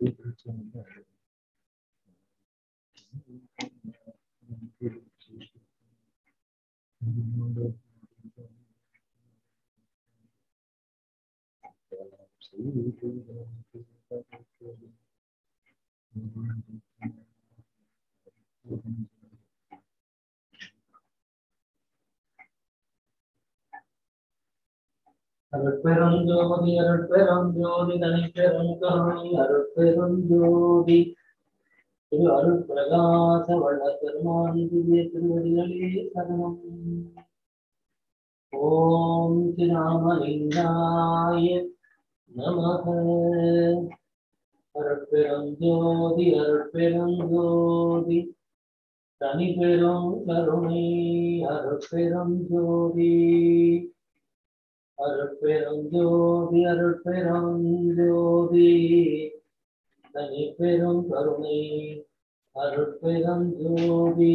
அருட்பெருஞ்சோதி அருட்பெருஞ்சோதி தனிப்பெரும் கருணை அருட்பெருஞ்சோதி திரு அருட்பிரகாச வள்ள பெருமான் திவ்ய திருவடிகளே சரணம். ஓம் ஸ்ரீராமலிங்காய நமக. அருட்பெருஞ்சோதி அருட்பெருஞ்சோதி தனிப்பெரும் கருணை அருட்பெருஞ்சோதி அருட்பெருஞ்சோதி அருட்பெருஞ்சோதி தனிப்பெரும் கருணை அருட்பெருஞ்சோதி.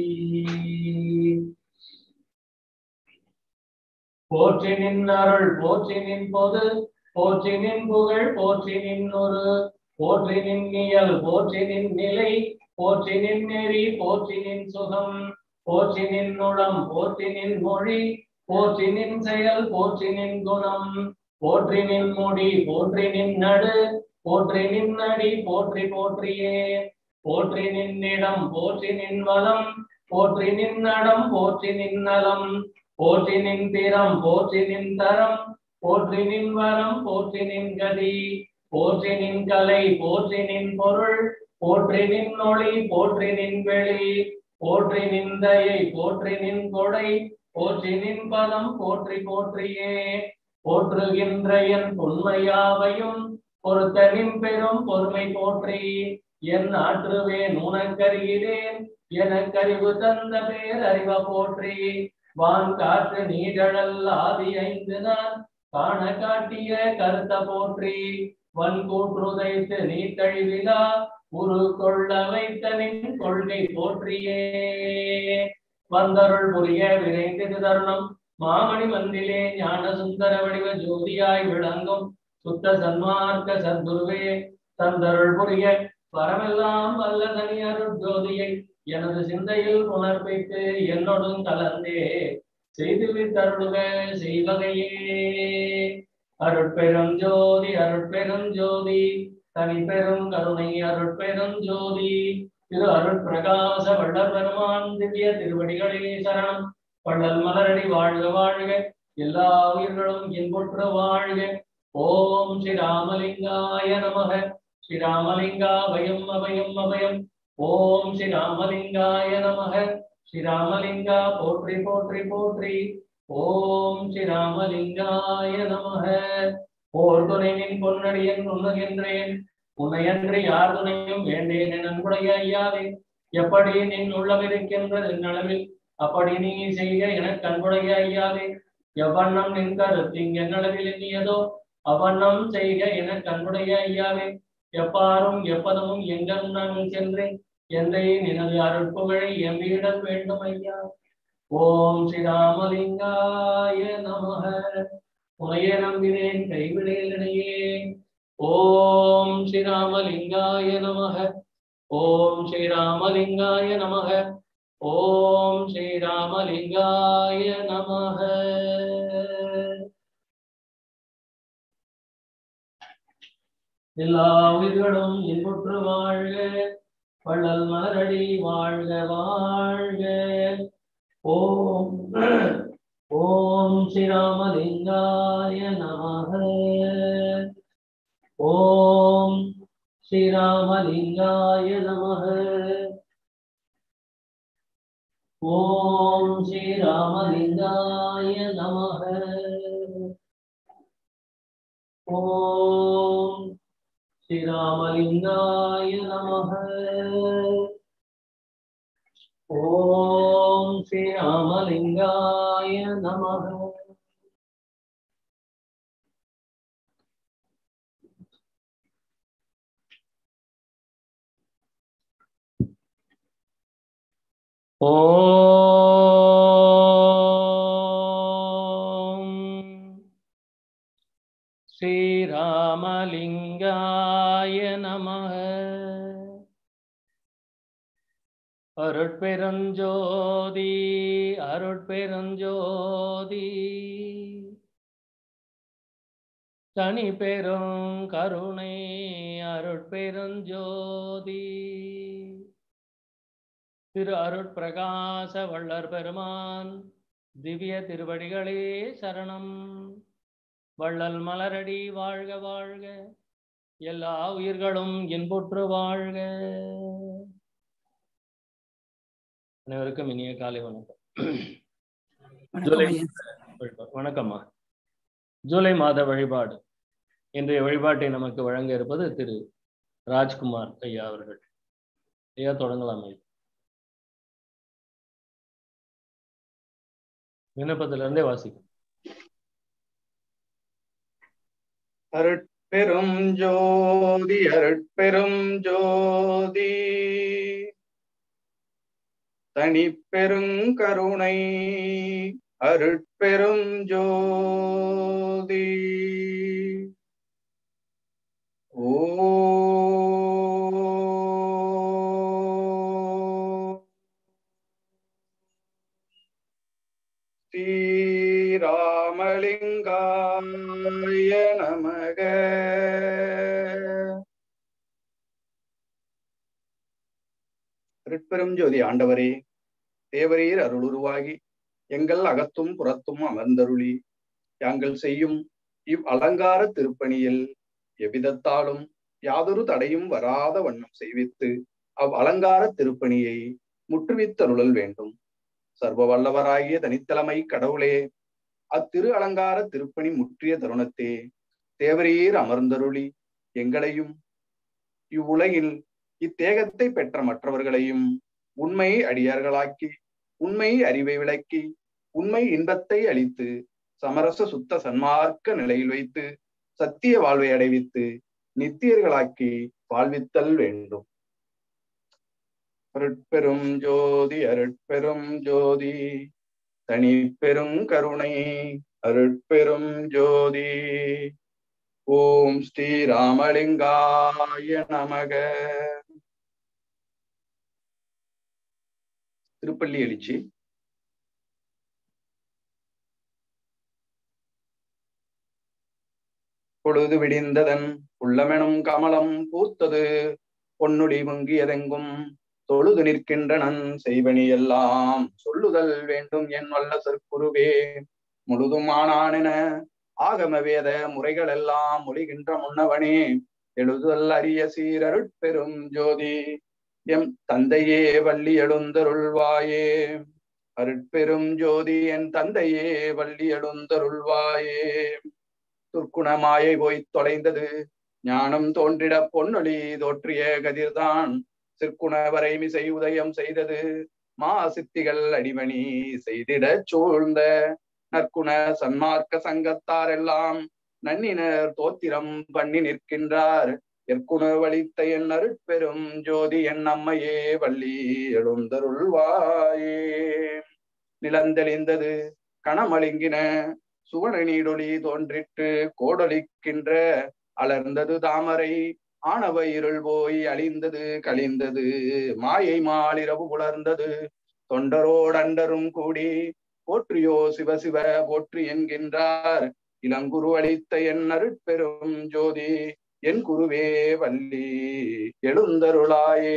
போற்றி நின் அருள் போற்றி நின் பொது போற்றி நின் புகழ் போற்றி நின் ஒரு போற்றி நின் இயல் போற்றி நின் நிலை போற்றி நின் நெறி போற்றி நின் சுகம் போற்றி நின் உளம் போற்றி நின் மொழி போற்றி நின் செயல் போற்றி நின் குணம் போற்றி நின் முடி போற்றி நின் நடு போற்றி நின் அடி போற்றி போற்றியே போற்றி நின்னிடம் போற்றி நின் வலம் போற்றி நின் நடம் போற்றி நின் நலம் போற்றி நின் திறம் போற்றி நின் தரம் போற்றி நின் வரம் போற்றி நின் கதி போற்றி நின் கலை போற்றி நின் பொருள் போற்றி நின் ஒளி போற்றி நின் வெளி போற்றி நின் தயை போற்றி நின் கொடை போற்றி நின் பதம் போற்றி போற்றியே போற்றுகின்ற என் உண்மையாவையும் பொறுத்த நின் பெரும் பொறுமை போற்றி என் ஆற்றுவேன் உனக்கறிகிறேன் எனக்கறிவு தந்த பேர் அறிவ போற்றி வான் காற்று நீழல் ஆதி ஐந்து நான் காண காட்டிய கருத்த போற்றி வன் கூற்றுதைத்து நீ கழிவிலா உரு கொள்ள வைத்த நின் கொள்கை போற்றியே வந்தருள் புரிய விரைந்தது தருணம் மாமணி மந்திலே ஞான சுந்தர வடிவ ஜோதியாய் விளங்கும் சுத்த சன்மார்க்க சத்குருவே தந்தருள் புரிய வரமெல்லாம் வல்ல தனி அருள் ஜோதியை எனது சிந்தையில் புனர்ப்பித்து என்னோடும் கலந்தே செய்துவித்தருளுக செய்வகையே. அருட்பெரும் ஜோதி அருட்பெரும் ஜோதி தனிப்பெரும் கருணை அருட்பெரும் ஜோதி திரு அருட்பிரகாச வள்ளல் பெருமான் திவ்ய திருவடிகளே சரணம். வள்ளல் மலரடி வாழ்க வாழ்க எல்லா உயிர்களும் இன்புற்று வாழ்க. ஓம் ஸ்ரீராமலிங்காய நமக. ஸ்ரீராமலிங்கா அபயம் அபயம் அபயம். ஓம் ஸ்ரீராமலிங்காய நமக. ஸ்ரீராமலிங்கா போற்றி போற்றி போற்றி. ஓம் ஸ்ரீராமலிங்காய நமக. போர் துணை நின் பொன்னடியன் உண்ணுகின்றேன் உன்னையன்று யார் துணையும் வேண்டேன் என் அன்புடைய ஐயாவே. எப்படி நின் உள்ளம் இருக்கின்றது என்னளவில் அப்படி நீ செய்க எனக்கு அன்புடைய ஐயாவே. எவ்வண்ணம் நின் கருத்தின் என்னளவில் எண்ணியதோ அவ்வண்ணம் செய்க எனக்கு அன்புடைய ஐயாவே. எப்பாரும் எப்பதமும் எங்கும் நான் சென்றேன் எந்தை நினது அருட்புகழை எம்பியிடல் வேண்டும் ஐயா. ஓம் ஸ்ரீராமலிங்காய நமக. உனையே நம்பினேன் கைவிடேனிடையே. ஓம் ஸ்ரீராமலிங்காய நமக. ஓம் ஸ்ரீராமலிங்காய நமக. ஓம் ஸ்ரீராமலிங்காய நமக. எல்லா உயிர்களும் இன்புற்று வாழ்க. வள்ளல் மலரடி வாழ்க வாழ்க. ஓம் ஓம் ஸ்ரீராமலிங்காய நமக. ஓம் ஸ்ரீராமலிங்காய நமக. ஓம் ஸ்ரீராமலிங்காய நமக. ஓம் ஸ்ரீராமலிங்காய நமக. ஓம் ஸ்ரீராமலிங்காய நமக. ஓம் ஸ்ரீராமலிங்காய நமः. அருட்பெருஞ்சோதி அருட்பெருஞ்சோதி தனி பெரும் கருணை அருட்பெருஞ்சோதி திரு அருட்பிரகாச வள்ளற் பெருமான் திவ்ய திருவடிகளே சரணம். வள்ளல் மலரடி வாழ்க வாழ்க, எல்லா உயிர்களும் இன்புற்று வாழ்க. அனைவருக்கும் இனிய காலை வணக்கம். வணக்கம்மா. ஜூலை மாத வழிபாடு. இன்றைய வழிபாட்டை நமக்கு வழங்க இருப்பது திரு ராஜ்குமார் ஐயா அவர்கள். ஐயா தொடங்கலாம். விண்ணப்பத்திலிருந்தே வாசிக்கும். அருட்பெரும் ஜோதி அருட்பெரும் ஜோதி தனிப்பெருங்கருணை அருட்பெரும் ஜோதி. ஸ்ரீராமலிங்காய நமக. அருட்பெரும் ஜோதி ஆண்டவரே, தேவரீர் அருளுருவாகி எங்கள் அகத்தும் புறத்தும் அமர்ந்தருளி யாங்கள் செய்யும் இவ் அலங்கார திருப்பணியில் எவ்விதத்தாலும் யாதொரு தடையும் வராத வண்ணம் செய்வித்து அவ் அலங்கார திருப்பணியை முற்றுவித்தருளல் வேண்டும். சர்வ வல்லவராகிய தனித்தலைமை கடவுளே, அத்திரு அலங்கார திருப்பணி முற்றிய தருணத்தே தேவரீர் அமர்ந்தருளி எங்களையும் இவ்வுலகில் இத்தேகத்தை பெற்ற மற்றவர்களையும் உண்மை அடியார்களாக்கி உண்மை அறிவை விளக்கி உண்மை இன்பத்தை அளித்து சமரச சுத்த சன்மார்க்க நிலையில் வைத்து சத்திய வாழ்வை அடைவித்து நித்தியர்களாக்கி வாழ்வித்தல் வேண்டும். அருட்பெரும் ஜோதி அருட்பெரும் ஜோதி தனி பெருங்கருணை அருட்பெரும் ஜோதி. ஓம் ஸ்ரீ ராமலிங்காய நமக. திருப்பள்ளி எழுச்சி. பொழுது விடிந்ததன் உள்ளமெனும் கமலம் பூத்தது பொன்னுடி முங்கியதெங்கும் தொழுது நிற்கின்றனன் செய்வனி எல்லாம் சொல்லுதல் வேண்டும் என் வல்ல சிற்குருவே. முழுதும் ஆனானென ஆகம வேத முறைகள் எல்லாம் மொழிகின்ற முன்னவனே எழுதுதல் அரிய சீரருட்பெரும் ஜோதி எம் தந்தையே வள்ளி எழுந்தருள்வாயே. அருட்பெரும் ஜோதி என் தந்தையே வள்ளி எழுந்தருள்வாயே. துர்க்குணமாயை போய்த் தொலைந்தது ஞானம் தோன்றிட பொன்னொழி தோற்றிய கதிர்தான் சிற்குண வரைமிசை உதயம் செய்தது மா சித்திகள் அடிமணி செய்திட சூழ்ந்த நற்குண சன்மார்க்க சங்கத்தார் எல்லாம் நன்னினர் தோத்திரம் பண்ணி நிற்கின்றார். எற்குண வலித்த என் அருட்பெரும் ஜோதி என் அம்மையே வள்ளி எழுந்தருள்வாயே. நிலந்தெளிந்தது கணமழுங்கின சுவன நீடொளி தோன்றிற்று கோடொலிக்கின்ற அலர்ந்தது தாமரை ஆணவ இருள் போய் அழிந்தது கழிந்தது மாயை மாலிரவு புலர்ந்தது தொண்டரோடண்டரும் கூடி போற்றியோ சிவசிவ போற்றி என்கின்றார். இளங்குரு அளித்த என் அருட்பெரும் ஜோதி என் குருவே வள்ளி எழுந்தருளாயே.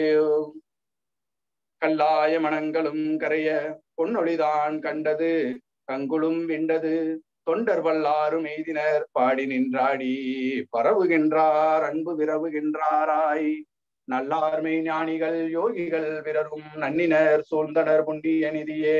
கல்லாய மனங்களும் கரைய பொன்னொழிதான் கண்டது கங்குளும் விண்டது தொண்டர் வல்லாரும் எய்தினர் பாடி நின்றாடி பரவுகின்றார் அன்பு விரவுகின்றாராய். நல்லார்மை ஞானிகள் யோகிகள் விரரும் நன்னினர் சூழ்ந்தனர் புண்டிய நிதியே.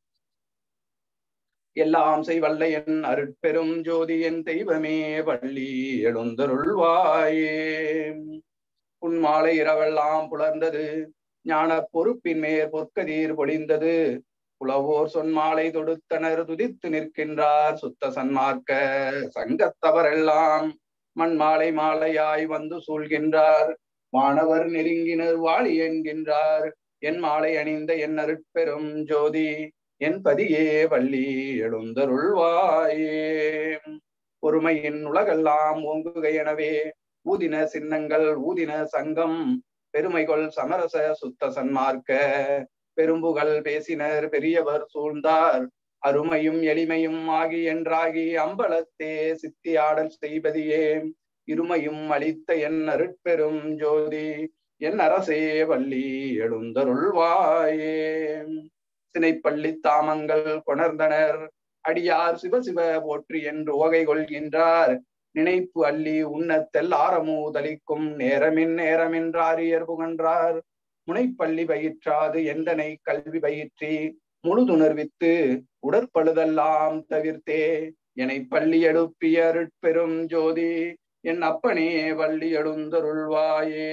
எல்லாம் செய்வல்ல என் அருட்பெரும் ஜோதி என் தெய்வமே வள்ளி எழுந்தருள்வாயே. புன்மாலை இரவெல்லாம் புலர்ந்தது ஞான பொறுப்பின் மேற் பொற்கதீர் பொழிந்தது புலவோர் சொன்மாலை தொடுத்தனர் துதித்து நிற்கின்றார் சுத்த சன்மார்க்க சங்கத்தவரெல்லாம் மண்மாலை மாலையாய் வந்து சூழ்கின்றார். வானவர் நெருங்கினர் வாழி என்கின்றார். என் மாலை அணிந்த என் அருட்பெரும் ஜோதி என் பதியே வள்ளி எழுந்தருள்வாயே. பொறுமையின் உலகெல்லாம் ஓங்குக எனவே ஊதின சின்னங்கள் ஊதின சங்கம் பெருமைகொள் சமரச சுத்த சன்மார்க்க பெரும்புகள் பேசினர் பெரியவர் சூழ்ந்தார் அருமையும் எளிமையும் ஆகி என்றாகி அம்பலத்தே சித்தியாடல் செய்வதியே இருமையும் அளித்த என் அருட்பெரும் ஜோதி என் அரசே வள்ளி எழுந்தருள்வாயே. சினைப்பள்ளி தாமங்கள் கொணர்ந்தனர் அடியார் சிவசிவ போற்றி என்று ஓகை கொள்கின்றார் நினைப்பு அள்ளி உண்ணத்தெல் ஆரமூதலிக்கும் நேரமின் நேரமென்றாரியர் புகன்றார் முனைப்பள்ளி பயிற்றாது எந்தனை கல்வி பயிற்றி முழுதுணர்வித்து உடற்பழுதெல்லாம் தவிர்த்தே என்னை பள்ளி எழுப்பிய அருட்பெரும் ஜோதி என் அப்பனே வள்ளி எழுந்தருள்வாயே.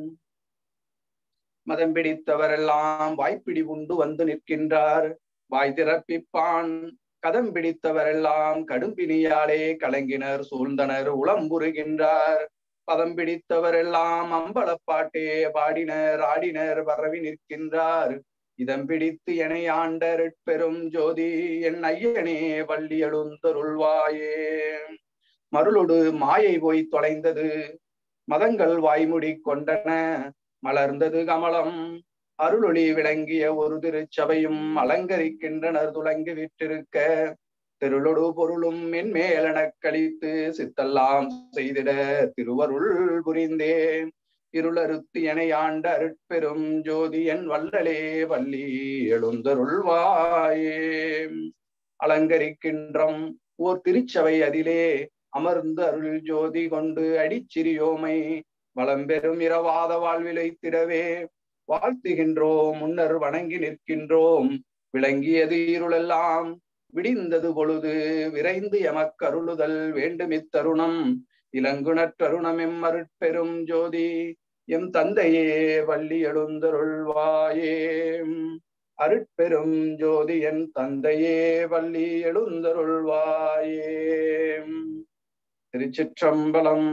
மதம் பிடித்தவரெல்லாம் வாய்ப்பிடி உண்டு வந்து நிற்கின்றார் வாய் திறப்பிப்பான் கதம் பிடித்தவரெல்லாம் கடும்பினியாலே கலங்கினர் சூழ்ந்தனர் உளம்புறுகின்றார் பதம் பிடித்தவரெல்லாம் அம்பலப்பாட்டே பாடினர் ஆடினர் பரவி நிற்கின்றார் இதம் பிடித்து எனை ஆண்டர் பெரும் ஜோதி என் ஐயனே வள்ளி எழுந்தருள்வாயே. மருளொடு மாயை போய் தொலைந்தது மதங்கள் வாய்முடி கொண்டன மலர்ந்தது கமலம் அருளொளி விளங்கிய ஒரு திருச்சபையும் அலங்கரிக்கின்றனர் துலங்கி விட்டிருக்க திருளொடு பொருளும் மென்மேலெனக் கழித்து சித்தெல்லாம் செய்திட திருவருள் புரிந்தே இருளறுத்து எனை ஆண்ட அருட்பெரும் ஜோதி என் வள்ளலே வள்ளி எழுந்தருள்வாயே. அலங்கரிக்கின்றம் ஓர் திருச்சபை அதிலே அமர்ந்து அருள் ஜோதி கொண்டு அடிச்சிறியோமை வளம்பெரும் இரவாத வாழ்விலைத்திடவே வாழ்த்துகின்றோம் முன்னர் வணங்கி நிற்கின்றோம் விளங்கியது இருளெல்லாம் விடிந்தது பொழுது விரைந்து எமக்கருளுதல் வேண்டுமித்தருணம் இளங்குணற்றருணம் எம் அருட்பெரும் ஜோதி எம் தந்தையே வள்ளி எழுந்தருள்வாயே. அருட்பெரும் ஜோதி என் தந்தையே வள்ளி எழுந்தருள்வாயே. திருச்சிற்றம்பலம்.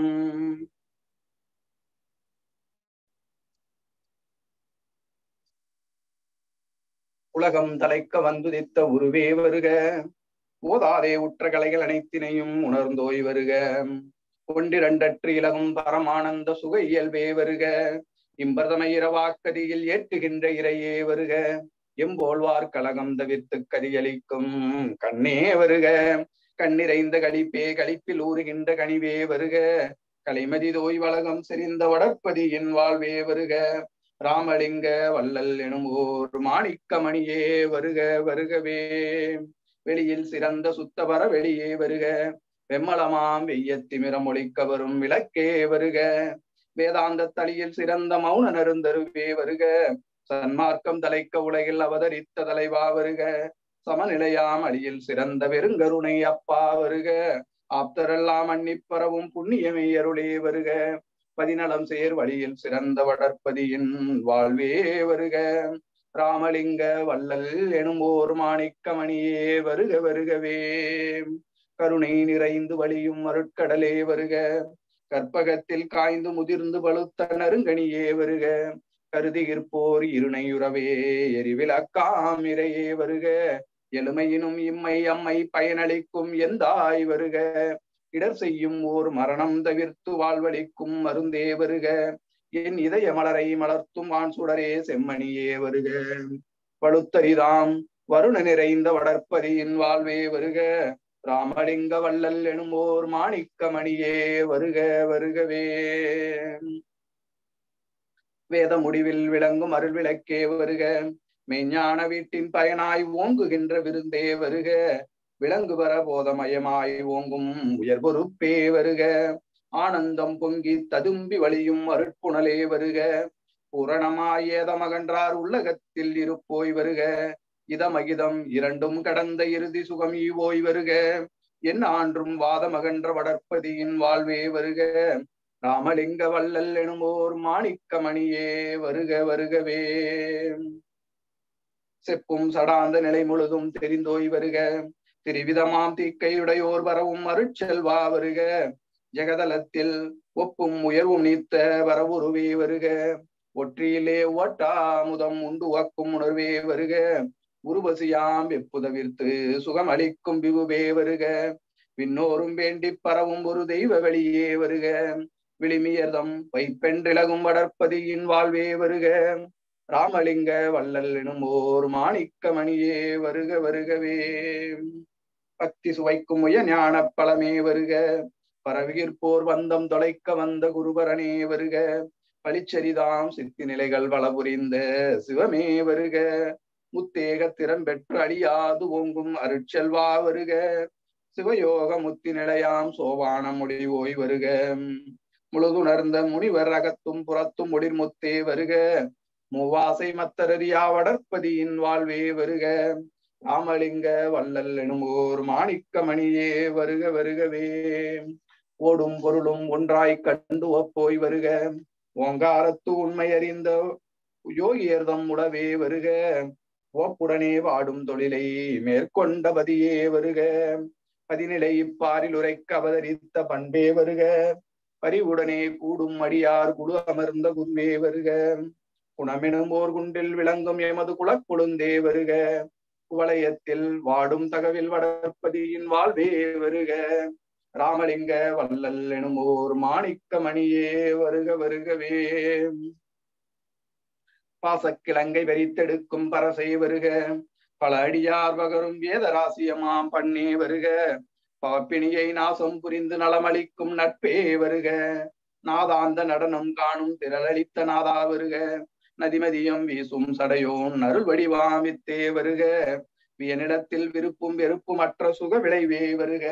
உலகம் தலைக்க வந்துதித்த உருவே வருக ஓதாதே உற்ற கலைகள் அனைத்தினையும் உணர்ந்தோய் வருக ஒன்றிரண்டற்று இலகும் பரமானந்த சுக இயல்பே வருக இம்பரதமை இரவாக்கதியில் ஏற்றுகின்ற இறையே வருக எம்போல்வார் கலகம் தவிர்த்து கதியளிக்கும் கண்ணே வருக கண்ணிறைந்த களிப்பே களிப்பில் ஊறுகின்ற கனிவே வருக கலைமதி தோய் வளகம் செறிந்த வடற்பதியின் வாழ்வே வருக ராமலிங்க வள்ளல் எனும் ஓர் மாணிக்கமணியே வருக வருகவே வெளியில் சிறந்த சுத்தவர வெளியே வருக வெம்மளமாம் வெய்யத்திமிரம் ஒளிக்க வரும் விளக்கே வருக வேதாந்த தளியில் சிறந்த மௌன நருந்தருவே வருக சன்மார்க்கம் தலைக்க உலகில் அவதரித்த தலைவா வருக சமநிலையாம் அடியில் சிறந்த வெறுங்கருணை அப்பா வருக ஆப்தரெல்லாம் அன்னிப்பரவும் புண்ணியமே அருளே வருக பதிநலம் சேர் வழியில் சிறந்த வளர்ப்பதியின் வாழ்வே வருக ராமலிங்க வள்ளல் எனும் ஓர் மாணிக்கமணியே வருக வருகவே கருணை நிறைந்து வழியும் அருட்கடலே வருக கற்பகத்தில் காய்ந்து முதிர்ந்து பழுத்த நறுங்கனியே வருக கருதிகிற்போர் இருணையுறவே எரிவிளக்காம் இறையே வருக எளிமையினும் இம்மை அம்மை பயனளிக்கும் எந்தாய் வருக இடர் செய்யும் ஓர் மரணம் தவிர்த்து வாழ்வளிக்கும் மருந்தே வருக என் இதய மலரை மலர்த்தும் வான் சுடரே செம்மணியே வருக பழுத்தரிதாம் வருண நிறைந்த வளர்ப்பதியின் வாழ்வே வருக ராமலிங்க வள்ளல் எனும் ஓர் மாணிக்கமணியே வருக வருகவே வேத முடிவில் விளங்கும் அருள் விளக்கே வருக மெய்ஞான வீட்டின் பயனாய் ஓங்குகின்ற விருந்தே வருக விளங்கு வர போதமயமாய் ஓங்கும் உயர் பொறுப்பே வருக ஆனந்தம் பொங்கி ததும்பி வழியும் அருட்புணலே வருக பூரணமாய் ஏதமகன்றார் உள்ளகத்தில் இருப்போய் வருக இதமகிதம் இரண்டும் கடந்த இறுதி சுகம் ஈவோய் வருக என் ஆன்றும் வாதமகன்ற வளர்ப்பதியின் வாழ்வே வருக ராமலிங்க வள்ளல் எனும் ஓர் மாணிக்கமணியே வருக வருகவே செப்பும் சடாந்த நிலை முழுதும் தெரிந்தோய் வருக திரிவிதமாம் தீக்கையுடையோர் வரவும் அருட்செல்வா வருக ஜெகதலத்தில் ஒப்பும் உயர்வும் நீத்த வரவுருவே வருக ஒற்றியிலே ஓட்டாமுதம் உண்டு உவக்கும் உணர்வே வருக உருவசியாம் வெப்புதவிர்த்து சுகம் அளிக்கும் விவுவே வருக விண்ணோரும் வேண்டி பரவும் ஒரு தெய்வ வழியே வருக விளிமியர்தம் வைப்பென்றிலகும் வளர்ப்பதியின் வாழ்வே வருக. ராமலிங்க வள்ளல் எனும் ஓர் மாணிக்க மணியே வருக வருகவே. பக்தி சுவைக்கும் உய ஞான பழமே வருக. பரவியிற்போர் வந்தம் தொலைக்க வந்த குருபரனே வருக. பழிச்சரிதாம் சித்தி நிலைகள் வளபுரிந்த சிவமே வருக. முத்தேக திறம் பெற்று அழியாது ஓங்கும் அருட்செல்வா வருக. சிவயோக முத்தி நிலையாம் சோவான முடிவோய் வருக. முழுதுணர்ந்த முனிவர் அகத்தும் புறத்தும் ஒளிர்முத்தே வருக. மூவாசை மத்தரறியா வளர்ப்பதியின் வாழ்வே வருக. ராமலிங்க வள்ளல் எனும் ஓர் மாணிக்க மணியே வருக வருகவே. ஓடும் பொருளும் ஒன்றாய் கண்டு ஒப்போய் வருக. ஓங்காரத்து உண்மை அறிந்த யோகியர்தம் உளவே வருக. ஓப்புடனே வாடும் தொழிலை மேற்கொண்ட பதியே வருக. பதிநிலை இப்பாரில் உரைக்க அவதரித்த பண்பே வருக. பரிவுடனே கூடும் அடியார் குழு அமர்ந்த குருவே வருக. குணமெனும் ஓர் குண்டில் விளங்கும் எமது குலக்கொழுந்தே வருக. குவலயத்தில் வாடும் தகவில் வளர்ப்பதியின் வாழ்வே வருக. ராமலிங்க வள்ளல் எனும் ஓர் மாணிக்க மணியே வருக வருகவே. பாசக்கிழங்கை வெறித்தெடுக்கும் பரசை வருக. பல அடியார் பகரும் வேதராசியமாம் பண்ணே வருக. பாப்பினியை நாசம் புரிந்து நலமளிக்கும் நட்பே வருக. நாதாந்த நடனம் காணும் திரளளித்த நாதா வருக. நதிமதியம் வீசும் சடையோன் அருள் வடிவாமித்தே வருக. வியனிடத்தில் விருப்பும் வெறுப்பும் அற்ற சுக விளைவே வருக.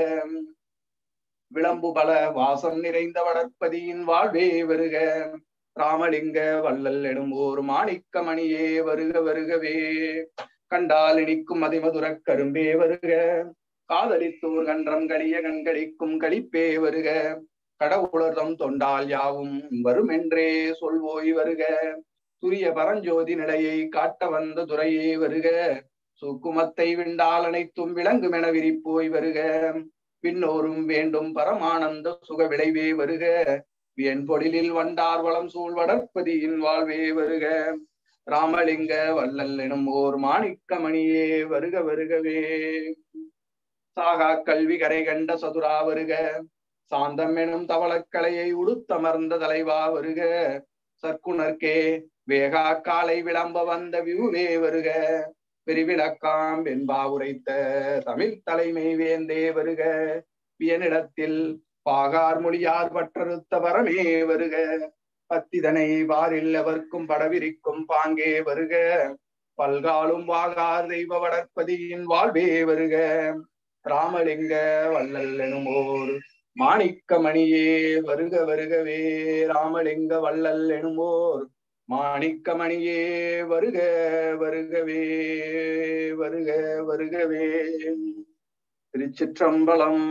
விளம்பு பல வாசம் நிறைந்த வளர்ப்பதியின் வாழ்வே வருக. ராமலிங்க வள்ளல் எனும் ஓர் மாணிக்க மணியே வருக வருகவே. கண்டால் இனிக்கும் அதிமதுர கரும்பே வருக. காதலித்தோர் கன்றம் களிய கண்களிக்கும் களிப்பே வருக. கடவுளர்தம் தொண்டால் யாவும் வரும் என்றே சொல்வோய் வருக. துரிய பரஞ்சோதி நிலையை காட்ட வந்த துறையே வருக. சுக்குமத்தை விண்டால் அனைத்தும் விளங்கும் என விரிப்போய் வருக. பின்னோரும் வேண்டும் பரமானந்த சுக விளைவே வருக. வியன் பொழிலில் வண்டார் வளம் சூழ் வளர்ப்பதியின் வாழ்வே வருக. ராமலிங்க வள்ளல் எனும் ஓர் மாணிக்க மணியே வருக வருகவே. சாகா கல்வி கரை கண்ட சதுரா வருக. சாந்தம் எனும் தவளக்கலையை உடுத்தமர்ந்த தலைவா வருக. சற்குணர்க்கே வேகா காலை விளம்ப வந்த விவுவே வருக. பெருவிளக்காம் வெண்பா உரைத்த தமிழ் தலைமை வேந்தே வருக. வியனிடத்தில் பாகார் மொழியார் பற்றறுத்த வரமே வருக. பத்திதனை வாரில் எவர்க்கும் படவிரிக்கும் பாங்கே வருக. பல்காலும் வாகார் தெய்வ வளர்ப்பதியின் வாழ்வே வருக. ராமலிங்க வள்ளல் எனும் ஓர் மாணிக்க மணியே வருக வருகவே. ராமலிங்க வள்ளல் எனும் ஓர் மாணிக்க மணியே வருக வருகவே வருக வருகவே. திருச்சிற்றம்பலம்.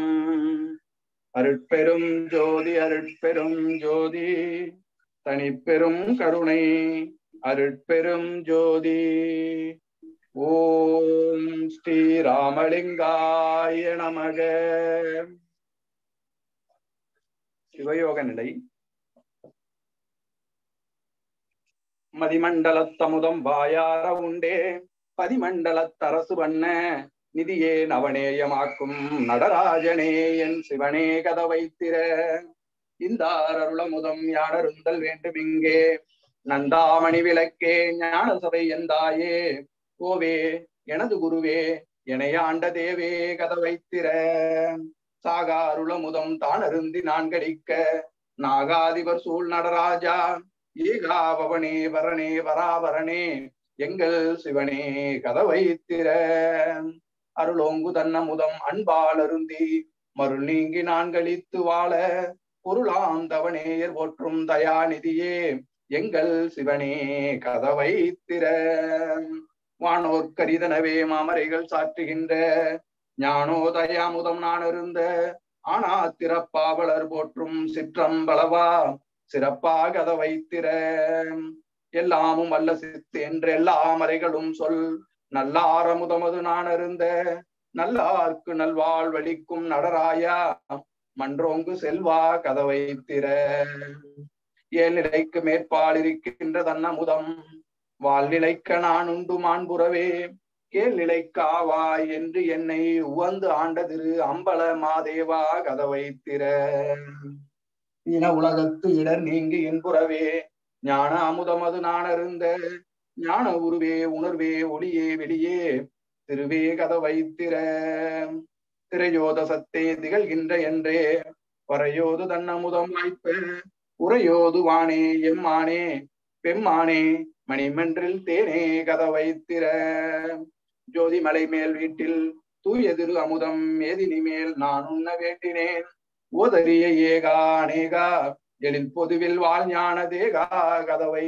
அருட்பெரும் ஜோதி அருட்பெரும் ஜோதி தனிப்பெரும் கருணை அருட்பெரும் ஜோதி. ஓம் ஸ்ரீ ராமலிங்காய நமக. சிவயோக நிலை. மதிமண்டலத்தமுதம் வாயார உண்டே பதிமண்டலத்தரசு பண்ண நிதியே நவநேயமாக்கும் நடராஜனே என் சிவனே கதவைத்திர. இந்த அருளமுதம் யானருந்தல் வேண்டும் இங்கே. நந்தாமணி விளக்கே ஞான சபை எந்தாயே. கோவே எனது குருவே எனையாண்ட தேவே கதவைத்திர. சாகா அருளமுதம் தானருந்தி நான் கடிக்க நாகாதிபர் சூழ் நடராஜா. ஏகாபவனே வரனே வராவரனே எங்கள் சிவனே கதவைத்திர. அருளோங்கு தன்னமுதம் அன்பால் அருந்தி மருள் நீங்கி நான் கழித்து வாழ பொருளாம் தவனேயர் போற்றும் தயாநிதியே எங்கள் சிவனே கதவைத்திர. வானோர் கரிதனவே மாமரைகள் சாற்றுகின்ற ஞானோதயாமுதம் நான் அருந்த ஆனா திறப்பாவலர் போற்றும் சிற்றம்பளவா சிறப்பா கதவைத்திர. எல்லாமும் அல்ல சித்து என்று எல்லா மறைகளும் சொல் நல்லாரமுதமது நான் அருந்த நல்லார்க்கு நல்வாழ்வளிக்கும் நடராயா மன்றோங்கு செல்வா கதவைத்திர. ஏழ்நிலைக்கு மேற்பால் இருக்கின்ற தன்னமுதம் வாழ்நிலைக்க நான் உண்டு மாண்புறவே கேள்நிலைக்காவா என்று என்னை உவந்து ஆண்ட திரு அம்பல மாதேவா கதவைத்திர. இன உலகத்து இடர் நீங்கி என்புறவே ஞான அமுதமது நாணருந்த ஞான உருவே உணர்வே ஒளியே வெளியே திருவே கதவை திரையோத சத்தே திகழ்கின்ற என்றே வரையோது தன்னமுதம் வாய்ப்ப உரையோது வானே எம்மானே பெம்மானே மணிமன்றில் தேனே கதவை ஜோதி மலை மேல் வீட்டில் தூயதிரு அமுதம் மேதினி மேல் நான் உண்ண வேண்டினேன் ஓதரிய ஏகா அநேகா எழில் பொதுவில் வாழ் ஞான தேகா கதவை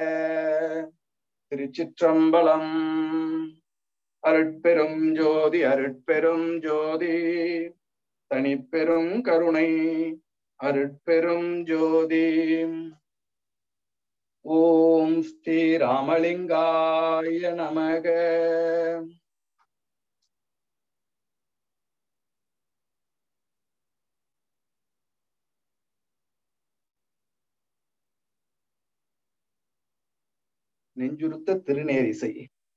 திருச்சிற்றம்பலம். அருட்பெரும் ஜோதி அருட்பெரும் ஜோதி தனிப்பெரும் கருணை அருட்பெரும் ஜோதி. ஓம் ஸ்ரீ ராமலிங்காய நமக. நெஞ்சுறுத்த திருநேரிசை.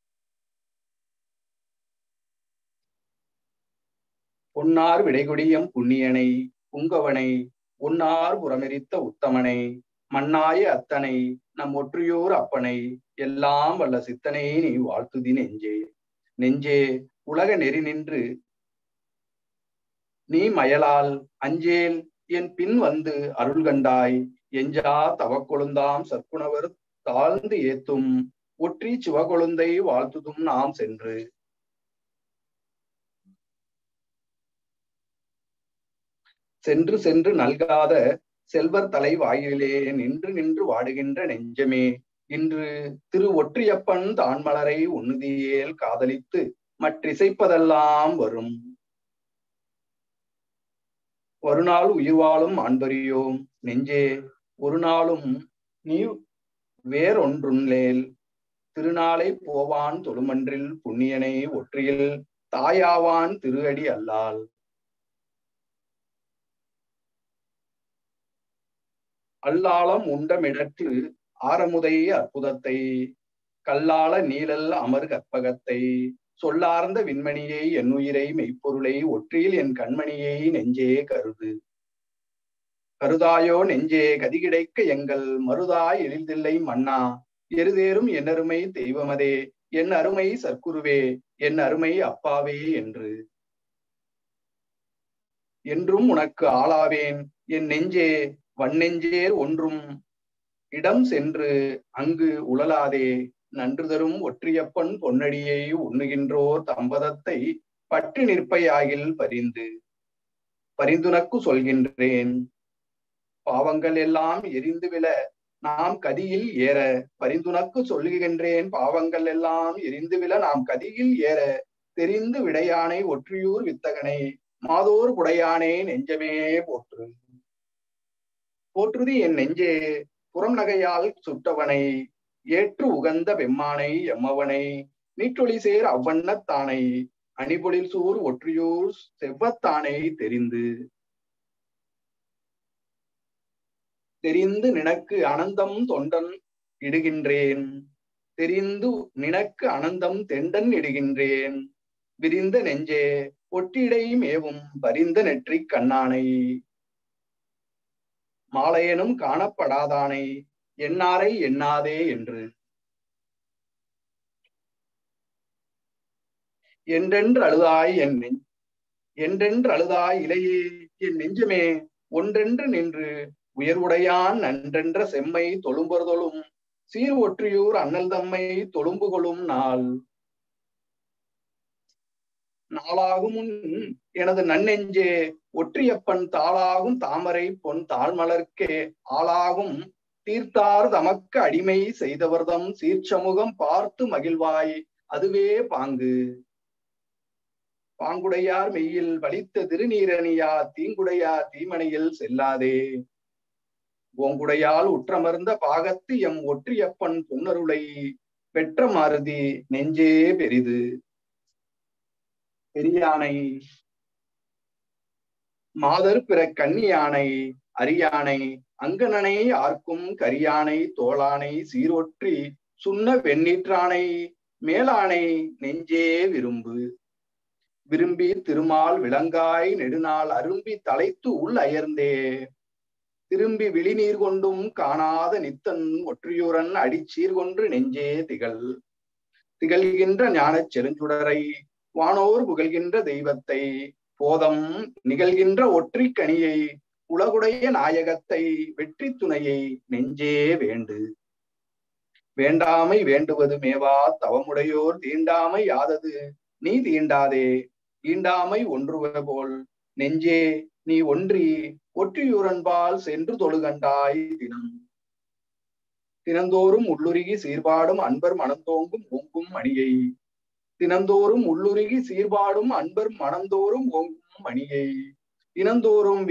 பொன்னார் விடைகுடியம் புண்ணியனை புங்கவனை உன்னார் புறமெரித்த உத்தமனை மண்ணாய அத்தனை நம் ஒற்றியோர் அப்பனை எல்லாம் வல்ல சித்தனை நீ வாழ்த்துதி நெஞ்சே. நெஞ்சே உலக நெறி நின்று நீ மயலால் அஞ்சேல் என் பின் வந்து அருள் கண்டாய் எஞ்சா தவக்கொழுந்தாம் சற்குணவர் தாழ்ந்து ஏத்தும் ஒற்றி சிவகொழுந்தை வாழ்த்துதும் நாம் சென்று. சென்று சென்று நல்காத செல்வர் தலை வாயிலே நின்று நின்று வாடுகின்ற நெஞ்சமே இன்று திரு ஒற்றியப்பன் தான் மலரை உண்ணுதியேல் காதலித்து மற்றிசைப்பதெல்லாம் வரும். ஒரு நாள் உயிர் வாழும் ஆண்பரியோம் நெஞ்சே ஒரு நாளும் நீ வேறொன்றுள்ளேல் திருநாளை போவான் தொழுமன்றில் புண்ணியனை ஒற்றியில் தாயாவான் திருஅடி அல்லால். அல்லாளம் உண்டமிடற்று ஆரமுதை அற்புதத்தை கல்லாள நீழல் அமர் கற்பகத்தை சொல்லார்ந்த விண்மணியை என்னுயிரை மெய்ப்பொருளை ஒற்றியில் என் கண்மணியை நெஞ்சே கருது. கருதாயோ நெஞ்சே கதி கிடைக்க எங்கள் மருதாய் எழில்தில்லை மன்னா எருதேறும் என் அருமை தெய்வமதே என் அருமை சற்குருவே என் அருமை அப்பாவே என்று. என்றும் உனக்கு ஆளாவேன் என் நெஞ்சே வன்னெஞ்சேர் ஒன்றும் இடம் சென்று அங்கு உழலாதே நன்று தரும் ஒற்றியப்பன் பொன்னடியை உண்ணுகின்றோர் தம்பதத்தை பற்றி நிற்பையாகில் பரிந்துனக்கு சொல்கின்றேன். பாவங்கள் எல்லாம் எரிந்து விழ நாம் கதியில் ஏற பரிந்துனக்கு சொல்லுகின்றேன். பாவங்கள் எல்லாம் எரிந்து விழ நாம் கதியில் ஏற தெரிந்து விடையானை ஒற்றியூர் வித்தகனை மாதோர் குடையானே நெஞ்சமே போற்று. போற்றுதி என் நெஞ்சே புறம் நகையால் சுட்டவனை ஏற்று உகந்த பெம்மானை எம்மவனை நீற்றொளி சேர் அவ்வண்ணத்தானை அணிபொழில் சூர் ஒற்றியூர் செவ்வத்தானை தெரிந்து நினக்கு அனந்தம் தொண்டன் இடுகின்றேன். தெரிந்து நினக்கு அனந்தம் தெண்டன் இடுகின்றேன். விரிந்த நெஞ்சே ஒற்றிடை மேவும் பரிந்த நெற்றிக் கண்ணானை மாலையனும் காணப்படாதானை எண்ணாரை எண்ணாதே என்று. என்றென்று அழுதாய் என்றென்று அழுதாய் இலையே என் நெஞ்சமே ஒன்றென்று நின்று உயர்வுடையான் நன்றென்ற செம்மை தொழும்பொருதொழும் சீர் ஒற்றியூர் அண்ணல் தம்மை தொழும்புகொள்ளும் நாளாகும் எனது நன்னெஞ்சே ஒற்றியப்பன் தாளாகும் தாமரை பொன் தாழ்மலர்க்கே ஆளாகும் தீர்த்தார் தமக்கு அடிமை செய்தவர்தம் சீர்ச்சமுகம் பார்த்து மகிழ்வாய் அதுவே பாங்குடையார் மெய்யில் வலித்த திருநீரணியா தீங்குடையார் தீமனையில் செல்லாதே. ஓங்குடையால் உற்றமர்ந்த பாகத்து எம் ஒற்றியப்பன் பொன்னருளை பெற்ற மாருதி நெஞ்சே பெரியானை மாதர் பிற கன்னியானை அரியானை அங்கனனை ஆர்க்கும் கரியானை தோளானை சீரொற்றி சுண்ண வெண்ணீற்றானை மேலானை நெஞ்சே விரும்பி திருமால் விளங்காய் நெடுநாள் அரும்பி தலைத்து உள் அயர்ந்தே. திரும்பி விழிநீர் கொண்டும் காணாத நித்தன் ஒற்றியூரன் அடிச்சீர் கொன்று நெஞ்சே திகழ்கின்ற ஞானச் செருஞ்சுடரை வானோர் புகழ்கின்ற தெய்வத்தை போதம் நிகழ்கின்ற ஒற்றி கனியை உலகுடைய நாயகத்தை வெற்றி துணையை நெஞ்சே வேண்டாமை வேண்டுவது மேவா தவமுடையோர் தீண்டாமை யாதது நீ தீண்டாதே ஈண்டாமை ஒன்றுவ போல் நெஞ்சே நீ ஒன்றி ஒற்றியூரன்பால் சென்று தொழுகண்டாய் தினந்தோறும் உள்ளுருகி சீர்பாடும் அன்பர் மனந்தோங்கும் ஓங்கும் மணியை தினந்தோறும் உள்ளுருகி சீர்பாடும் அன்பர் மனந்தோறும் ஓங்கும் மணியை இனந்தோறும்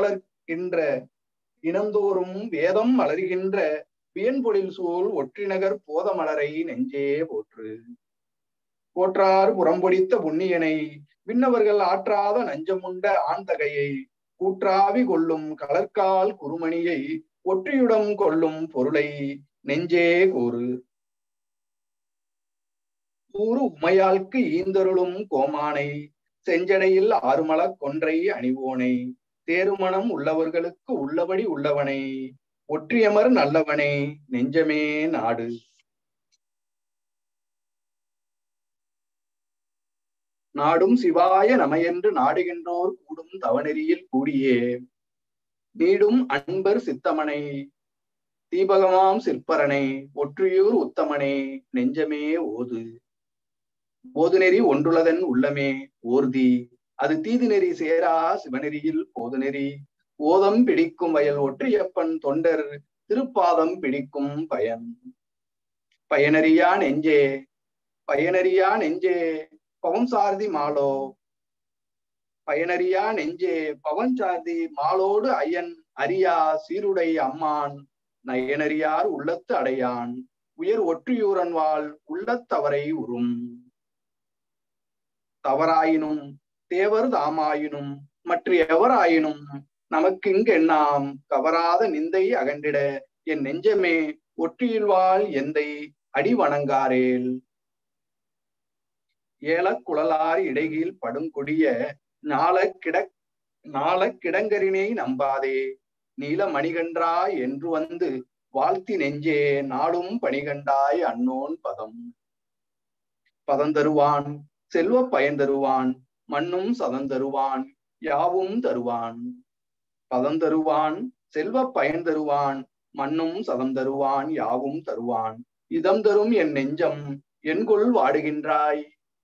வேதம் மலர்கின்ற வியன்பொழில் சூழ் ஒற்றிநகர் போதமலரை நெஞ்சே போற்றார் புறம்பொடித்த புண்ணியனை விண்ணவர்கள் ஆற்றாத நஞ்சமுண்ட ஆண்தகையை கூற்றாவி கொள்ளும் கலர்கால் குருமணியை ஒற்றியுடம் கொள்ளும் பொருளை நெஞ்சே கூறு உமையாൾക്ക് ஈந்தருளும் கோமானை செஞ்சடையில் ஆறுமலக் கொன்றை அணிவோனை தேருமணம் உள்ளவர்களுக்கு உள்ளபடி உள்ளவனை ஒற்றியமர் நல்லவனே நெஞ்சமே நாடு. நாடும் சிவாய நமையென்று நாடுகின்றோர் கூடும் தவநெறியில் கூடியே நீடும் அன்பர் சித்தமனை தீபகமாம் சிற்பரனை ஒற்றியூர் உத்தமனே நெஞ்சமே ஓது நெறி ஒன்றுளதன் உள்ளமே ஓர்தி அது தீது நெறி சேரா சிவநெறியில் போது நெறி ஓதம் பிடிக்கும் வயல் ஒற்றியப்பன் தொண்டர் திருப்பாதம் பிடிக்கும் பயனறியா நெஞ்சே பவன் சார்தி மாலோ பயனறியா நெஞ்சே பவன் சார்தி மாலோடு ஐயன் அரியா சீருடை அம்மான் நயனறியார் உள்ளத்து அடையான் உயர் ஒற்றியூரன் வாழ் உள்ளத்தவரை உறும் தவறாயினும் தேவர் தாமாயினும் மற்ற எவராயினும் நமக்கு இங்கெண்ணாம் கவராத நிந்தை அகன்றிட என் நெஞ்சமே ஒற்றியில் வாழ் எந்தை அடி வணங்காரேல் ஏலக்குழலார் இடையில் படுங்கொடிய நாள கிடங்கரினை நம்பாதே நீல மணிகன்றாய் என்று வந்து வாழ்த்தி நெஞ்சே நாளும் பணிகண்டாய் அன்னோன் பதந்தருவான் செல்வ பயன்தருவான் மண்ணும் சதந்தருவான் யாவும் தருவான் பதந்தருவான் செல்வ பயன்தருவான் மண்ணும் சதந்தருவான் யாவும் தருவான் இதம் தரும் என் நெஞ்சம் என்கொள் வாடுகின்றாய்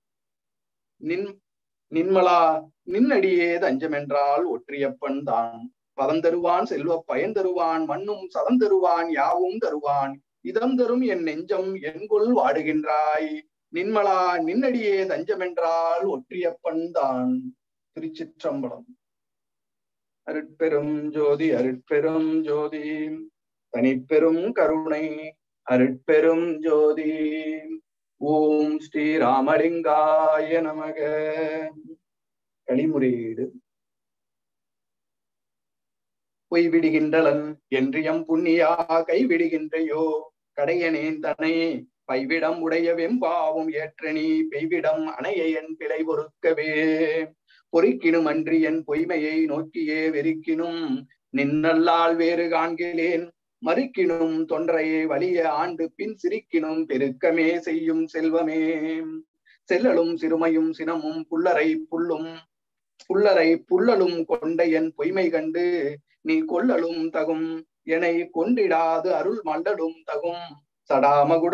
நின்மலா நின்னடியே தஞ்சமென்றால் ஒற்றியப்பன் தான் பதந்தருவான் செல்வ பயன்தருவான் மண்ணும் சதந்தருவான் யாவும் தருவான் இதம் தரும் என் நெஞ்சம் என்கொள் வாடுகின்றாய் நின்மலா நின்னடியே தஞ்சமென்றால் ஒற்றியப்பன் தான். திருச்சிற்றம்பலம். அருட்பெரும் ஜோதி தனிப்பெரும் கருணை அருட்பெரும் ஜோதி. ஓம் ஸ்ரீ ராமலிங்காய நமக. களிமுறையீடு. பொய்விடுகின்றலன் என்றியம் புண்ணியா கைவிடுகின்றையோ கடையனேன் தனை பைவிடம் உடைய வெம்பாவும் ஏற்றனி பெய்விடம் அணைய என் பிழை பொறுக்கவே பொறுக்கினும் அன்றி என் பொய்மையை நோக்கியே வெறுக்கினும் நின்னல்லால் வேறு காண்கிறேன் மறுக்கினும் தொன்றையை வலிய ஆண்டு பின் சிரிக்கினும் பெருக்கமே செய்யும் செல்வமே செல்லலும் சிறுமையும் சினமும் புல்லரை புல்லலும் கொண்ட என் பொய்மை கண்டு நீ கொள்ளலும் தகும் என்னை கொண்டிடாது அருள் மண்டலும் தகும் சடாமகுட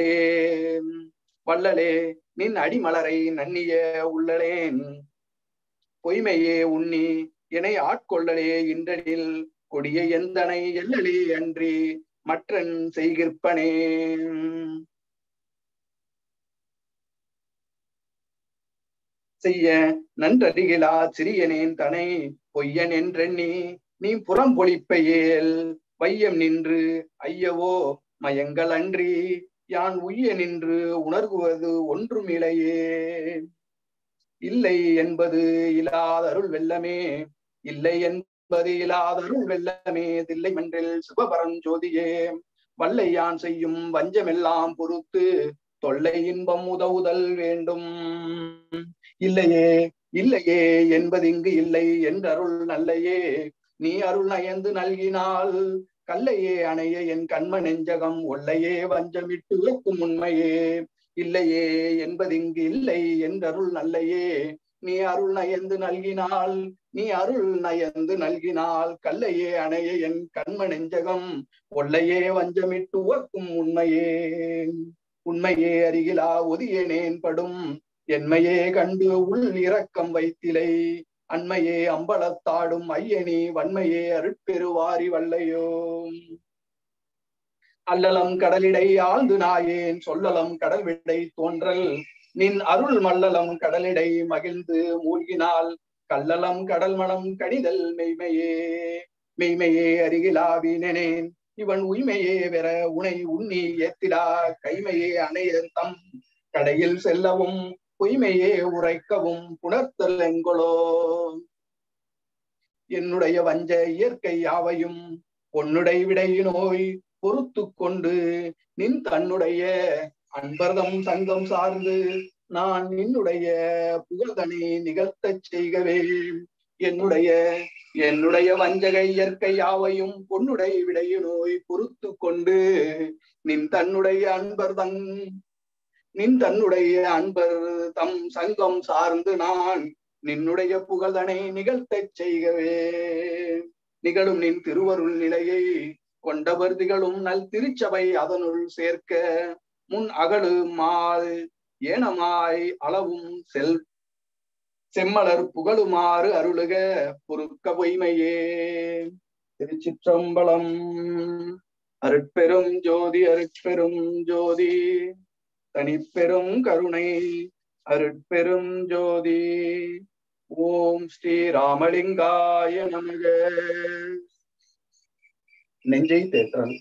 வல்லலே நின் அடிமலரை நன்னிய உள்ளலேன் பொய்மையே உண்ணி என்னை ஆட்கொள்ளலே இன்றனில் கொடிய எந்தனை எல்லலே அன்றி மற்றன் செய்கிற்பனே. செய்ய நன்றறிகிலா சிறியனேன் தனை பொய்யன் என்றெண்ணி நீ புறம் பொழிப்பையேல் வையம் நின்று ஐயவோ மயங்கள் அன்றி யான் உய்ய நின்று உணர்குவது ஒன்றுமில்லையே. இல்லை என்பது இல்லாதருள் வெல்லமே தில்லை மன்றில் சிவபரம் ஜோதியே வல்லை யான் செய்யும் வஞ்சமெல்லாம் பொறுத்து தொல்லை இன்பம் உதவுதல் வேண்டும். இல்லையே என்பது இங்கு இல்லை என்றருள் நல்லையே நீ அருள் நயந்து நல்கினால் கல்லையே அணைய என் கண்ம நெஞ்சகம் ஒல்லையே வஞ்சமிட்டு வைக்கும் உண்மையே இல்லையே என்பதிங்கு இல்லை என்றருள் நல்லையே நீ அருள் நயந்து நல்கினால் கல்லையே அணைய என் கண்ம நெஞ்சகம் ஒல்லையே வஞ்சமிட்டு உவக்கும் உண்மையே அருகிலா ஒதியனேன் படும் என்மையே கண்டு உள் இரக்கம் வைத்திலை அண்மையே அம்பலத்தாடும் ஐயனி வன்மையே அருட்பெருவாரி வல்லையோ அல்லலம் கடலிடை ஆழ்ந்து நாயேன் சொல்லலம் கடல் விடை தோன்றல் நின் அருள் மல்லலம் கடலிடை மகிழ்ந்து மூழ்கினால் கல்லலம் கடல் மனம் கடிதல் மெய்மையே அருகிலாவினேன் இவன் உய்மையே வெற உனை உண்ணி ஏத்திலா கைமையே அணையர் தம் கடையில் செல்லவும் பொய்மையே உரைக்கவும் புணர்த்தல் எங்கொளோ என்னுடைய வஞ்ச இயற்கை யாவையும் பொன்னுடை விடை நோய் பொறுத்து கொண்டு நின் தன்னுடைய அன்பர்தம் சங்கம் சார்ந்து நான் நின்னுடைய புகழ்தனை நிகழ்த்தச் செய்கவே என்னுடைய வஞ்சக இயற்கை யாவையும் பொன்னுடை விடை நோய் பொறுத்து கொண்டு நின் தன்னுடைய அன்பர் தம் சங்கம் சார்ந்து நான் நின்னுடைய புகழ்தனை நிகழ்த்தச் செய்கவே நிகழும் நின் திருவருள் நிலையை கொண்டவர் திகழும் நல் திருச்சபை அதனுள் சேர்க்க முன் அகழு மால் ஏனமாய் அளவும் செம்மலர் புகழுமாறு அருளுக பொறுக்க பொய்மையே. திருச்சிற்றம்பலம். அருட்பெரும் ஜோதி அருட்பெரும் ஜோதி தனிப்பெரும் கருணை அருட்பெரும் ஜோதி. ஓம் ஸ்ரீ ராமலிங்காய நமக. நெஞ்சை தேற்றல்.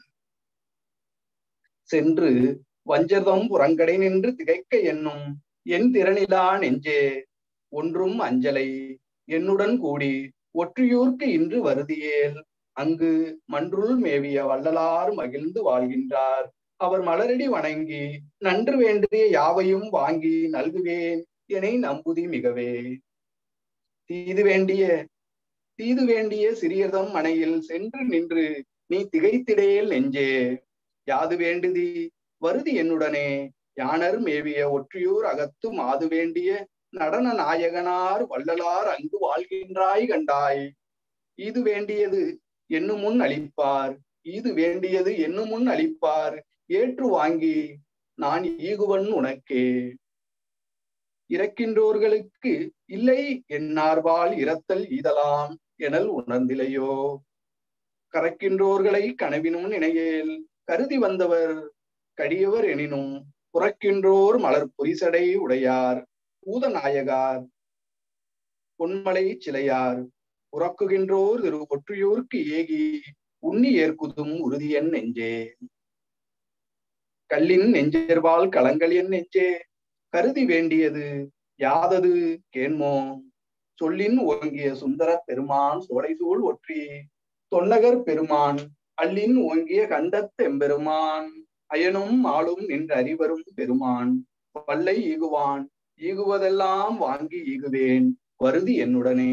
சென்று வஞ்சர்தம் புறங்கடை நின்று திகைக்க என்னும் என் திறனிலா நெஞ்சே ஒன்றும் அஞ்சலை என்னுடன் கூடி ஒற்றியூர்க்கு இன்று வருதியேல் அங்கு மன்றுள் மேவிய வள்ளலார் மகிழ்ந்து வாழ்கின்றார். அவர் மலரடி வணங்கி நன்று வேண்டிய யாவையும் வாங்கி நல்குவேன் என நம்புதி மிகவே. தீது வேண்டிய சிறியதம் மனையில் சென்று நின்று நீ திகைத்திடேல் நெஞ்சே யாது வேண்டுதி வருதி என்னுடனே யானர் மேவிய ஒற்றியூர் அகத்து மாது வேண்டிய நடன நாயகனார் வள்ளலார் அங்கு வாழ்கின்றாய் கண்டாய். இது வேண்டியது என்னும் முன் அளிப்பார் ஏற்று வாங்கி நான் ஈகுவன் உனக்கே. இறக்கின்றோர்களுக்கு இல்லை என்னார்வாள் இரத்தல் ஈதலாம் எனல் உணர்ந்திலையோ. கறக்கின்றோர்களை கனவினும் நினையேல் கருதி வந்தவர் கடியவர் எனினும் புறக்கின்றோர் மலர் பொரிசடை உடையார் பூதநாயகார் பொன்மலை சிலையார் உறக்குகின்றோர் திரு ஒற்றியூர்க்கு ஏகி உண்ணி ஏற்குதும் உறுதியன் நெஞ்சே. கல்லின் நெஞ்சர்வால் களங்கள் என் நெஞ்சே கருதி வேண்டியது யாதது கேண்மோ. சொல்லின் ஓங்கிய சுந்தர பெருமான் சோலைசூழ் ஒற்றி தொன்னகர் பெருமான் அல்லின் ஓங்கிய கண்டத்தெம்பெருமான் அயனும் ஆளும் நின்று அறிவரும் பெருமான் வல்லை ஈகுவான் ஈகுவதெல்லாம் வாங்கி ஈகுவேன் வருதி என்னுடனே.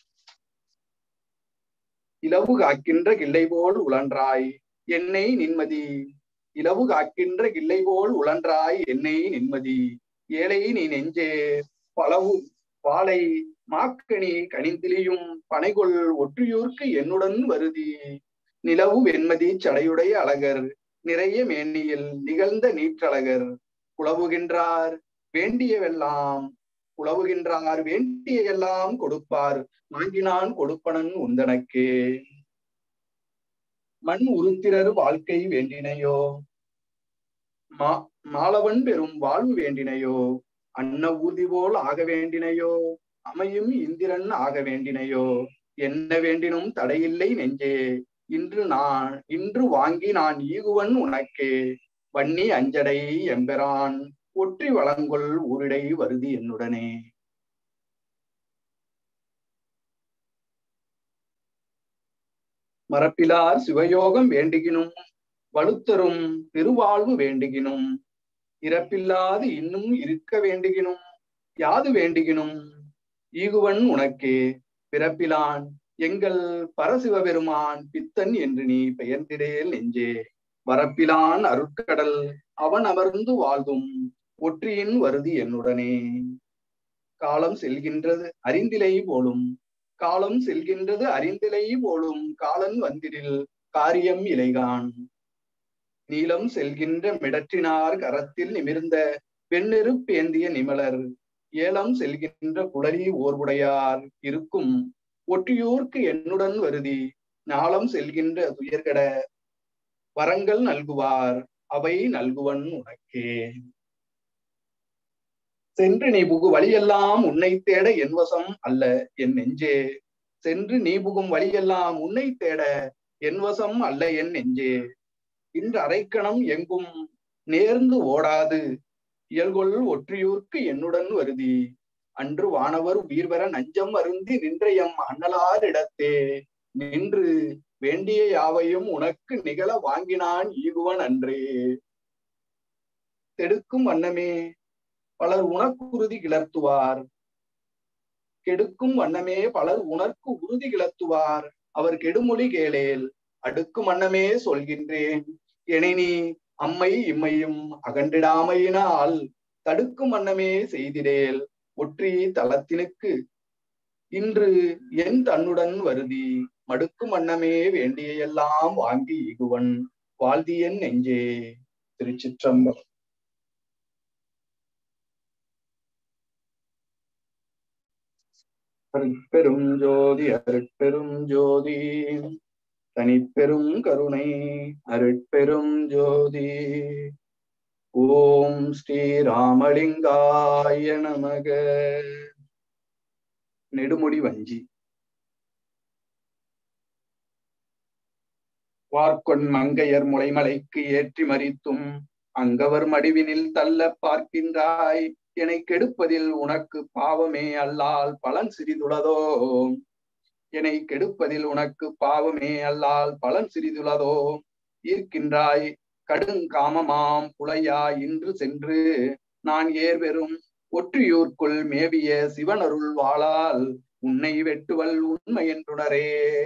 இலவு காக்கின்ற கிள்ளை போல் உழன்றாய் என்னை நின்மதி. இலவு காக்கின்ற கிள்ளை போல் உழன்றாய் என்னை நின்மதி. ஏழை நீ நெஞ்சே பலவு பாலை மாக்கணி கனிந்திலியும் பனைகொள் ஒற்றியூர்க்கு என்னுடன் வருதி. நிலவு வெண்மதி சடையுடைய அழகர் நிறைய மேனியில் நிகழ்ந்த நீற்றழகர் புலவுகின்றார் வேண்டிய எல்லாம் கொடுப்பார் வாங்கினான் கொடுப்பனன் உந்தனக்கே. மண் உருத்திரர் வாழ்க்கை வேண்டினையோ மாலவன் பெரும் வாழ்வு வேண்டினையோ. அன்ன ஊர்தி போல் ஆக வேண்டினையோ அமையும் இந்திரன் ஆக வேண்டினையோ. என்ன வேண்டினும் தடையில்லை நெஞ்சே இன்று வாங்கி நான் ஈகுவன் உனக்கே. வன்னி அஞ்சடை எம்பெரான் ஒற்றி வளங்கொள் ஊரிடை வருதி என்னுடனே. மரப்பிலார் சிவயோகம் வேண்டுகினும் வலுத்தரும் திருவாழ்வு வேண்டுகினும் இறப்பில்லாது இன்னும் இருக்க வேண்டுகினும் யாது வேண்டுகினும் ஈகுவன் உனக்கே. பிறப்பிலான் எங்கள் பரசிவபெருமான் பித்தன் என்று நீ பெயர்ந்திடேல் நெஞ்சே. வரப்பிலான் அருட்கடல் அவன் அமர்ந்து வாழ்ந்தும் ஒற்றியின் வருதி என்னுடனே. காலம் செல்கின்றது அறிந்திலை போலும், காலம் செல்கின்றது அறிந்திலை போலும், காலன் வந்திடில் காரியம் இலைகான். நீளம் செல்கின்ற மிடற்றினார் கரத்தில் நிமிர்ந்த வெண்ணெருப்பேந்திய நிமலர், ஏலம் செல்கின்ற குளறி ஓர்வுடையார் இருக்கும் ஒற்றியூர்க்கு என்னுடன் வருதி. ஞாலம் செல்கின்ற துயர்கட வரங்கள் நல்குவார், அவை நல்குவன் உனக்கே. சென்று நீ புகு வழியெல்லாம் உன்னை தேட என் வசம் அல்ல என் நெஞ்சே. சென்று நீ புகும் வழியெல்லாம் உன்னை தேட என் வசம் அல்ல என் நெஞ்சே. இன்று அரைக்கணம் எங்கும் நேர்ந்து ஓடாது இயல்கொள் ஒற்றியூர்க்கு என்னுடன் வருதி. அன்று வானவர் உயிர்வர நஞ்சம் அருந்தி நின்ற எம் அண்ணலார் இடத்தே நின்று வேண்டிய யாவையும் உனக்கு நிகழ வாங்கினான் ஈகுவன் அன்றே. தெடுக்கும் வண்ணமே பலர் உனக்கு உறுதி கிளர்த்துவார், கெடுக்கும் வண்ணமே பலர் உனக்கு உறுதி கிளர்த்துவார், அவர் கெடுமொழி கேளேல் அடுக்கும் வண்ணமே சொல்கின்றேன். என நீ அம்மை இம்மையும் அகன்றிடாமையினால் தடுக்கும் வண்ணமே செய்திடேல் ஒற்றி தலத்தினுக்கு இன்று என் தன்னுடன் வருதி. மடுக்கும் வண்ணமே வேண்டிய எல்லாம் வாங்கி ஈகுவன் வாழ்தியன் நெஞ்சே. திருச்சிற்றம்பலம். அருட்பெரும் ஜோதி அருட்பெரும் ஜோதி தனிப்பெரும் கருணை அருட்பெரும் ஜோதி. ஓம் ஸ்ரீ ராமலிங்காய நமக. நெடுமுடி வஞ்சி. வார்கொன் மங்கையர் முளைமலைக்கு ஏற்றி மறித்தும் அங்கவர் மடிவினில் தள்ள பார்க்கின்றாய். என்னை கெடுப்பதில் உனக்கு பாவமே அல்லால் பலன் சிறிதுளதோ. என்னை கெடுப்பதில் உனக்கு பாவமே அல்லால் பலன் சிறிதுளதோ. ஈர்க்கின்றாய் கடுங்காமமாம் புலையா இன்று சென்று நான் ஏர்வெறும் ஒற்றியூர்க்குள் மேவிய சிவனருள் வாளால் உன்னை வெட்டுவல் உண்மை என்றுணரே.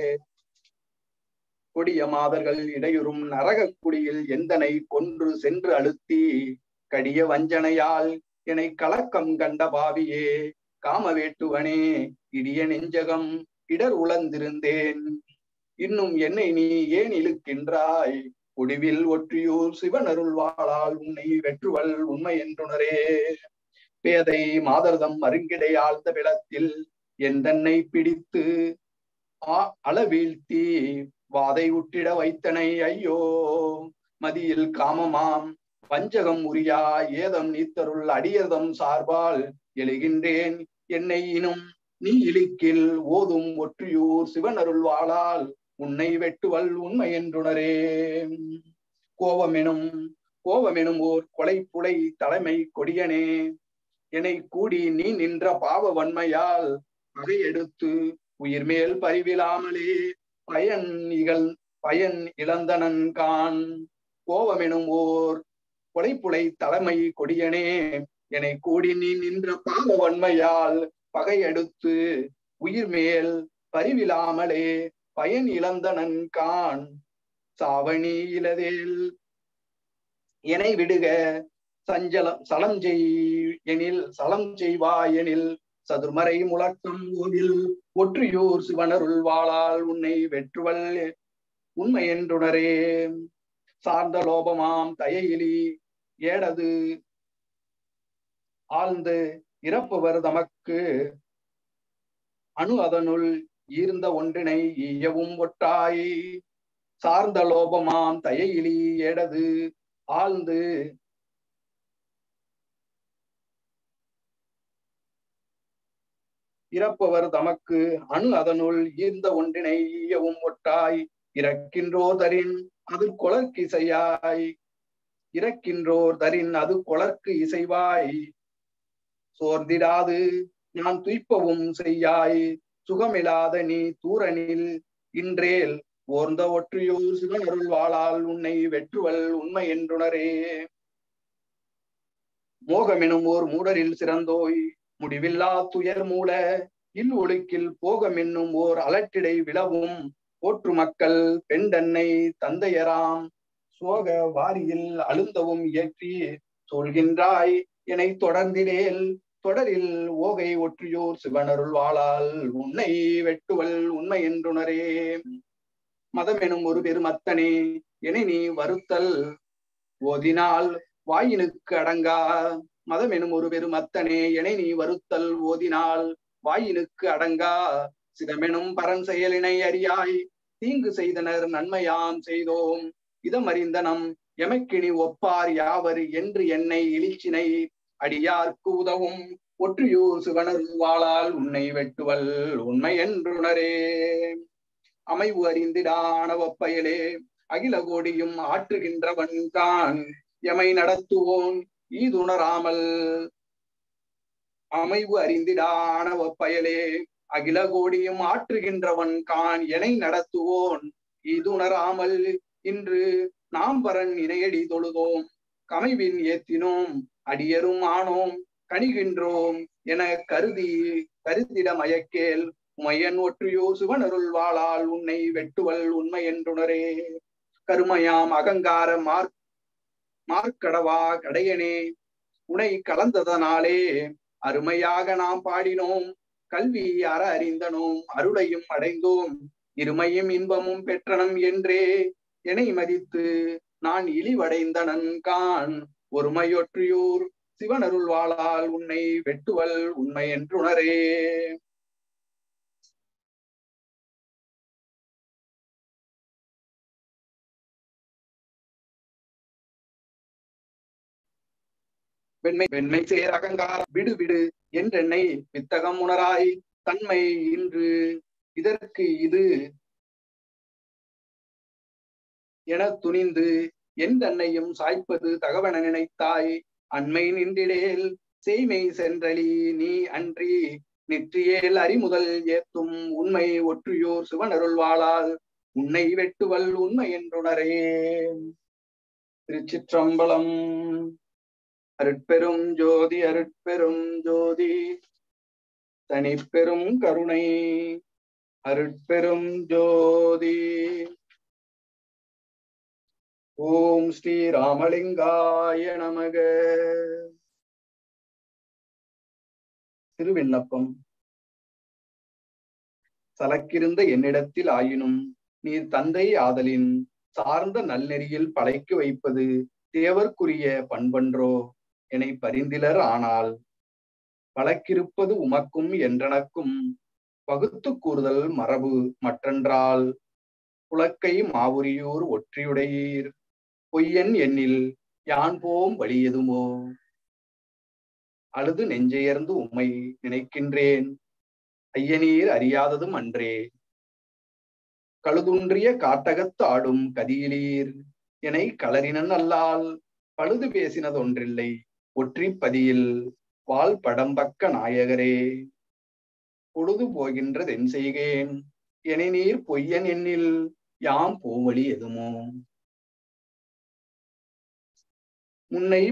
கொடிய மாதர்கள் இடையுறும் நரகக் குடியில் எந்தனை கொன்று சென்று அழுத்தி கடிய வஞ்சனையால் என்னை கலக்கம் கண்ட பாவியே. காம வேட்டுவனே இடிய நெஞ்சகம் இடர் உழந்திருந்தேன், இன்னும் என்னை நீ ஏன் இழுக்கின்றாய். முடிவில் ஒற்றியூர் சிவனருள் வாளால் உன்னை வெற்றுவல் உண்மை என்றுணரே. பேதை மாதர்தம் அருங்கிடை ஆழ்ந்த விளத்தில் எந்தன்னை பிடித்து அளவீழ்த்தி வாதை உட்டிட வைத்தனை ஐயோ. மதியில் காமமாம் பஞ்சகம் உரியா ஏதம் நீத்தருள் அடியதம் சார்பால் எழுகின்றேன். என்னை இனும் நீ இழுக்கில் ஓதும் ஒற்றியூர் சிவனருள் வாளால் உன்னை வெட்டுவல் உண்மை என்றுணரே. கோவமெனும் ஓர் கொலை புலை தலைமை கொடியனே, என்னை கூடி நீ நின்ற பாவ வன்மையால் பகை எடுத்து உயிர் மேல் பரிவிலாமலே பயன் இழந்தனன் கான். கோவமெனும் ஓர் கொலைப்புலை தலைமை கொடியனே, என்னை கூடி நீ நின்ற பாவ வன்மையால் பகை எடுத்து உயிர் மேல் பரிவிலாமலே பயன் இழந்தனன் கான். சாவணி இலதேல் என்னை விடுக சலம் செய்வாயெனில் சதுர்மறை முழக்கம் ஓதில் ஒற்றியூர் சிவனருள் வாளால் உன்னை வெற்றுவல் உண்மை என்றுணரே. சார்ந்த லோபமாம் தயையிலி ஏடது ஆழ்ந்து இறப்பவர் தமக்கு அணு அதனுள் ஈர்ந்த ஒன்றினை ஈயவும் ஒட்டாய். சார்ந்த லோபமாம் தயையிலி ஏடது ஆழ்ந்து இறப்பவர் தமக்கு அணு அதனுள் ஈர்ந்த ஒன்றினை ஈயவும் ஒட்டாய். இறக்கின்றோர் தரின் அது கொளர்க்கு இசையாய், இறக்கின்றோர் தரின் அது கொளர்க்கு இசைவாய். சோர்ந்திடாது நான் துய்ப்பவும் செய்யாய், சுகமில்லாத நீ தூரனில் இன்றேல் ஓர்ந்த ஒற்றியூர் சிவனருள் வாளால் உன்னை வெற்றுவல் உண்மை என்றுணரே. மோகமெனும் ஓர் மூடரில் சிறந்தோய் முடிவில்லா துயர் மூல இல் ஒழுக்கில் போகம் என்னும் ஓர் அலட்டிடை விழவும் போற்று மக்கள் பெண்டன்னை தந்தையராம் சோக வாரியில் அழுந்தவும் இயற்றி சொல்கின்றாய் என தொடர்ந்திடேல் தொடரில் ஓகை ஒற்றியோர் சிவனருள் வாழால் உன்னை வெட்டுவல் உண்மை என்றுணரே. மதம் எனும் ஒரு பெருமத்தனே என நீ வருத்தல் ஓதினால் வாயினுக்கு அடங்கா. மதம் எனும் ஒரு பெருமத்தனே என நீ வருத்தல் ஓதினால் வாயினுக்கு அடங்கா. சிதமெனும் பரன் செயலினை அறியாய் தீங்கு செய்தனர் நன்மையாம் செய்தோம் இதமறிந்த நம் எமக்கினி ஒப்பார் யாவர் என்று என்னை இழிச்சினை அடியார்க்கு உதவும் ஒற்றியூர் சிவனர் வாழால் உன்னை வெட்டுவல் உண்மை என்றுணரே. அமைவு அறிந்திடான ஒப்பயலே அகில கோடியும் ஆற்றுகின்றவன் தான் எமை நடத்துவோன் ஈதுணராமல். அமைவு அறிந்திடான ஒப்பயலே அகில கோடியும் ஆற்றுகின்றவன் கான் எனை நடத்துவோன் ஈதுணராமல். இன்று நாம் வரன் இணையடி தொழுதோம் கமைவின் ஏத்தினோம் அடியரும் ஆனோம் கணிகின்றோம் என கருதிட மயக்கேல் உமையன் ஒற்றியோ சிவனருள் வாழால் உன்னை வெட்டுவல் உண்மை என்றுணரே. கருமையாம் அகங்கார மார்க்கடவா கடையனே உனை கலந்ததனாலே அருமையாக நாம் பாடினோம் கல்வி அற அறிந்தனோம் அருளையும் அடைந்தோம் இருமையும் இன்பமும் பெற்றனம் என்றே எனை மதித்து நான் இழிவடைந்தனன் கான் ஒருமையொற்றியூர் சிவனருள் வாழால் உன்னை வெட்டுவல் உண்மை என்றுணரே. வெண்மை சேர் அகங்காரம் விடு விடு என்றென்னை வித்தகம் உணராய் தன்மை இன்று இதற்கு இது என துணிந்து என் தன்னையும் சாய்ப்பது தகவன நினைத்தாய் அண்மை நின்றிடேல் செய்மை சென்றலி நீ அன்றி நெற்றியேல் அறிமுதல் ஏத்தும் உண்மை ஒற்றியோர் சிவனருள் வாழால் உன்னை வெட்டுவல் உண்மை என்றுணரே. திருச்சிற்றம்பலம். அருட்பெரும் ஜோதி அருட்பெரும் ஜோதி தனிப்பெரும் கருணை அருட்பெரும் ஜோதி. ஓம் ஸ்ரீ ராமலிங்காய நமக. திருவிண்ணப்பம். சலக்கிருந்த என்னிடத்தில் ஆயினும் நீர் தந்தை ஆதலின் சார்ந்த நல்நெறியில் படைக்கு வைப்பது தேவர்க்குரிய பண்பன்றோ என பரிந்திலர். ஆனால் வழக்கிருப்பது உமக்கும் என்றனக்கும் பகுத்து கூறுதல் மரபு மற்றென்றால் புலக்கை மாவுரியூர் ஒற்றியுடையீர் பொய்யன் எண்ணில் யான் போம் வழியதுமோ. அழுது நெஞ்செயர்ந்து உம்மை நினைக்கின்றேன் ஐயனீர் அறியாததும் அன்றே. கழுதுன்றிய காட்டகத்து ஆடும் கதியிலீர் என களறினன் அல்லால் பழுது பேசினதொன்றில்லை ஒற்றிப்பதியில் வால் படம்பக்க நாயகரே. பொழுது போகின்றதென் செய்கேன் என நீர் பொய்யன் எண்ணில் யாம் போவழி எதுமோ. முன்னை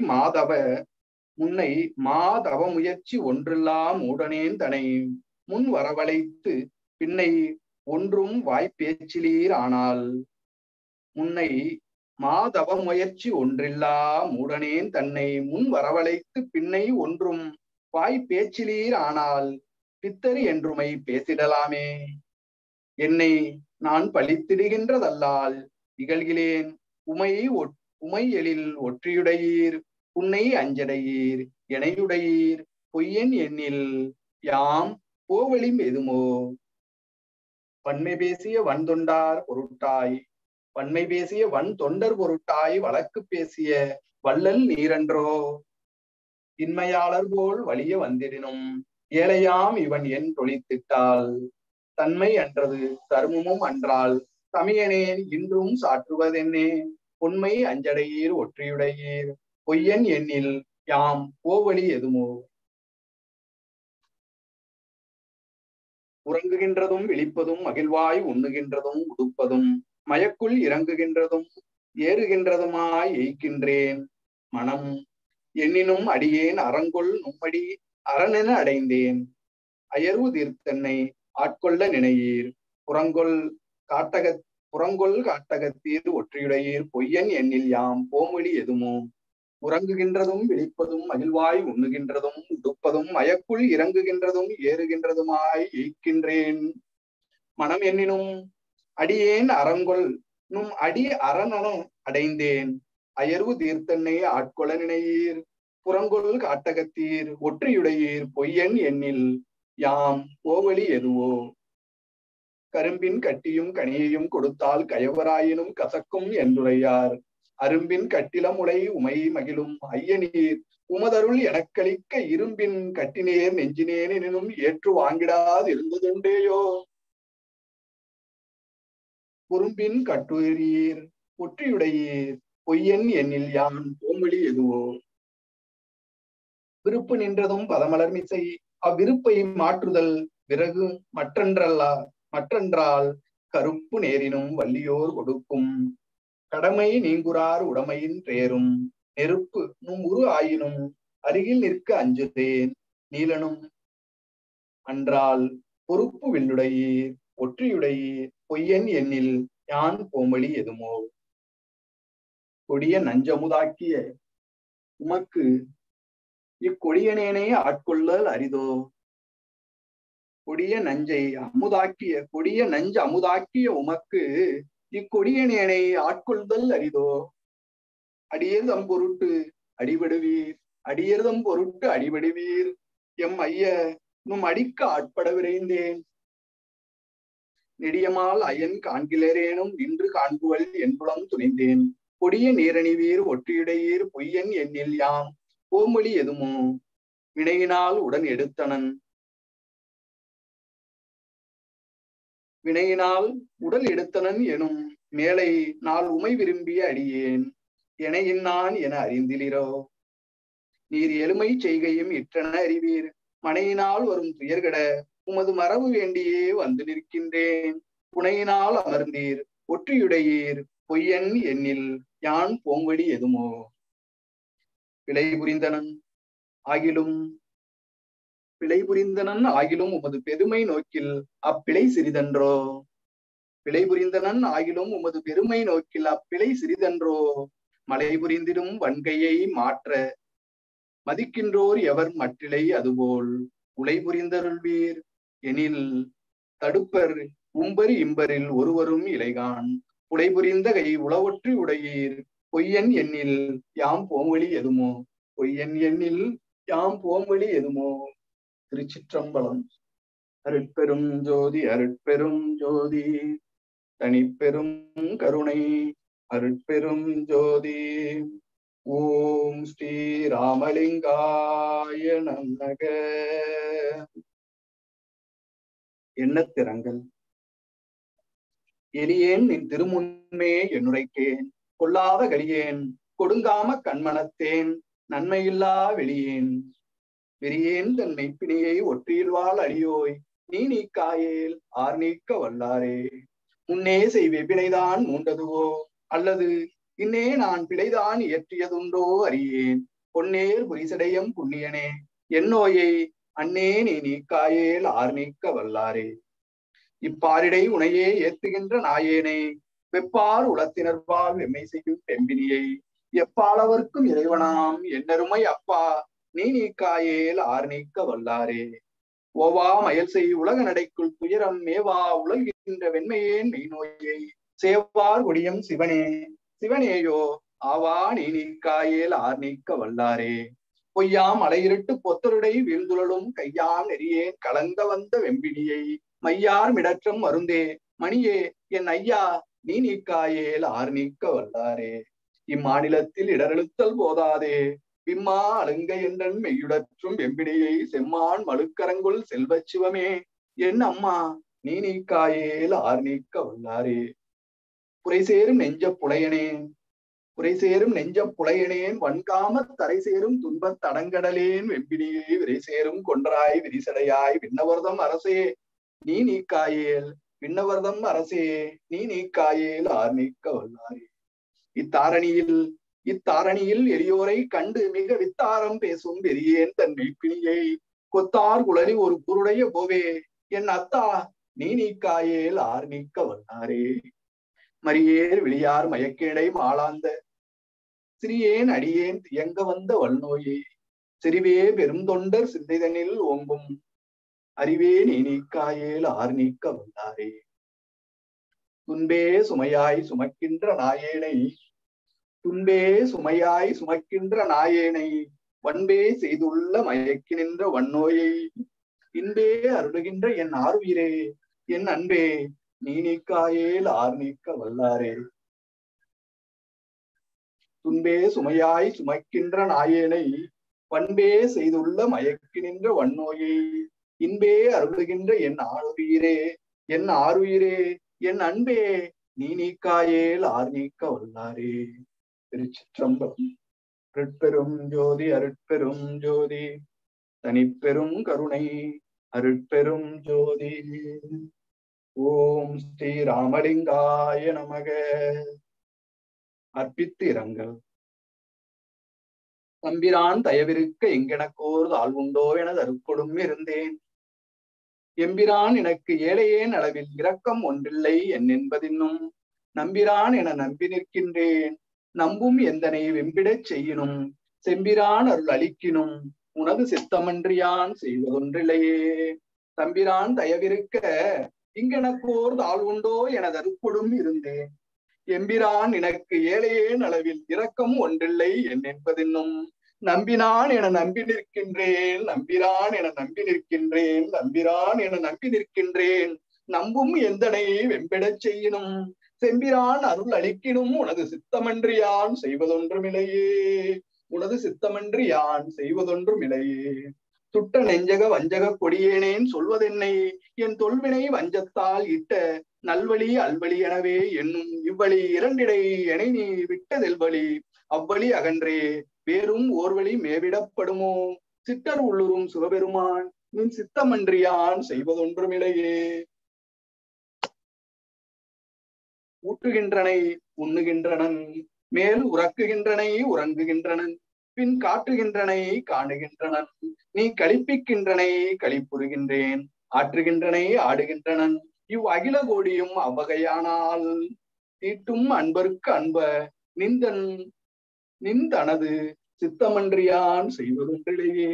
மாதவ முயற்சி ஒன்றெல்லாம் மூடனேன் தனை முன் வரவழைத்து பின்னை ஒன்றும் வாய்ப்பேச்சிலீர். ஆனால் முன்னை மாதவ முயற்சி ஒன்றில்லா மூடனேன் தன்னை முன் வரவழைத்து பின்னை ஒன்றும் வாய்ப்பேச்சிலீர். ஆனால் பித்தரி என்றுமை பேசிடலாமே. என்னை நான் பழித்திடுகின்றதல்லால் இகழ்கிலேன் உமை எழில் ஒற்றியுடையீர் புன்னை அஞ்சடையீர் எனையுடையீர் பொய்யன் எண்ணில் யாம் போவெளிம் எதுமோ. வன்மை பேசிய வன் தொண்டார் பொருட்டாய் வன்மை பேசிய வன் தொண்டர் பொருட்டாய் வழக்கு பேசிய வள்ளல் நீரன்றோ. இன்மையாளர் போல் வலிய வந்திடினும் ஏழையாம் இவன் என் தொழித்திட்டால் தன்மை அன்றது தர்மமும் அன்றால் தமியனேன் இன்றும் சாற்றுவதென்னே. உண்மை அஞ்சடையீர் ஒற்றியுடையீர் பொய்யன் எண்ணில் யாம் போவழி எதுமோ. உறங்குகின்றதும் விழிப்பதும் மகிழ்வாய் உண்ணுகின்றதும் உடுப்பதும் மயக்குள் இறங்குகின்றதும் ஏறுகின்றதுமாய் எய்கின்றேன் மனம். எண்ணினும் அடியேன் அறங்கொள் நும்மடி அரணென அடைந்தேன். அயர்வு தீர்த்தன்னை ஆட்கொள்ள நினையீர். புறங்கொள் காட்டகத்தீர் ஒற்றியுடையீர் பொய்யன் எண்ணில் யாம் போமொழி எதுமோ. உறங்குகின்றதும் விழிப்பதும் மகிழ்வாய் உண்ணுகின்றதும் உடுப்பதும் மயக்குள் இறங்குகின்றதும் ஏறுகின்றதுமாய் ஈக்கின்றேன். மனம் எண்ணினும் அடியேன் அறங்கொள் நும் அடி அரணன அடைந்தேன். அயர்வு தீர்த்தன்னை ஆட்கொள்ள நினையீர். புறங்கொள் காட்டகத்தீர் ஒற்றியுடையீர் பொய்யன் எண்ணில் யாம் போவழி எதுவோ. கரும்பின் கட்டியும் கனியையும் கொடுத்தால் கயவராயினும் கசக்கும் என்றுரையார். அரும்பின் கட்டிலமுலை உமை மகிழும் ஐயனீர் உமதருள் எனக்களிக்க இரும்பின் கட்டினேர் நெஞ்சினேன் எனினும் ஏற்று வாங்கிடாது இருந்ததுண்டேயோ. குறும்பின் கட்டுயீர் ஒற்றியுடையீர் பொய்யன் எண்ணில் யான் போமொழி எதுவோ. விருப்பு நின்றதும் பதமலர் மிசை அவ்விருப்பை மாற்றுதல் விறகு மற்றென்றால் கருப்பு நேரினும் வள்ளியோர் கொடுக்கும். கடமை நீங்குறார் உடமையின் பேரும் நெருப்பு நும் உரு ஆயினும் அருகில் நிற்க அஞ்சுதேன். நீலனும் அன்றால் பொறுப்பு வில்லுடையீர் ஒற்றியுடையீர் பொய்யன் எண்ணில் யான் போமொழி எதுமோ. கொடிய நஞ்சமுதாக்கிய உமக்கு இக்கொடியனேனே ஆட்கொள்ளல் அரிதோ. கொடிய நஞ்சு அமுதாக்கிய உமக்கு இக்கொடியனேனை ஆட்கொள்தல் அரிதோ. அடியர்தம் பொருட்டு அடிபடுவீர் எம் ஐய நும் அடிக்க ஆட்பட விரைந்தேன். நெடியமால் அயன் காண்கிலரேனும் நின்று காண்புவல் என்புலம் துணிந்தேன். கொடிய நீரணிவீர் ஒற்றியுடையீர் பொய்யன் எண்ணில் யாம் போமொழி எதுமோ. வினையினால் உடல் எடுத்தனன் எனும் மேலை நாள் உமை விரும்பிய அடியேன் எனையின்னான் என அறிந்திலிரோ. நீர் எளிமை செய்கையும் இற்றன அறிவீர். மனையினால் வரும் துயர்கட உமது மரபு வேண்டியே வந்து நிற்கின்றேன். புனையினால் அமர்ந்தீர் ஒற்றியுடையீர் பொய்யன் எண்ணில் யான் போங்கடி எதுமோ. பிழை புரிந்தனன் ஆகிலும் உமது பெருமை நோக்கில் அப்பிழை சிறிதன்றோ. மலை புரிந்திடும் வன்கையை மாற்ற மதிக்கின்றோர் எவர் மற்றிலை அதுபோல். உலை புரிந்தருள்வீர் எனில் தடுப்பர் உம்பர் இம்பரில் ஒருவரும் இலைகான். உலை புரிந்த கை உளவொற்றி உடையீர் பொய்யன் எண்ணில் யாம் போமொழி எதுமோ. திருச்சிற்றம்பலம். அருட்பெரும் ஜோதி தனிப்பெரும் கருணை அருட்பெரும் ஜோதி. ஓம் ஸ்ரீ ராமலிங்காய நமக. எண்ணத்திரங்கள். எளியேன் நின் திருமுன்மே என்னுரைக்கேன் கொல்லாத கலியேன் கொடுங்காம கண்மணத்தேன் நன்மையில்லா வெளியேன். வெறியேன் தன் மெய்ப்பினியை ஒற்றியில் வாழ் அடியோய் நீ நீக்காயேல் ஆர் நீக்க வல்லாரே. முன்னே செய்வினைதான் மூண்டதுவோ அல்லது இன்னே நான் பிழைதான் இயற்றியதுண்டோ அறியேன். பொன்னேர் புரிசடையம் புண்ணியனே என்னோயை அன்னே நீ நீக்காயேல் ஆர் நீக்க வல்லாரே. இப்பாரிடை உனையே ஏத்துகின்ற நாயேனை வெப்பார் உளத்தினர்பால் வெம்மை செய்யும் பெம்பினியை எப்பாளவர்க்கும் இறைவனாம் என்னருமை அப்பா நீ நீக்காயேல் ஆர் நீக்க வல்லாரே. ஓவா மயல் செய் உலக நடைக்குள் துயரம் மேவா உலகின்ற வெண்மையேன் மெய்நோயை சேவார் கொடியம் சிவனேயோ ஆவா நீ நீக்காயேல் ஆர் நீக்க வல்லாரே. பொய்யாம் அலையிருட்டு பொத்தருடை வீழ்ந்துழலும் கையாம் நெறியேன் கலங்க வந்த வெம்பினியை மையார் மிடற்றும் மருந்தே மணியே என் ஐயா நீ நீக்காயேல் ஆர் நீக்க வல்லாரே. இம்மாநிலத்தில் இடரெழுத்தல் போதாதே பிம்மா அழுங்க என்றன் மெய்யுடற்றும் வெம்பினியை செம்மான் மழுக்கரங்குள் செல்வச் சிவமே என் அம்மா நீ நீக்காயேல் ஆர் நீக்க வல்லாரே. புரைசேரும் நெஞ்ச புலையனேன் வன்காம தரை சேரும் துன்பத் தடங்கடலேன் வெம்பினியை விரை சேரும் கொன்றாய் விரிசடையாய் விண்ணவர்தம் அரசே நீ நீக்காயேல் ஆர் நீக்க வல்லாரே. இத்தாரணியில் எளியோரை கண்டு மிக வித்தாரம் பேசும் வெறியேன் தன் மெய்ப்பினியை கொத்தார் குழலி ஒரு குருடைய போவே என் அத்தா நீ நீக்காயேல் ஆர் நீக்க வந்தாரே. மரியேர் விழியார் மயக்கேடை மாளாந்த சிறியேன் அடியேன் தியங்க வந்த வல்நோயே. சிறிவே பெருந்தொண்டர் சிந்தைதனில் ஓங்கும் அறிவே நீ நீக்காயேல் ஆர் நீக்க வந்தாரே. துன்பே சுமையாய் சுமக்கின்ற நாயேனை துன்பே சுமையாய் சுமக்கின்ற நாயேனை வன்பே செய்துள்ள மயக்கி நின்ற வன்னோயை இன்பே அருளுகின்ற என் ஆர்வீரே என் அன்பே நீ நீக்காயேல் ஆர் நீக்க வல்லாரே. துன்பே சுமையாய் சுமக்கின்ற நாயேனை பண்பே செய்துள்ள மயக்கி நின்ற வன்னோயை இன்பே அருளுகின்ற என் ஆர்வீரே என் ஆர்வீரே என் அன்பே நீ நீக்காயேல் ஆர் நீக்க வல்லாரே. திருச்சிற்றம்பலம். அருட்பெரும் ஜோதி அருட்பெரும் ஜோதி தனிப்பெரும் கருணை அருட்பெரும் ஜோதி. ஓம் ஸ்ரீ ராமலிங்காய நமக. அர்ப்பித்து இரங்கல். தம்பிரான் தயவிருக்க எங்கெனக்கோர் தாழ்வுண்டோ என தருக்கொடும் இருந்தேன். எம்பிரான் எனக்கு ஏழையேன் அளவில் இரக்கம் ஒன்றில்லை என் என்பதின்னும் நம்பிரான் என நம்பி நிற்கின்றேன். நம்பும் எந்தனை வெம்பிடச் செய்யினும் செம்பிரான் அருள் அளிக்கினும் உனது சித்தமன்றியான் செய்வதொன்றில்லையே. தம்பிரான் தயவிருக்க இங்கெனக்கோர் தாழ்வுண்டோ என தருக்கொடும் இருந்தேன். எம்பிரான் எனக்கு ஏழையேன் அளவில் இரக்கம் ஒன்றில்லை என் என்பதின்னும் நம்பினான் என நம்பி நிற்கின்றேன். நம்பிரான் என நம்பி நிற்கின்றேன். நம்பிரான் என நம்பி நிற்கின்றேன். நம்பும் எந்தனை வெம்பிடச் செய்யினும் செம்பிரான் அருள் அளிக்கினும் உனது சித்தமன்றியான் செய்வதொன்றுமில்லையே. உனது சித்தமன்றியான் செய்வதொன்றுமில்லையே. துட்ட நெஞ்சக வஞ்சக கொடியேனேன் சொல்வதென்னை என் தொல்வினை வஞ்சத்தால் இட்ட நல்வழி அல்வழி எனவே என்னும் இவ்வழி இரண்டிடை எனை நீ விட்டதெல்வழி அவ்வழி அகன்றே வேறும் ஓர்வழி மேவிடப்படுமோ. சிட்டர் உள்ளுரும் சிவபெருமான் நின் சித்தமன்றியான் செய்வதொன்றுமில்லையே. ஊற்றுகின்றனை உண்ணுகின்றனன் மேல் உறக்குகின்றனை உறங்குகின்றனன் பின் காட்டுகின்றனை காணுகின்றனன் நீ களிப்பிக்கின்றனை களிப்புறுகின்றேன் ஆற்றுகின்றனை ஆடுகின்றனன் இவ் அகில கோடியும் அவ்வகையானால் தீட்டும் அன்பருக்கு அன்ப நிந்தனது சித்தமன்றியான் செய்வதொன்றிலேயே.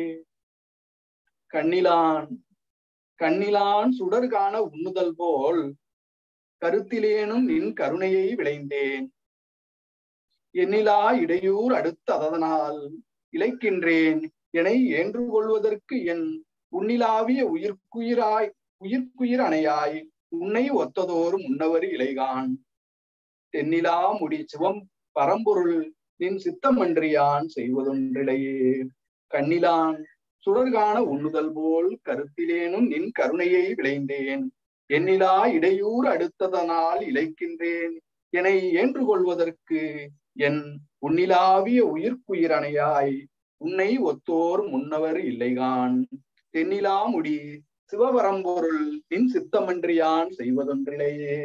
கண்ணிலான் சுடர் காண உண்ணுதல் போல் கருத்திலேனும் நின் கருணையை விளைந்தேன். எண்ணிலா இடையூர் அடுத்து அதனால் இழைக்கின்றேன் என ஏன்று கொள்வதற்கு என் உன்னிலாவிய உயிர்க்குயிர் அணையாய் உன்னை ஒத்ததோர் முன்னவர் இலைகான். தென்னிலா முடி சிவம் பரம்பொருள் நின் சித்தமன்றியான் செய்வதொன்றிலையே. கண்ணிலான் சுடர்காண உண்ணுதல் போல் கருத்திலேனும் நின் கருணையை விளைந்தேன். எண்ணிலா இடையூர் அடுத்ததனால் இழைக்கின்றேன் என ஏன்று கொள்வதற்கு என் உன்னிலாவிய உயிர்க்குயிர் அணையாய் உன்னை ஒத்தோர் முன்னவர் இல்லைகான். தென்னிலா முடி சிவபரம்பொருள் நின் சித்தமன்றியான் செய்வதொன்றிலேயே.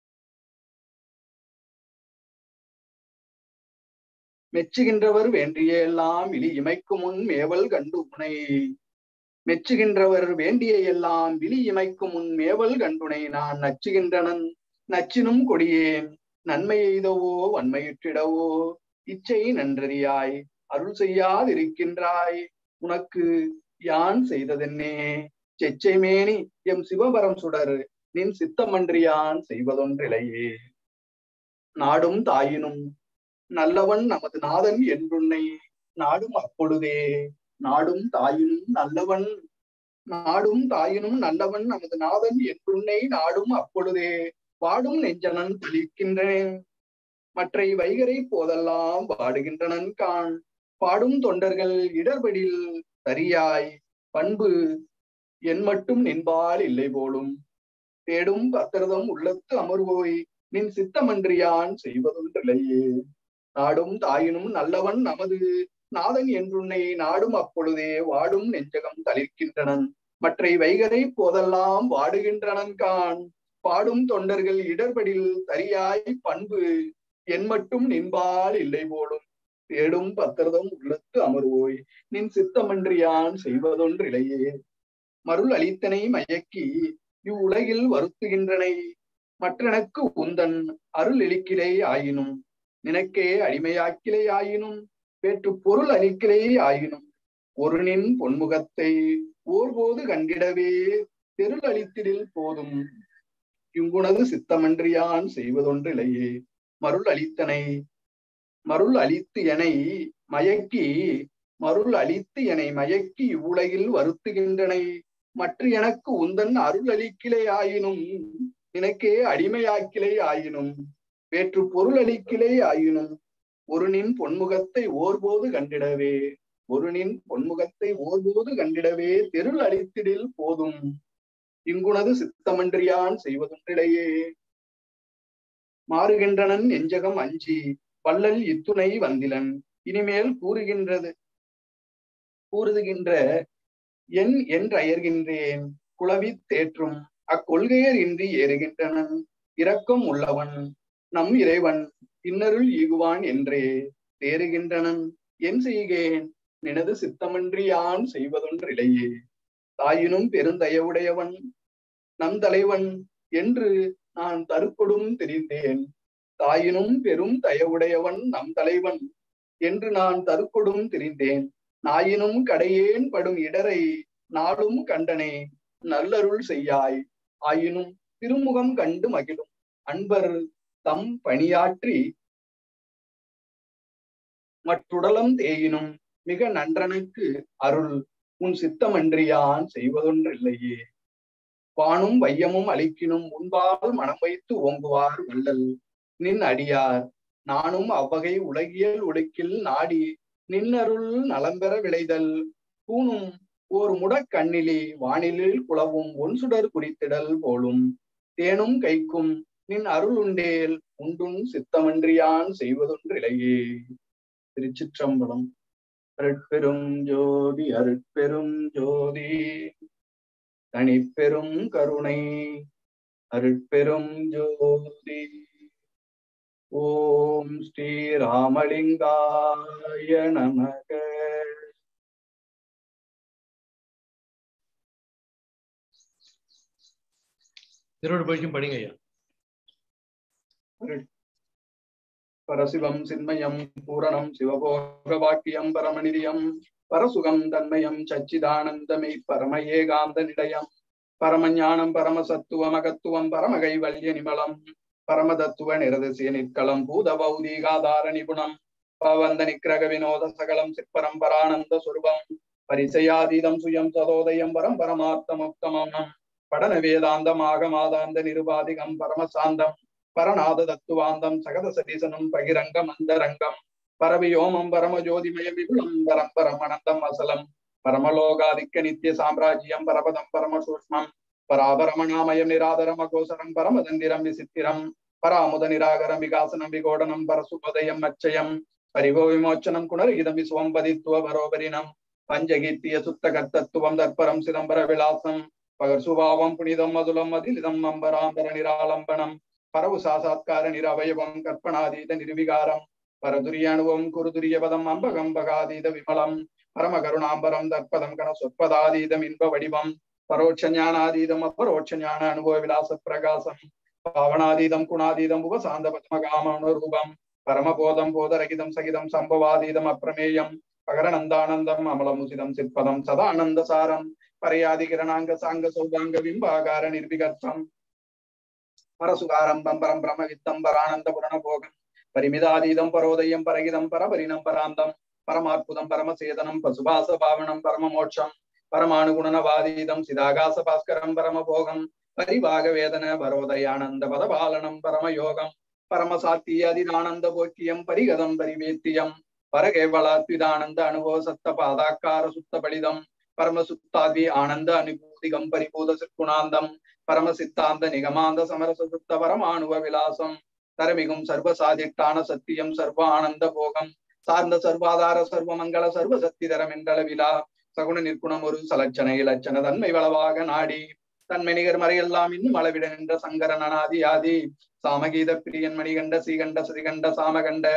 மெச்சுகின்றவர் வேண்டிய எல்லாம் இலி இமைக்கும் முன் மேவல் கண்டு உனை. மெச்சுகின்றவர் வேண்டிய எல்லாம் விழி இமைக்கும் முன் மேவல் கண்டுனை நான் நச்சுகின்றனன் நச்சினும் கொடியேன். நன்மை எய்தவோ வன்மையிட்டிடவோ இச்சை நன்றறியாய் அருள் செய்யாதிருக்கின்றாய். உனக்கு யான் செய்ததென்னே செச்சை மேனி எம் சிவபரம் சுடர் நின் சித்தமன்றியான் செய்வதொன்றிலையே. நாடும் தாயினும் நல்லவன் நமது நாதன் என்றுன்னை நாடும் அப்பொழுதே. நாடும் தாயினும் நல்லவன் நமது நாதன் என்றுன்னை நாடும் அப்பொழுதே. வாடும் நெஞ்சனன் துளிக்கின்றேன் மற்றை வைகரை போதெல்லாம் பாடுகின்றனன் கான். பாடும் தொண்டர்கள் இடர்படில் சரியாய் பண்பு என் மட்டும் நின்பால் இல்லை போலும். தேடும் பத்திரதம் உள்ளத்து அமர்வோய் நின் சித்தமன்றியான் செய்வதொன்றில்லையே. நாடும் தாயினும் நல்லவன் நமது நாதன் என்றுன்னை நாடும் அப்பொழுதே. வாடும் நெஞ்சகம் தளிர்க்கின்றனன் மற்றை வைகரை போதெல்லாம் வாடுகின்றனன் கான். பாடும் தொண்டர்கள் இடர்படில் சரியாய் பண்பு என் மட்டும் நின்பால் இல்லை போலும். தேடும் பத்திரதம் உள்ளத்து அமர்வோய் நின் சித்தமன்றியான் செய்வதொன்றிலையே. மருள் அளித்தனை மயக்கி இவ்வுலகில் வருத்துகின்றனை மற்றனக்கு உந்தன் அருள் எளிக்கிலே ஆயினும் நினைக்கே அடிமையாக்கிலே ஆயினும் வேற்று பொருள் அளிக்கிலே ஆயினும் ஒருநின் பொன்முகத்தை ஓர்போது கண்டிடவே தெருள் அளித்திடில் போதும் இங்குனது சித்தமன்றியான் செய்வதொன்றிலையே. மருள் அளித்தனை மருள் அளித்து எனை மயக்கி இவ்வுலகில் வருத்துகின்றனை மற்ற எனக்கு உந்தன் அருள் அளிக்கிலே ஆயினும் நினைக்கே அடிமையாக்கிலே ஆயினும் வேற்று பொருள் அளிக்கிலே ஆயினும் ஒருநின் பொன்முகத்தை ஓர்போது கண்டிடவே தெருள் அளித்திடில் போதும் இங்குனது சித்தமன்றியான் செய்வதொன்றிலையே. மாறுகின்றனன் நெஞ்சகம் அஞ்சி வள்ளல் இத்துணை வந்திலன் இனிமேல் கூறுகின்ற என் என்றயர்கின்றேன் குளவித் தேற்றும் அக்கொள்கையர் இன்றி ஏறுகின்றனன் இரக்கம் உள்ளவன் நம் இறைவன் இன்னருள் ஈகுவான் என்றே தேறுகின்றனன் என் செய்கேன் நினது சித்தமன்றியான் செய்வதொன்றிலையே. தாயினும் பெருந்தயவுடையவன் நம் தலைவன் என்று நான் தருக்கொடும் தெரிந்தேன் தாயினும் பெரும் தயவுடையவன் நம் தலைவன் என்று நான் தருக்கொடும் தெரிந்தேன் நாயினும் கடையேன் படும் இடரை நாளும் கண்டனே நல்லருள் செய்யாய் ஆயினும் திருமுகம் கண்டு மகிழும் அன்பர் தம் பணியாற்றி மற்றுடலம் தேயினும் மிக நன்றனுக்கு அருள் உன் சித்தமன்றியான் செய்வதொன்றில்லையே. வானும் வையமும் அளிக்கினும் முன்பால் மனம் வைத்து ஓங்குவார் வள்ளல் நின் அடியார் நானும் அவ்வகை உலகியல் உடுக்கில் நாடி நின்னருள் நலம்பெற விளைதல் பூணும் ஓர் முடக்கண்ணிலி வானிலில் குளவும் ஒன் சுடர் குறித்திடல் போலும் தேனும் கைக்கும் நின் அருள் உண்டேல் உண்டுன் சித்தமன்றியான் செய்வதொன்றிலையே. திருச்சிற்றம்பலம். அருட்பெரும் ஜோதி அருட்பெரும் ஜோதி தனிப்பெரும் கருணை அருட்பெரும் ஜோதி. ஓம் ஸ்ரீ ராமலிங்காய நமக. திருவள்ளுவர் பயிற்சியும் படிங்க ஐயா. பரசிவம் சின்மயம் பூரணம் சிவபோக வாக்கியம் பரமநிதியம் பரசுகம் தன்மயம் சச்சிதானந்தமை பரம ஏகாந்த நிலையம் பரமஞானம் பரமசத்துவம் அகத்துவம் பரமகைவல்ய நிமலம் பரமதத்துவ நிரதசிய நிற்களம் பூத பௌதீகாதார நிபுணம் பவந்த நிக்கிரக வினோத சகலம் சிற்பரம்பரானந்த சுரூபம் பரிசயாதீதம் சுயம் சதோதயம் பரம் பரமார்த்தமுக்தமம் படன வேதாந்தம் ஆகமாதாந்த நிருபாதிகம் பரமசாந்தம் பரநாத தத்துவாந்தம் சகத சதீசனம் பகிரங்கம் அந்தரங்கம் பரவியோமம் பரமஜோதிமய விபுலம் பரம்பரமனந்தம் அசலம் பரமலோகாதிக்க நித்திய சாம்ராஜ்யம் பரபதம் பரமசூஷ்மம் பராபரமணாமயம் நிராதரம் அகோசரம் பரமதந்திரம் விசித்திரம் பராமுத நிராகரம் விகாசனம் விகோடனம் பரசுபோதயம் அச்சயம் பரிவோ விமோச்சனம் குணரகிதம் விஸ்வம் பதித்துவ பரோபரினம் பஞ்சகீர்த்திய சுத்த கர்த்தத்துவம் தற்பரம் சிதம்பர விலாசம் பகர் சுபாவம் புனிதம் மதுலம் மதிலிதம் அம்பராம்பர நிராலம்பனம் பரவு சாசாத்கார நிரவயவம் கற்பனாதீத நிர்விகாரம் பரதுரிய குருதுரிய பதம் அம்பகம்பகாதீத விமலம் பரம கருணாம்பரம் தற்பதம் கண சொற்பதாதீதம் இன்ப வடிவம் பரோட்ச ஞானாதீதம் அப்பரோட்ச ஞான அனுபவ விலாச பிரகாசம் பாவனாதீதம் குணாதீதம் உபசாந்த பத்மகாமரூபம் பரமபோதம் போதரகிதம் சகிதம் சம்பவாதீதம் அப்பிரமேயம் பகரநந்தானந்தம் அமலமுசிதம் சிற்பதம் சதானந்த சாரம் பரையாதி கிரணாங்க சாங்க சௌதாங்க பிம்பாகார நிர்விகர்த்தம் பரசுகாரம்பம் பரம் பிரமவித்தம் பரானந்த புரணபோகம் பரிமிதாதீதம் பரோதயம் பரகிதம் பரபரிணம் பராந்தம் பரமாற்புதம் பரமசேதனம் பசுபாச பாவனம் பரமமோட்சம் பரமானுகுணனவாதீதம் சிதாகாச பாஸ்கரம் பரமபோகம் பரிவாக வேதன பரோதயானந்த பதபாலனம் பரமயோகம் பரமசாத்தியாதிதானந்த போக்கியம் பரிகதம் பரிவேத்தியம் பரகேவலாத்விதானந்த அனுபவ சத்த பாதாக்கார சுத்த பலிதம் பரமசுத்தாதி ஆனந்த அனுபூதிகம் பரிபூத சிற்குணாந்தம் பரமசித்தாந்த நிகமாந்த சமரச சுத்த பரமானுவ விலாசம் தரமிகும் சர்வசாதிட்டான சத்தியம் சர்வ ஆனந்த போகம் சார்ந்த சர்வாதார சர்வமங்கள சர்வ சக்திதரம் என்றள விழா சகுன நிற்குணம் ஒரு சலட்சணை இலட்சண தன்மை வளவாக நாடி தன்மை நிகர் மறையெல்லாம் இன்னும் அளவிட நின்ற சங்கரன் அனாதி ஆதி சாமகீத பிரியன் மணிகண்ட சீகண்ட சிறிகண்ட சாமகண்ட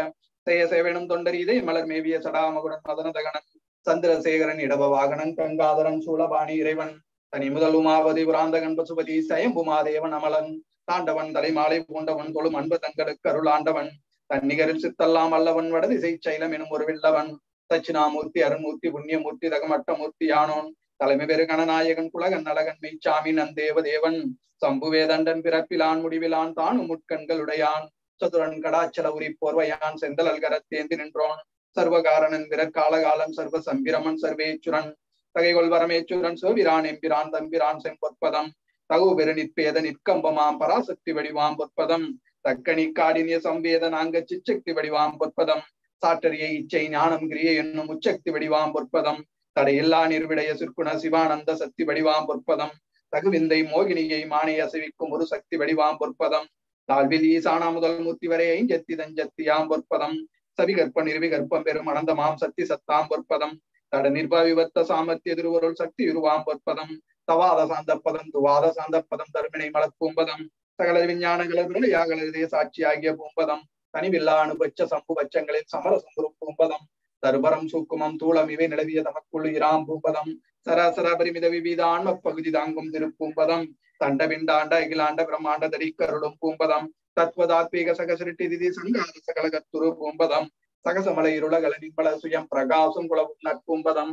சேவனும் தொண்டர் இதே மலர் மேவிய சடாமகுடன் மதனதகனன் சந்திரசேகரன் இடவ வாகனன் கங்காதரன் சூலபாணி இறைவன் தனி முதல் உமாவதி புராந்தகன் பசுபதி சயம்புமாதேவன் அமலன் தாண்டவன் தலைமாலை பூண்டவன் தொழும் அன்பு தங்களுக்கு அருளாண்டவன் தன்னிகரில் சித்தல்லாம் அல்லவன் வடதிசை சைலம் எனும் ஒரு வில்லவன் தட்சிணாமூர்த்தி அருண்மூர்த்தி புண்ணியமூர்த்தி தகமட்டமூர்த்தி யானோன் தலைமை பெரு கணநாயகன் குலகன் நலகன் மெய்ச்சாமி நந்தேவ தேவன் சம்புவேதண்டன் பிறப்பிலான் முடிவிலான் தானும் முட்கண்களுடையான் சதுரன் கடாச்சல உரி போர்வையான் செந்தலல் கரத்தேந்தி நின்றோன் சர்வகாரணன் விரற்காலகாலம் சர்வ சம்பிரமன் சர்வேச்சுரன் தகைகொள் வரமேச்சுரன் சிவபிரான் எம்பிரான் தம்பிரான் செம்பொற்பதம் தகு பெரு நிற்பேத நிற்கம்பமாம் பராசக்தி வடிவாம் பொற்பதம் தக்கணி காடினிய சம்வேத நாங்க சிச்சக்தி வடிவாம் பொற்பதம் சாற்றறிய இச்சை ஞானம் கிரிய என்னும் உச்சக்தி வடிவாம் பொற்பதம் தடையில்லா நிர்விடைய சிற்குண சிவானந்த சக்தி வடிவாம் பொற்பதம் தகுவிந்தை மோகினியை மானை அசைவிக்கும் ஒரு சக்தி வடிவாம் பொற்பதம் தாழ்வில் ஈசானா முதல் மூர்த்தி வரை ஐஞ்சத்தி தஞ்சத்தியாம் பொற்பதம் சவிகற்ப நிர்விகற்பம் பெரும் அனந்தமாம் சக்தி சத்தாம் பொற்பதம் தட நிர்பவிவத்த சாமர்த்திய திருவருள் சக்தி உருவாம் பொற்பதம் தவாத சாந்தப்பதம் துவாத சாந்தப்பதம் தருமினை மலப்பூம்பதம் சகல விஞ்ஞானங்களே சாட்சியாகிய பூம்பதம் தனிவில்லா அனுபட்ச சம்பு பட்சங்களில் சமரசம்புரும் பூம்பதம் தருபரம் சூக்குமம் தூளம் இவை நிலவிய தமக்குள் இராம் பூம்பதம் சராசர பரிமித விவித ஆன்ம பகுதி தாங்கும் திருப்பூம்பதம் தண்டபிண்டாண்ட அகிலாண்ட பிரம்மாண்ட தடிக்கருளும் பூம்பதம் தத்வதாத்வீக சகசிருட்டி திதி சங்காத சகல கத்துரு பூம்பதம் சகசமலை இருளகல நிம்பள சுயம் பிரகாசம் குலவும் நட்பூம்பதம்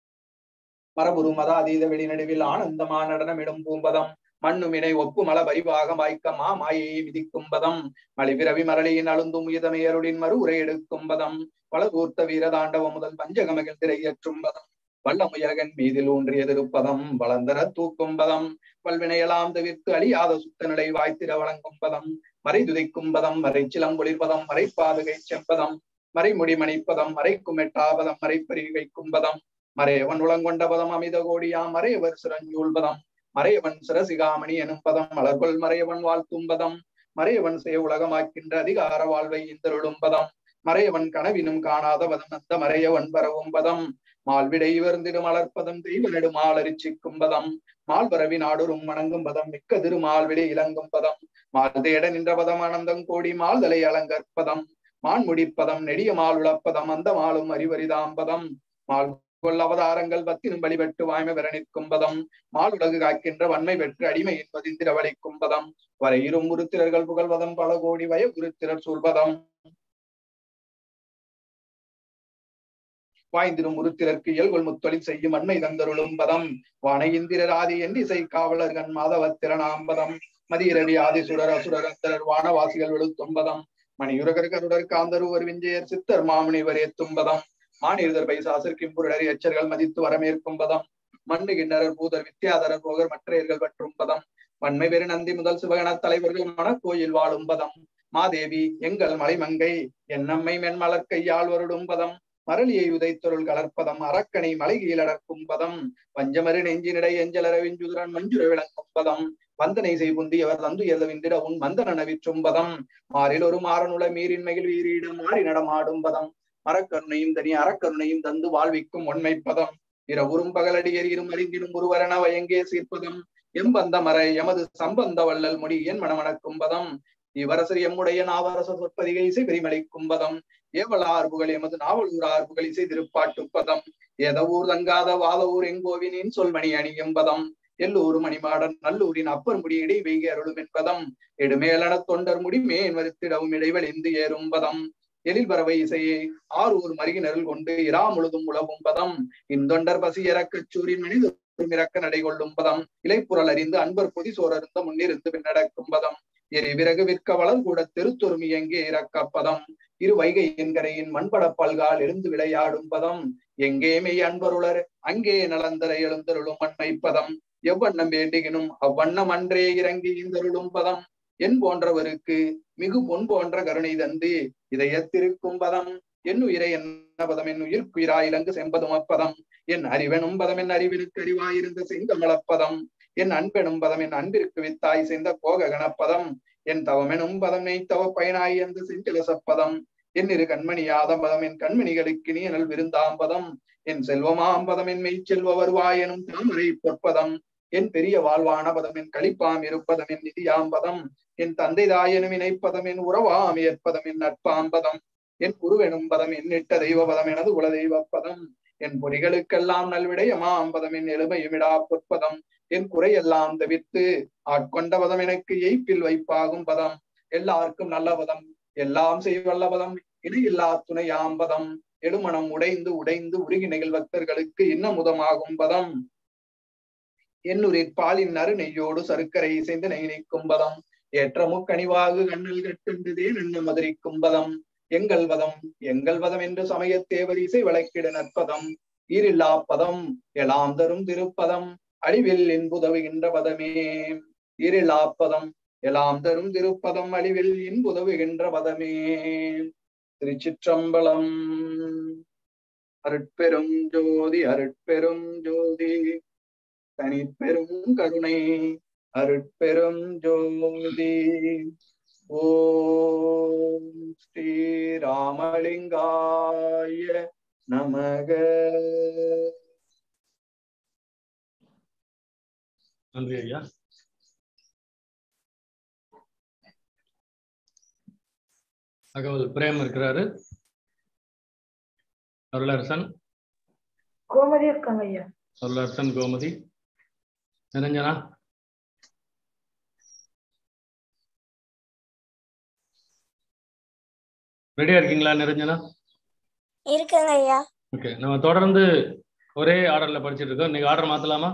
மரபுரு மத அதீத வெளிநடுவில் ஆனந்தமா நடனமிடும் பூம்பதம் மண்ணுமினை ஒப்பு மல பரிவாக வாய்க்க மாமாயை விதிக்கும்பதம் மலிபிரவி மரளியின் அழுந்தும் உயதமையருளின் மறு உரை எடுக்கும்பதம் பலகூர்த்த வீரதாண்டவ முதல் பஞ்சகமகில் திரையற்றும்பதம் வல்லமுயகன் மீதில் ஊன்றியதிருப்பதம் வளர்ந்தர தூக்கும்பதம் பல்வினையெல்லாம் தவிர்த்து அழியாத சுத்த நிலை வாய்த்திர வழங்கும்பதம் மறை துதைக்கும்பதம் மறை சிலம்பொழிர்பதம் மறை பாதுகை செம்பதம் மறைமுடி மணிப்பதம் மறைக்கும் எட்டாபதம் மறைப்பறி வைக்கும்பதம் மறையவன் உளங்கொண்ட பதம் அமித கோடியாம் மறையவர் சிறஞ்சூழ்பதம் மறையவன் சிரசிகாமணி எனும் பதம் மலர்கொள் மறையவன் வாழ்த்தும்பதம் மறையவன் சே உலகமாக்கின்ற அதிகார வாழ்வை இந்தருளும்பதம் மறையவன் கனவினும் காணாத பதம் அந்த மறையவன் பரவும் பதம் மால்விடை வருந்திடும் மலர்ப்பதம் தெய்வ நெடுமாலரிச்சிக்கும் பதம் மால்பரவி நாடுறும் வணங்கும் பதம் மிக்க திருமால்விடை இளங்கும் பதம் மால் தேட நின்ற பதம் அனந்தம் கோடி மால்தலை அலங்கற்பதம் மான் முடிப்பதம் நெடிய மால் உளப்பதம் அந்த மாலும் அறிவரிதாம்பதம் மால் கொள் அவதாரங்கள் பத்தினும் வழிபட்டு வாய்மை பெற நிற்கும் பதம் மால் உலகு காக்கின்ற வன்மை பெற்று அடிமை என்பதிந்திர வலிக்கும் பதம் வரையிரும் உருத்திரர்கள் புகழ்வதம் பல கோடி வய உருத்திரர் சூழ்பதம் வாய்ந்திரும் உருத்திரற்கு இயல்கொள் முத்தொழில் செய்யும் அண்மை தந்தருளும் பதம் வான இந்திரர் ஆதி எண்டிசை காவலர்கண் மாதவத்திரனாம்பதம் மதியரவி ஆதி சுடர் அசுரரந்தரர் வானவாசிகள் வெளுத்தும்பதம் மணியுரகர் கருடர் காந்தருவர் விஞ்சையர் சித்தர் மாமுனிவர் ஏத்தும்பதம் மானிருதர் பைசாசர் கிம்புரர் எச்சர்கள் மதித்து வரமேற்கும் பதம் மண்ணு கிண்ணரர் பூதர் வித்யாதரர் போகர் மற்றையர்கள் பற்றும் பதம் வன்மை பெரு நந்தி முதல் சிவகண தலைவர்கள் மணக்கோயில் வாழும் பதம் மாதேவி எங்கள் மலைமங்கை என்னம்மை மென்மலர் கையால் வருடும் பதம் மரளியை உதைத்தொருள் கலர்ப்பதம் அரக்கனை மலைகீழ் அடர்க்கும் பதம் பஞ்சமரு நெஞ்சினிடை எஞ்சலர விஞ்சுதுரன் மஞ்சுர விளங்கும் பதம் வந்தனை செய்புந்தியவர் தந்து எழுவிந்திட உன் மந்தன விற்றும் பதம் மாறில் ஒரு மாறனுள மீறின்மையில் வீரிடம் மாறி நடமாடும் பதம் மரக்கருணையும் தனி அறக்கருணையும் தந்து வாழ்விக்கும் உண்மை பதம் இரவுறும் பகலடியர் இரும் அறிந்திடும் ஒருவரன வயங்கே சீர்ப்பதம் எம்பந்த மறை எமது சம்பந்த வள்ளல் முடி என் மனமணக்கும் பதம் இவரசர் எம்முடைய நாவரச சொற்பதிகை இசை பெரிமளிக்கும் பதம் ஏவலார்புகள் எமது நாவலூரார்புகள் இசை திருப்பாட்டு பதம் ஏதவூர் தங்காத வாதவூர் எங்கோவினின் சொல்மணி அணியும் பதம் எல்லூர் மணிமாடன் நல்லூரின் அப்பர் முடி இடை வெய்கி அருளும் என்பதம் எடுமேலன தொண்டர் முடி மேன் வருத்திடவும் இடைவெளிந்து ஏறும் பதம் எழில் பறவை இசையை ஆரூர் மருகினருள் கொண்டு இரா முழுதும் உழவும் பதம் இந்தொண்டர் பசி இறக்கச் சூரின் மனித இறக்க நடை கொள்ளும் பதம் இலைப்புறல் அறிந்து அன்பர் பொதி சோரருந்த முன்னிருந்து பின்னடக்கும் பதம் எரி விறகு விற்க வளர் கூட திருத்தொருமி எங்கே இறக்கப்பதம் இரு வைகை என்கரையின் மண்பட பல்கால் எழுந்து விளையாடும் பதம் எங்கே மெய் அன்பருளர் அங்கே நலந்தரை எழுந்தருளும் மண்மை பதம் எவ்வண்ணம் வேண்டுகினும் அவ்வண்ணம் அன்றே இறங்கி இந்தருளும் பதம் என் போன்றவருக்கு மிகு பொன் போன்ற கருணை தந்து இதயத்திருக்கும் பதம் என் உயிரை என்ன பதம் என் உயிர்க்குயிரா இலங்கு செம்பதும் அப்பதம் என் அறிவெனும் பதம் என் அறிவினுக்கு அறிவாயிருந்த செங்கமலப்பதம் என் அன்பெனும் பதம் என் அன்பிற்கு வித்தாய் சேர்ந்த கோக கணப்பதம் என் தவமெனும் பதம் நெய்த்தவ பயனாய் அந்த செஞ்சிலசப்பதம் என் இரு கண்மணியாத பதம் என் கண்மணிகளுக்கு நீனல் விருந்தாம்பதம் என் செல்வமாம்பதம் என் மெய் செல்வ வருவாய் எனும் தாமரை பொற்பதம் என் பெரிய வாழ்வான பதம் என் களிப்பாம் இருப்பதம் என் நிதியாம்பதம் என் தந்தை தாயனும் இணைப்பதம் என் உறவாம் ஏற்பதம் என் நட்பாம்பதம் என் குருவெனும் பதம் எண்ணிட்ட தெய்வ பதம் எனது குல தெய்வ பதம் என் பொறிகளுக்கெல்லாம் நல்விடையமாம் பதம் என் எளிமையுமிடா பொற்பதம் என் குறையெல்லாம் தவிர்த்து ஆட்கொண்ட பதம் எனக்கு எய்ப்பில் வைப்பாகும் பதம் எல்லாருக்கும் நல்ல பதம் எல்லாம் செய்வல்ல பதம் இணையில்லா துணையாம் பதம் எழுமணம் உடைந்து உடைந்து உருகி நெகிழ் பக்தர்களுக்கு இன்னமுதமாகும் பதம் என்னுரிற் பாலின் நறு நெய்யோடு சருக்கரை இசைந்து நெய் நீக்கும் பதம் ஏற்ற முக்கணிவாகு கண்ணில் கட்டுண்டதே நின்று மதுரிக்கும் பதம் எங்கள் பதம் என்று சமயத்தேவர் இசை வழக்கிட நற்பதம் ஈரில்லா பதம் எலாம் தரும் திருப்பதம் அழிவில் இன்புதவுகின்ற பதமே ஈரில்லா பதம் எலாம் தரும் திருப்பதம் அழிவில் இன்புதவுகின்ற பதமே. திருச்சிற்றம்பலம். அருட்பெரும் ஜோதி அருட்பெரும் ஜோதி தனிப்பெரும் கருணை அருட்பெரும் ஜோதி. ஓம் ஸ்ரீ ராமலிங்காய நமக. நன்றி ஐயா. தகவல் பிரேம் இருக்கிறாரு. அருளரசன் கோமதி இருக்காங்க ஐயா. அருளரசன் கோமதி. நிரஞ்சனா ரெடியா இருக்கீங்களா? நிரஞ்சனா இருக்குங்க ஐயா. ஓகே, நம்ம தொடர்ந்து ஒரே ஆர்டர்ல படிச்சிட்டு இருக்கோம். இன்னைக்கு ஆர்டர் மாத்தலாமா?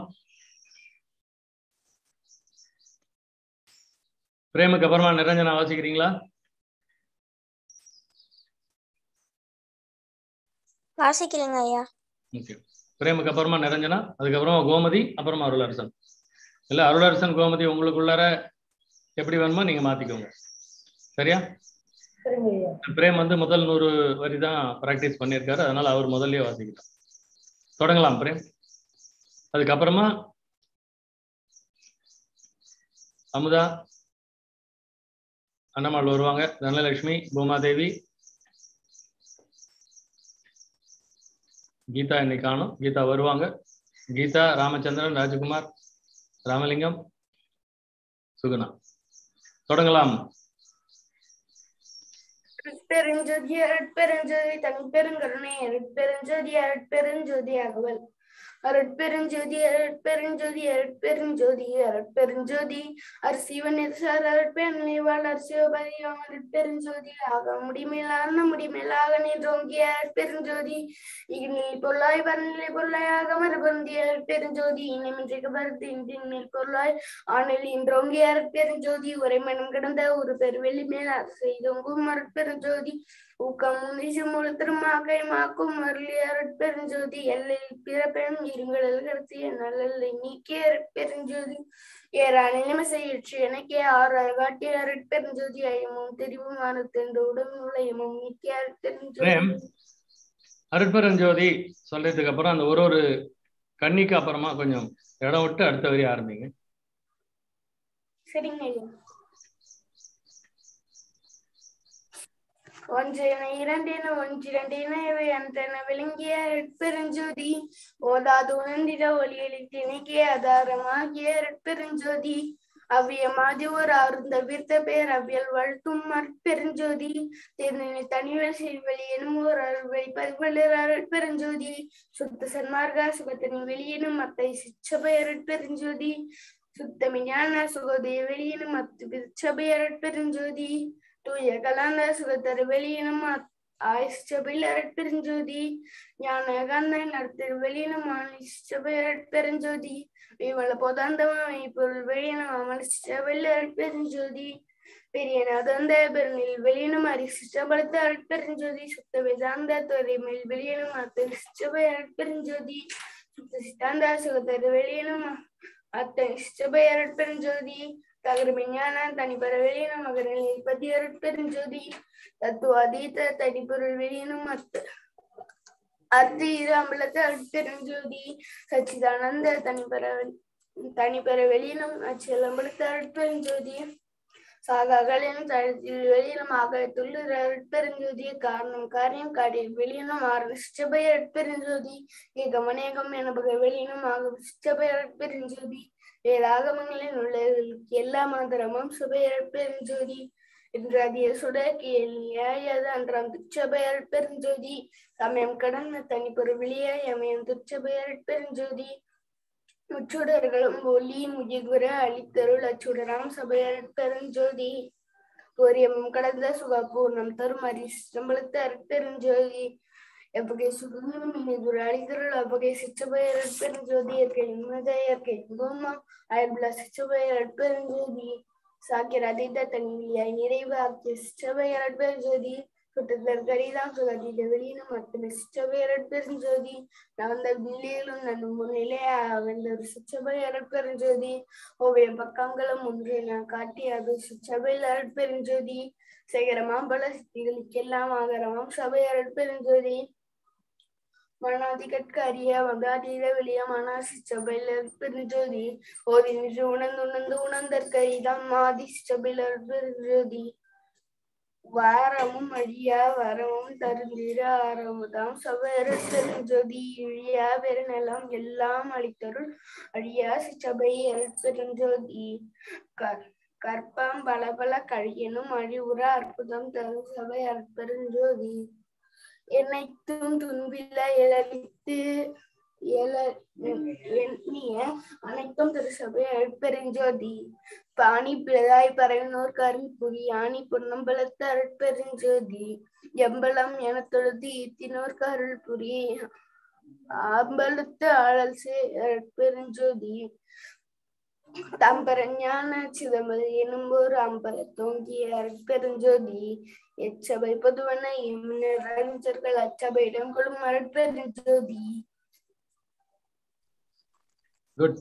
பிரேமுக்கு அப்புறமா நிரஞ்சனா வாசிக்கிறீங்களா? வாசிக்கலங்க ஐயா. ஓகே, பிரேமுக்கு அப்புறமா நிரஞ்சனா, அதுக்கப்புறமா கோமதி, அப்புறமா அருளரசன். இல்ல அருளரசன் கோமதி உங்களுக்குள்ளார எப்படி வேணுமோ நீங்க மாத்திக்கோங்க. சரியா? பிரேம் வந்து முதல் 100 வரி தான் பிராக்டிஸ் பண்ணியிருக்காரு, அதனால அவர் முதல்லயே வாசிக்கலாம். தொடங்கலாம் பிரேம். அதுக்கப்புறமா அமுதா, அண்ணம்மாள் வருவாங்க, தனலட்சுமி, பூமாதேவி, கீதா இன்னைக்கு காணும், கீதா வருவாங்க. கீதா, ராமச்சந்திரன், ராஜகுமார், ராமலிங்கம், சுகுணா. தொடங்கலாம். அருட்பெருஞ்சோதி அருட்பெருஞ்சோதி தனிப்பெருங்கருணை அருட்பெருஞ்சோதி அருட்பெருஞ்சோதி அகவல் அருட்பெருஞ்சோதி அருட்பெருஞ்சோதி அருட்பெருஞ்சோதி அருட்பெருஞ்சோதி அரிசிவனிசார் அருட்பெருநிலைவாள் அரிசிவபதியம் அருட்பெருஞ்சோதி ஆக முடிமேலான முடிமேலாக நின்றோங்கிய அருட்பெருஞ்சோதி இனில் பொல்லாய் வரநிலை பொல்லாயாக மறுபொந்திய அருட்பெருஞ்சோதி இனிமின்றைக்கு பருத்து இன்றின் மேல் பொல்லாய் ஆனில் இன்றோங்கிய அருட்பெருஞ்சோதி உரை மனம் கிடந்த ஒரு பெருவெளி மேல் செய்தோங்கும் அருட்பெருஞ்சோதி ஊக்கம் முழுத்திருமாக்கை மாக்கும் அருளி அருட்பெருஞ்சோதி எல்லையில் பிறப்பெரும் இருங்கடல் கடத்திய நல்லலை நீக்கிய அருட்பெருஞ்சோதி ஏறான நிலைமசை ஏற்று எனக்கே ஆறு காட்டிய அருட்பெருஞ்சோதி ஐயமும் தெரிவும் அறுத்தெண்டோடும் நுழையமும் நீக்கிய அருட்பெருஞ்சோதி. அருட்பெருஞ்சோதி சொல்றதுக்கு அப்புறம் அந்த ஒரு கன்னிக்கு அப்புறமா கொஞ்சம் இடம் விட்டு அடுத்த வரி ஆரம்பிங்க. சரிங்க. ஒன்றென இரண்டென ஒன்றிரண்டென இவை அன்றென விளங்கிய அருட்பெருஞ்சோதி ஓதாது உணர்ந்திட ஒளியளித்து இணைக்கிய ஆதாரமாகிய அருட்பெருஞ்சோதி அவ்வியமாதி ஒரு அருந்த விருத்த பேர் அவ்வியல் வாழ்த்தும் அருட்பெருஞ்சோதி தேர்ந்தென தனிவல் செய்வெளி எனும் ஒரு அருள்வெளி பதிவலர் அருட்பெருஞ்சோதி சுத்த சன்மார்க்க சுகத்தனி வெளியெனும் அத்தை சிச்சபை அருட்பெருஞ்சோதி சுத்தமிஞான சுகோதய வெளியெனும் அத்து சபை அருட்பெருஞ்சோதி தூய கலாந்த சுகத்தரு வெளியினும் ஆயிஷபில் அருட்பெருஞ்சோதி ஞான கந்தன் நடத்திரு வெளியினும் ஆயிஷபை அருட்பெருஞ்சோதி விமல போதாந்தமாய் பொருள் வெளியினும் அமலிஷபில் அருட்பெருஞ்சோதி பெரியநாதந்த பெருநில் வெளியினும் அரிசிச்சபலத்த அருட்பெருஞ்சோதி சுத்த வேதாந்த துறை மேல் வெளியினும் அத்தரிசபை அருட்பெருஞ்சோதி சுத்த சித்தாந்த சுகத்தரு வெளியினும் அத்தரிசபை அருட்பெருஞ்சோதி தகரமெஞ்ஞான தனிப்பெற வெளியினும் மகரில் பதி அருட்பெருஞ்சோதி தத்துவாதீத தனிப்பொருள் வெளியினும் அர்த்த அம்பலத்தை அருட்பெருஞ்சோதி சச்சிதானந்த தனிப்பெற வெளியினும் அச்சலம்பலத்தை அருட்பெருஞ்சோதி சாகாக்களின் தளத்தில் வெளியினும் ஆகத்துள்ள அருட்பெருஞ்சோதி காரணம் காரியம் காடிய வெளியினும் ஆரணிச்சபை அருட்பெருஞ்சோதி ஏகமநேகம் எனபக வெளியினும் ஆக சிச்சபை அருட்பெருஞ்சோதி வேதாகமங்களின் உள்ளவர்களுக்கு எல்லா மாதரமும் சுபை அருட்பெருஞ்சோதி இன்றைய சுடக்கியது அன்றாம் திருச்சபையார் பெருஞ்சோதி சமயம் கடந்த தனிப்பொரு வெளியாய் அமையும் திருச்சபையார் பெருஞ்சோதி முச்சுடர்களும் ஒளி முதிகுற அளித்தருள் அச்சுடராம் சபையார் பெருஞ்சோதி கோரியமும் கடந்த சுகபூர்ணம் தரும் அரிசம்பளத்து அருட்பெருஞ்சோதி எவ்வகை சுகமும் இனிதுர அளித்தருள் அவ்வகை சிற்றபையார் அருட்பெருஞ்சோதி இயற்கை நிம்மதி இயற்கை குணம் அயல்புல சிற்றபையார் அருட்பெருஞ்சோதி சாக்கிர அதீத தனியாய் நிறைவு ஆக்கிய சிற்றபையார் அருட்பெருஞ்சோதி சுற்றத்திற்கு அரிதாம் சுகதீத வெளியிலும் மட்டுமே சிற்றபையார் அருட்பெருஞ்சோதி நவந்த வில்லியிலும் நன்னும் முன்னிலையாக வந்த ஒரு சிற்றபையார் அருட்பெருஞ்சோதி ஓவிய பக்கங்களும் ஒன்றின காட்டியது சிற்றபையார் அருட்பெருஞ்சோதி சேகரமாம் பல சித்திகளுக்கெல்லாம் ஆகரமாம் சபையார் அருட்பெருஞ்சோதி மனாதி கற்க அறிய வகாதீத வெளிய மனா சிற்றபையார் அருட்பெருஞ்சோதி ஓதி நின்று உணர்ந்து உணர்ந்தற்கு அரிதாம் மாதி சிற்றபையார் அருட்பெருஞ்சோதி வாரமும் அழியா வரமும் தருந்திர ஆரமுதாம் சபையார் அருட்பெருஞ்சோதி இழியா பெருநலம் எல்லாம் அளித்தருள் அழியா சிற்றபையார் அருட்பெருஞ்சோதி கற்பம் பல பல கழியனும் அழிவுற அற்புதம் தரும் சபையார் அருட்பெருஞ்சோதி என்னைத்தும் துன்பில்ல எழலித்து எண்ணிய அனைத்தும் திருச்சபையார் அருட்பெருஞ்சோதி பாணி பிளதாய் பரவினோர் கருள் புரி ஆணி பொன்னம்பலத்து அருட்பெருஞ்சோதி எம்பலம் என தொழுது ஈத்தினோர் கருள் புரி அம்பலத்து ஆளல் அருட்பெருஞ்சோதி தம்பரஞான சிதம்பரம் எனும் ஒரு அம்பல தோங்கிய அருட்பெருஞ்சோதி எச்சபை பொதுவன எமினர்கள் அச்சபையிடம் கொள்ளும் அருட்பெருஞ்சோதி. குட்.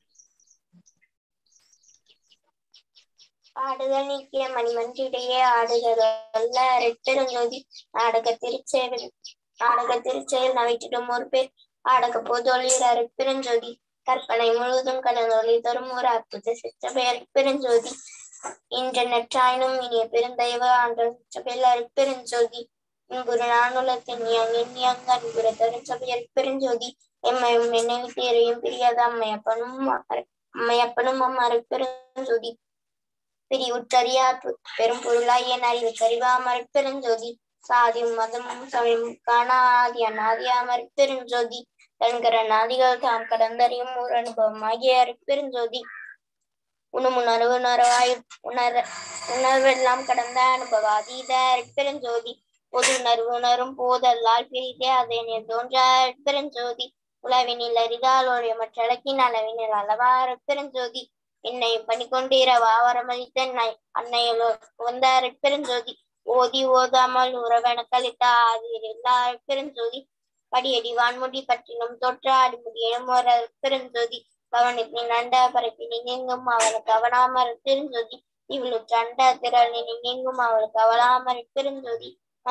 ஆடுகள் நீக்கிய மணிமன்றிடையே ஆடுகிறல்ல அருட்பெருஞ்சோதி நாடக திருச்செயல் நவிட்டிடும் ஒரு பேர் ஆடக போதொழில் அருட்பெருஞ்சோதி கற்பனை முழுவதும் கடந்தொழி தரும் ஒரு அற்புத சிற்றபை அருட்பெருஞ்சோதி இன்று நெற்றாயினும் இனிய பெருந்தெய்வ ஆண்ட சிற்றபையில் அருட்பெருஞ்சோதி இங்குரு நானுலத்தின் எண்ணியங்க அன்புற தருச்சபை அருட்பெருஞ்சோதி எம்மையும் என்னை விட்டு எறையும் பிரியாத அம்மையப்பனும் அருட்பெருஞ்சோதி பிரிவுற்றறியா பெரும் பொருளாய் என் அறிவு கறிவாம் அருட்பெருஞ்சோதி சாதியும் மதமும் சமயமும் காணாதி அநாதியாம் அருட்பெருஞ்சோதி தன்கர நாதிகள் தாம் கடந்தறியும் ஒரு அனுபவமாகிய அருட்பெருஞ்சோதி உணர்வாய் உணர்வெல்லாம் கடந்த அனுபவ அதீத அருட்பெருஞ்சோதி பொது உணரும் போதல்லால் பிரித்தே அதனை தோன்ற அருட்பெருஞ்சோதி உளவினில் அறிதால் ஒழிய மற்றடக்கின் அளவினில் அளவா அருட்பெருஞ்சோதி என்னை பணிக்கொண்டு இரவா வரமளித்த அன்னையோ வந்த அருட்பெருஞ்சோதி ஓதி ஓதாமல் உறவென கழித்த ஆதியில் எல்லா அருட்பெருஞ்சோதி படியடி வான்முடி பற்றினும் தோற்ற அடிமுடியும் ஒரு அருட்பெருஞ்சோதி கவனிப்பின் நண்ட பரப்பின் எங்கும் அவளுக்கு அவனாம அருட்பெருஞ்சோதி இவளுக்கு அண்ட திரளின் எங்கும் அவளுக்கு அவளாம அருட்பெருஞ்சோதி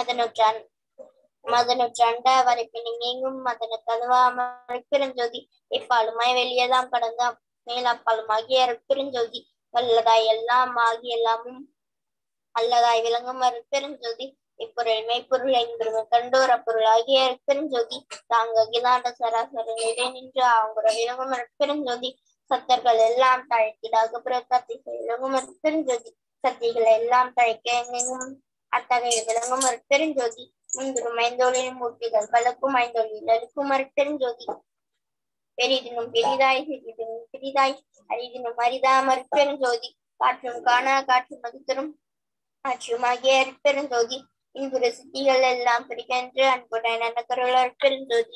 மதனுற்ற அண்ட வரைப்பின் எங்கும் மதனுக்கு அதுவாம அருட்பெருஞ்சோதி இப்பாலுமாய் வெளியதாம் கடந்தாம் மேலப்பாலும் ஆகிய அருட்பெருஞ்சோதி வல்லதாய் எல்லாம் ஆகி எல்லாமும் அல்லதாய் விளங்கும் அருட்பெருஞ்சோதி இப்பொருள் மெய்ப்பொருள் ஐம்பெருமை கண்டோர் அப்பொருள் ஆகிய அருட்பெருஞ்சோதி தாங்க அகிலாண்ட சராசரி நிலை நின்று ஆங்குற விளங்கும் அருட்பெருஞ்சோதி சத்தர்கள் எல்லாம் தழைத்திடாக புறக்கத்தை விளங்கும் அருட்பெருஞ்சோதி சக்திகள் எல்லாம் தழைக்க எங்கெங்கும் அத்தகைய விளங்கும் அருட்பெருஞ்சோதி முன்பிரும் ஐந்தொழிலும் மூர்த்திகள் பலக்கும் ஐந்தொழில் அளிக்கும் அருட்பெருஞ்சோதி பெரிதினும் பெரிதாய் சிறிதினும் சிறிதாய் அரிதினும் அரிதாம் அருட்பெருஞ்சோதி காற்றும் காணா காற்று மதித்தரும் ஆட்சியுமாகிய அருட்பெருஞ்சோதி இன்புற சித்திகள் எல்லாம் பிடிக்கின்ற அன்புடன் நகருள் அருட்பெருஞ்சோதி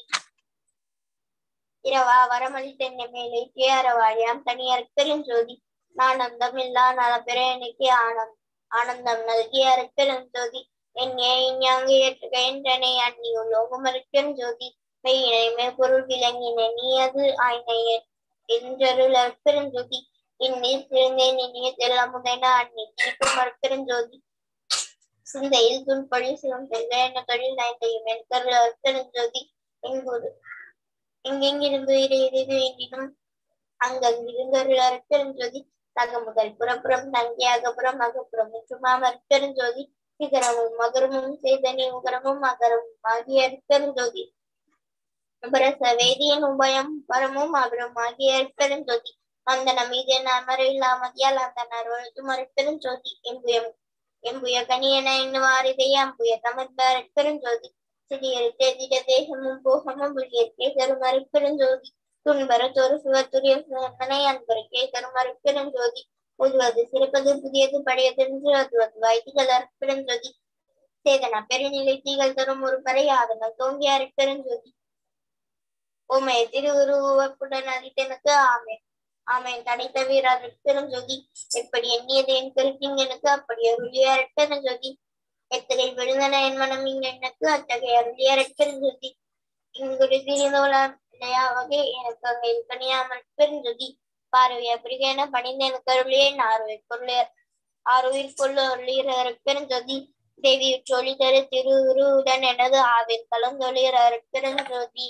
இரவா வரமளித்தென்னை மேலே அறவாழியாம் தனி அருட்பெருஞ்சோதி நானந்தம் இல்லா நலப்பெற எனக்கு ஆனந்தம் நல்கிய அருட்பெருஞ்சோதி என்னை இஞ்ஞாங்கு ஏற்றுக என்றனை அந்நியுள் லோகம் அருட்பெருஞ்சோதி மெய்யினை பொருள் விளங்கின நீ அது ஆய்னை என்றருள் அருட்பெருஞ்சோதி இந்நீர் திறந்தேன் இனிய தெல்லாமுதென அந்நீ திணிக்கும் அருட்பெருஞ்சோதி சிந்தையில் துன்பொழி சிவம் செய்த என்ன தொழில் நைந்தையும் என் கருள் அருட்பெருஞ்சோதி எங்கெங்கிருந்து எங்கினும் அங்கிருந்து அருட்பெருஞ்சோதி நகமுதல் புறப்புறம் தங்கி அகப்புறம் அகப்புறம் என்றுமாம் அருட்பெருஞ்சோதி சிகரமும் மகரமும் சேதனி உகரமும் அகரமும் ஆகிய அருட்பெருஞ்சோதி உபரச வேதியின் உபயம் பரமும் அபரம் ஆகிய அருட்பெருஞ்சோதி அந்த மீது அமரையில் அமைதியால் அந்த அருள்த்தும் அருட்பெருஞ்சோதி எம்புய கனியன என்னுமாறிதை அம்புய தமர்பார் பெருஞ்சோதி சிறியரித்தே திட தேகமும் போகமும் புலியற்கே தருமறை பெருஞ்சோதி துன்பர தோறு சுவத்துரிய சுவந்தனை அன்பருக்கே தருமறை பெருஞ்சோதி புதுவது சிறப்பது புதியது பழையதென்று அதுவது வைத்திகளார் பெருஞ்சோதி சேதன பெருநிலை தீகள் தரும் ஒரு பறை ஆதங்கள் தோங்கிய பெருஞ்சோதி உமை திருவுருவப்புடன் அதித்தனுக்கு ஆமே ஆமேன் தடைத்த வீரர் பெருஞ்சோதி எப்படி எண்ணியது என் கருத்தின் எனக்கு அப்படி அருளியார் பெருஞ்சோதி எத்தகை விழுந்தன என் மனம் இங்கு எனக்கு அத்தகைய அருளியார் பெருஞ்சோதி இங்குரு திரிந்தோலையா வகை எனக்கு அங்கே கனியாமல் பெருஞ்சோதி பார்வையா பிரிகேன பணிந்த எனக்கு அருளியே ஆறுயிர் கொள்ளு அருளியர் பெருஞ்சோதி தேவி சொல்லி தரு திருவுருவுடன் எனது ஆவின் கலந்தொழியர் பெருஞ்சோதி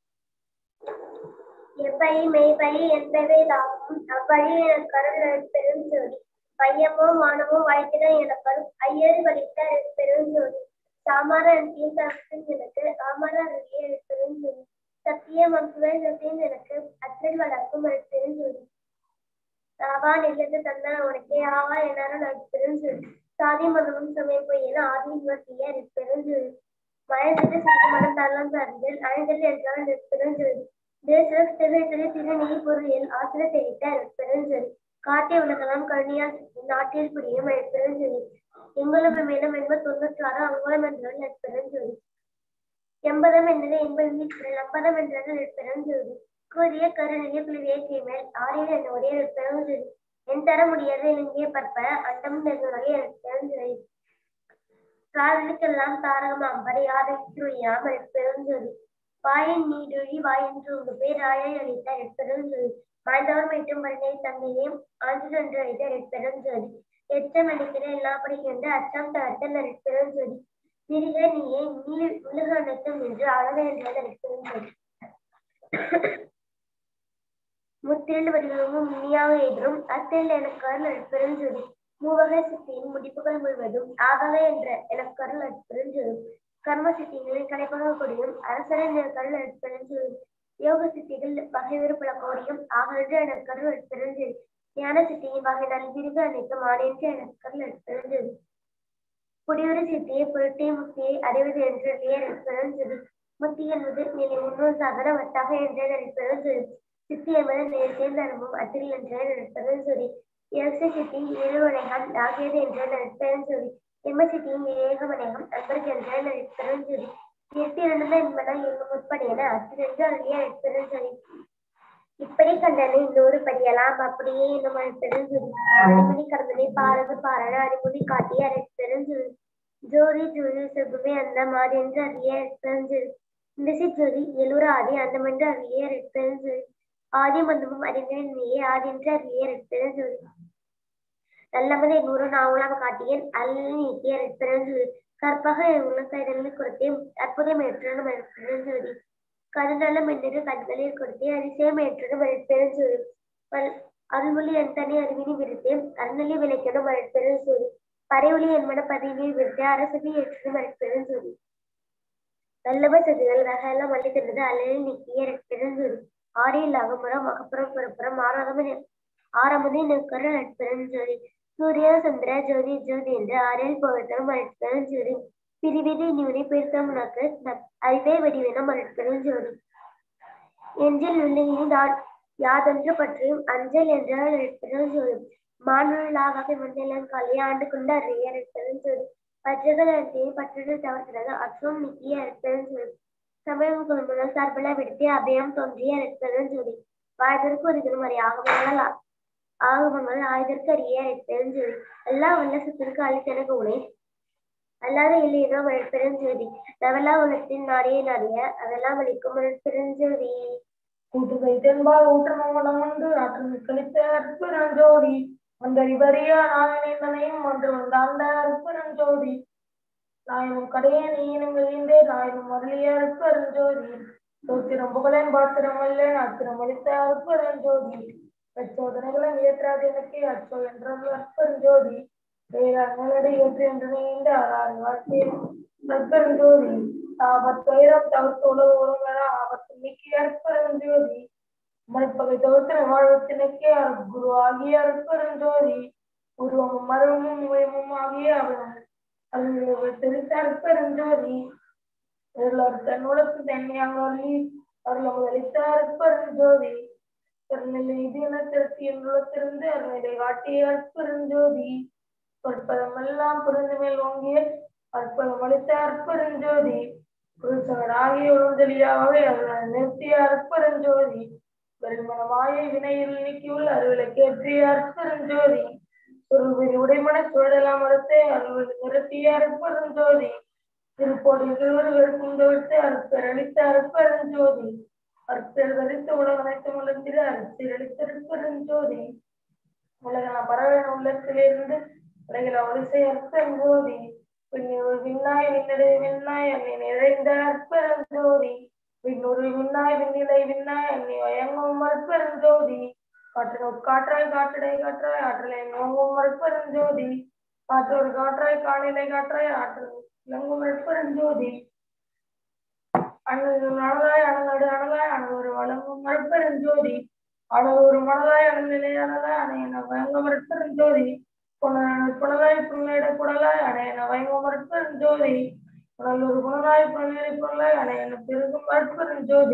எப்பழி மெய்பழி என்பவை தாகும் அவ்வழி எனக்கு அருள் பெருஞ்சோதி பையமோ மானமோ வாழ்த்திட எனப்படும் ஐயரு வலித்த பெருஞ்சோதி சாமார எனக்கு ஆமார அருளிய பெருஞ்சோதி சத்திய மக்குவை சத்தியம் எனக்கு அச்சல் வளர்க்கும் பெருஞ்சோதி சாவா நெல்லது தந்தா உனக்கே ஆவா எல்லாரும் பெருஞ்சோதி சாதி மதமும் சமயம் போய் என ஆதியின் வசிய பெருஞ்சோதி மயத்திட்டு சிறு மனம் தள்ளம் சார்ந்தல் அழகல் என்றால் பெருஞ்சோதி திருநெறி பொருளில் ஆசிர தெரிவித்த பெருஞ்சொலி காட்டிய உலகெல்லாம் கருணியா நாட்டில் புரியும் பெருஞ்சொலி எங்குளம் மேலும் 86 அங்குலம் என்றால் பெருஞ்சொலி எம்பதம் என்பது எங்கள் வீட்டில் லம்பதம் என்றால் பெருஞ்சொலி கூறிய கருணைய குழுவிய கீழ்மேல் ஆறில் என்ற ஒரே பெருஞ்சொலி என் தர முடியாது இலங்கிய பற்ப அண்டம் நெருங்கி பெருஞ்சொலி காதலுக்கெல்லாம் தாரகமாம் படையாத துணியாமல் பெருஞ்சொலி வாயின் நீடொழி வாயென்று உங்க பேர் ஆயை அளித்த பெருஞ்சொலி மாய்ந்தவர் மீட்டும் மண்ணை தந்தையும் ஆண்டு என்று அளித்த பெருஞ்சொலி எச்சம் அளிக்கிற எல்லா படிக்கின்ற அச்சம் தவிர்த்த பெருஞ்சொலி திரிக நீயே நீ உலக அனைத்தும் என்று அழகு என்ற பெருஞ்சொலி முத்திரண்டு வடிவமும் இனியாக எதிரும் அத்தில் எனக்கு பெருஞ்சொலி மூவகை சித்தியின் முடிப்புகள் முழுவதும் ஆகவே என்ற எனக்கு பெருஞ்சொலி கர்ம சித்திகளில் கலைப்பக கொடியும் அரசரின் பெருஞ்சொலி யோக சித்திகள் வகை விருப்பல கோடியும் ஆகன்று எனக்கு பெருஞ்சொலி ஞான சித்தியின் வகை நல்விருகு அனைத்தும் ஆனென்று எனக்கு பெருஞ்சொலி குடியுறு சித்தியை பொருட்டை முக்தியை அறிவது என்று பெருஞ்சொலி முக்தி என்பது நிலை முன்னூறு சாதன வட்டாக என்ற பெருஞ்சொலி சித்தி என்பது நேரத்தை தர்மம் அத்திரி என்ற பெருஞ்சொலி யோக சித்தி எழுவனைகள் ஆகியது என்ற பெருஞ்சொலி எம்மசித்தியின் ஏகமனையும் அன்பருக்கு என்ற பெருஞ்சொலி எட்டு இருந்த என்பதை எங்கும் உட்படையன அத்திரன்று அருளிய பெருஞ்சொலி இப்படி கண்டனை இன்னொரு படியலாம் அப்படியே என்னும் பெருஞ்சொலி அடிமொழி கடந்தனை பாரது பாராட அடிமொழி காட்டிய பெருஞ்சொலி ஜோதி ஜோதி செவ்வே அந்த மாதிரி என்று அறிய பெருஞ்சொலி திசை ஜோதி எழுற ஆதி அந்தமென்று அறிய பெருஞ்சொலி ஆதி மந்தமும் அறிஞே ஆதி என்று அறிய பெருஞ்சொலி நல்லமதை 100 நாவலாம் காட்டியன் அல்ல நீக்கிய பெருஞ்சொலி கற்பக உலகைதலில் கொடுத்தேன் அற்புதம் ஏற்றனும் பெருஞ்சொலி கருநலம் என்னென்று கண்களில் கொடுத்தேன் அதிசயம் ஏற்றனும் பெருஞ்சொலி அருள்மொழி என் தனி அறிவினி விருத்தேன் அருநலி விளைக்கணும் பெருஞ்சொலி பறையொலி என்பன பதினில் விருத்தேன் அரசதி ஏற்றனும் பெருஞ்சொலி நல்லவ சதிகள் ரகெல்லாம் அள்ளி தந்தது அல்லலில் நீக்கிய பெருஞ்சொலி ஆறியில் அகமுறம் அகப்புறம் புறப்புறம் ஆரம்பதே நிற்கிற பெருஞ்சொலி சூரிய சந்திர ஜோதி ஜோதி என்று ஆறில் போவதும் பெருஞ்சொலி பிரிவிதை நியூனை பெருத்தம் உனக்கு அறிவை வடிவினம் பெருஞ்சொலி எஞ்சில் உள்ளின் யாதொன்று பற்றியும் அஞ்சல் என்றால் பெருஞ்சொலி மானுள்ளாக மண்டலம் காலை ஆண்டு கொண்டு அறிய பெருஞ்சொலி பற்றுகள் அன்றைய பற்றுகள் தவிர்க்கிறது அற்றும் நிக்கிய பெருஞ்சொலி சமயம் கொள்முதல் சார்பில் விடுத்து அபயம் தோன்றிய பெருஞ்சொலி வாழ்வதற்கு ஒரு திருமறை ஆகமங்கள் ஆயுதற்கு அறிய பெருஞ்சொலி எல்லா வல்லசத்திற்கு அளித்தனக்கு உனை அல்லாத இல்லையோ பெருஞ்சொலி நவலா உலகத்தின் நாடிய நாடிய அதெல்லாம் அளிக்கும் பெருஞ்சொலி கூட்டுகை தென்பால் ஊற்றமங்கலம் உண்டு ஆற்று கழித்த அற்புதஞ்சோதி அந்த இவரியா நாயனையும் ஒன்று வந்தாண்ட அற்புதஞ்சோதி நாயனும் கடையே நீனும் வெளிந்தே நாயனும் அருளிய அற்புதஞ்சோதி சோத்திரம் புகழேன் பாத்திரம் அல்லேன் ஆத்திரம் அளித்த அற்புதஞ்சோதி அச்சோதனைகளை ஏற்றாது எனக்கு அச்சோ என்றது அற்புதஞ்சோதி வேளாண்மையோடு ஏற்று என்று நீண்ட ஆறாறு வாழ்க்கையில் அற்புதஞ்சோதி தாபத்துயரம் தவிர்த்து உலக ஆபத்து நீக்கி அற்புதஞ்சோதி மறுப்பகை தவிர்த்து வாழ்வத்தினுக்கே குரு ஆகிய அற்புதஞ்சோதி உருவமும் மருவமும் உயமும் ஆகிய அவர்கள் திருத்தற்பெருஞ்சோதி தன்னுடத்து தன்மையாங்கி அவர்கள் முதலித்தாற்பெருஞ்சோதி திருநெல்லை தினத்திற்கு என்னுடத்திருந்து அருநிலை காட்டிய அற்பெருஞ்சோதி பொற்பதமெல்லாம் புரிந்து மேல் ஓங்கிய அற்புதம் அளித்த அற்பெருஞ்சோதி புருஷகராகிய உறுதலியாகவே அவர்களை நிறுத்திய அற்பெருஞ்சோதி வெறுமனமாயை வினையில் நீக்கியுள்ள அருவிளக்கேற்றிய அற்பெருஞ்சோதி ஒரு உடைமன சுழலாம் மறுத்தே அருள் நிறுத்திய அற்பெருஞ்சோதி திருப்போட்டில் திருவருவருக்கும் தவிர்த்து அற்பெரளித்த அற்பெருஞ்சோதி அற்பெருதளித்து உலக அனைத்து முழந்திர அற்பெரளித்த அற்பெருஞ்சோதி உலகன பறவை உள்ளத்திலிருந்து உலகில் அவரிசை அற்பெருஞ்சோதி விண்ணாய் விண்ணடை விண்ணாய் அன்னை நிறைந்த அற்பெருஞ்சோதி விண்ணொரு விண்ணாய் விண்ணிலை விண்ணாய் அன்னை வயங்கும் அற்பெருஞ்சோதி காற்றாய் காற்றடை காற்றாய் ஆற்றலை நோங்கும் அற்பெருஞ்சோதி காற்றோர் காற்றாய் காணிலை காற்றாய் ஆற்றல் இளங்கும் அற்பெருஞ்சோதி அணலாய் அணலடு அணலாய் அணலொரு வழங்கும் அற்பெருஞ்சோதி அணலொரு மணலாய் அணநிலை அணலாய் அணையன வயங்கும் அற்பெருஞ்சோதி புனலாய் புனலிட புனலாய் அணையன வயங்கும் அற்பெருஞ்சோதி புனலொரு புனலாய் புனலிடை புனலாய் அணையன பெருகும் அற்பெருஞ்சோதி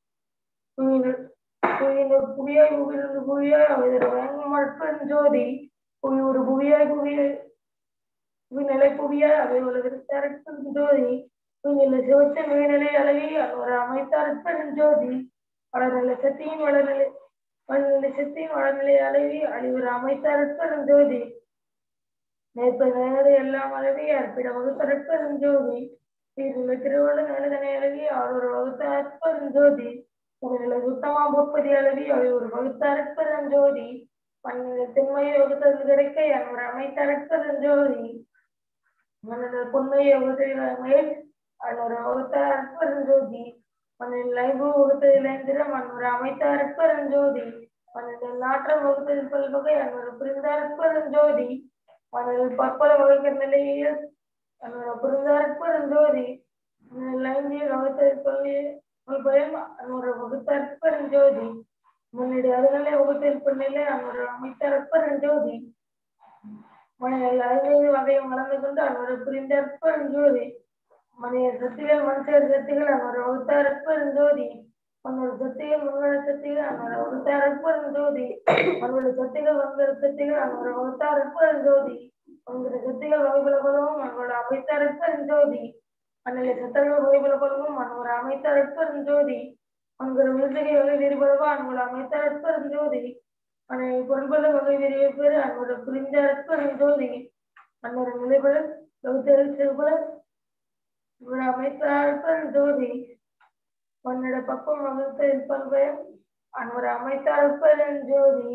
புவியாய் புவியிலிருந்து புவியாய் அவைதர் வயங்கும் அற்பெருஞ்சோதி புவி ஒரு புவியாய் புவிநிலை புவியாய் அவை உலகிற்கு அற்பெருஞ்சோதி புவிநிலை சிவத்த மேல்நிலை அழகி ஒரு அமைத்த அற்பெருஞ்சோதி வளர்நிலை சக்தியின் வளர்நிலை சக்தியின் வளர்நிலை அழகி அழிவர் அமைத்த அற்பெருஞ்சோதி நேர்ப்பது எல்லாம் அழகி அற்பிட வகுத்த அற்பெருஞ்சோதி திருவள்ளுவர் நிலதனை அழகி அவர் ஒரு வகுத்த அற்பெருஞ்சோதி உங்களை சுத்தமா பொற்பதி அளவி அவை ஒரு வகுத்த அற்பெருஞ்சோதி மண்ணில திண்மையை வகுத்தது கிடைக்க ஒரு அமைத்த அற்பெருஞ்சோதி மண்ணில் பொன்மையை வகுத்தல் ஒரு வகுத்த அற்பெருஞ்சோதி மண்ணில் லைபு வகுத்தது இளைந்திர மண்ணொரு அமைத்த அற்பெருஞ்சோதி மண்ணில் நாற்றம் வகுத்தது பல்வகை அன்னொரு புரிந்த அற்பெருஞ்சோதி மண்ணில் பற்பல வகைக்கிற நிலையில் அன்னொரு புரிந்த அற்பெருஞ்சோதி மண்ணில் ஐந்திய வகுத்தது பள்ளி பயம் அன்னொரு வகுத்த அற்பெருஞ்சோதி முன்னிட அருநிலை வகுத்தில் பெண்ணிலை அன்னொரு அமைத்த அற்பெருஞ்சோதி மண்ணில் 15 வகையும் கலந்து கொண்டு அன்னொரு புரிந்த அற்பெருஞ்சோதி மனித சக்திகள் மனுஷர் சக்திகள் அன்னொரு வகுத்த அற்பெருஞ்சோதி மன்னொரு சக்திகள் முன்வர சக்திகள் அன்னொரு வகுத்த அற்பெருஞ்சோதி மன்னொரு சக்திகள் வன்கர சக்திகள் அன்னொரு வகுத்த அற்பெருஞ்சோதி வன்கர சக்திகள் வகைபல கொள்ளவும் மன்னோட அமைத்த அற்பெருஞ்சோதி மண்ணிலை சத்தர்கள் வகைபல கொள்ளவும் மன்னோட அமைத்த அற்பெருஞ்சோதி வன்கர விருதுகை வகை விரிபலவா அன்னோட அமைத்த அற்பெருஞ்சோதி மண்ணிலை பொருள்பல வகை விரிவை பெறு அன்னோட புரிந்த அற்பெருஞ்சோதி மன்னோட நிலைபல வகுத்தல் சிறுபல அமைத்த அற்பெருஞ்சோதி மன்னோட பக்கம் வகுத்தல் பல்பயம் அன்னோட அமைத்த அற்பெருஞ்சோதி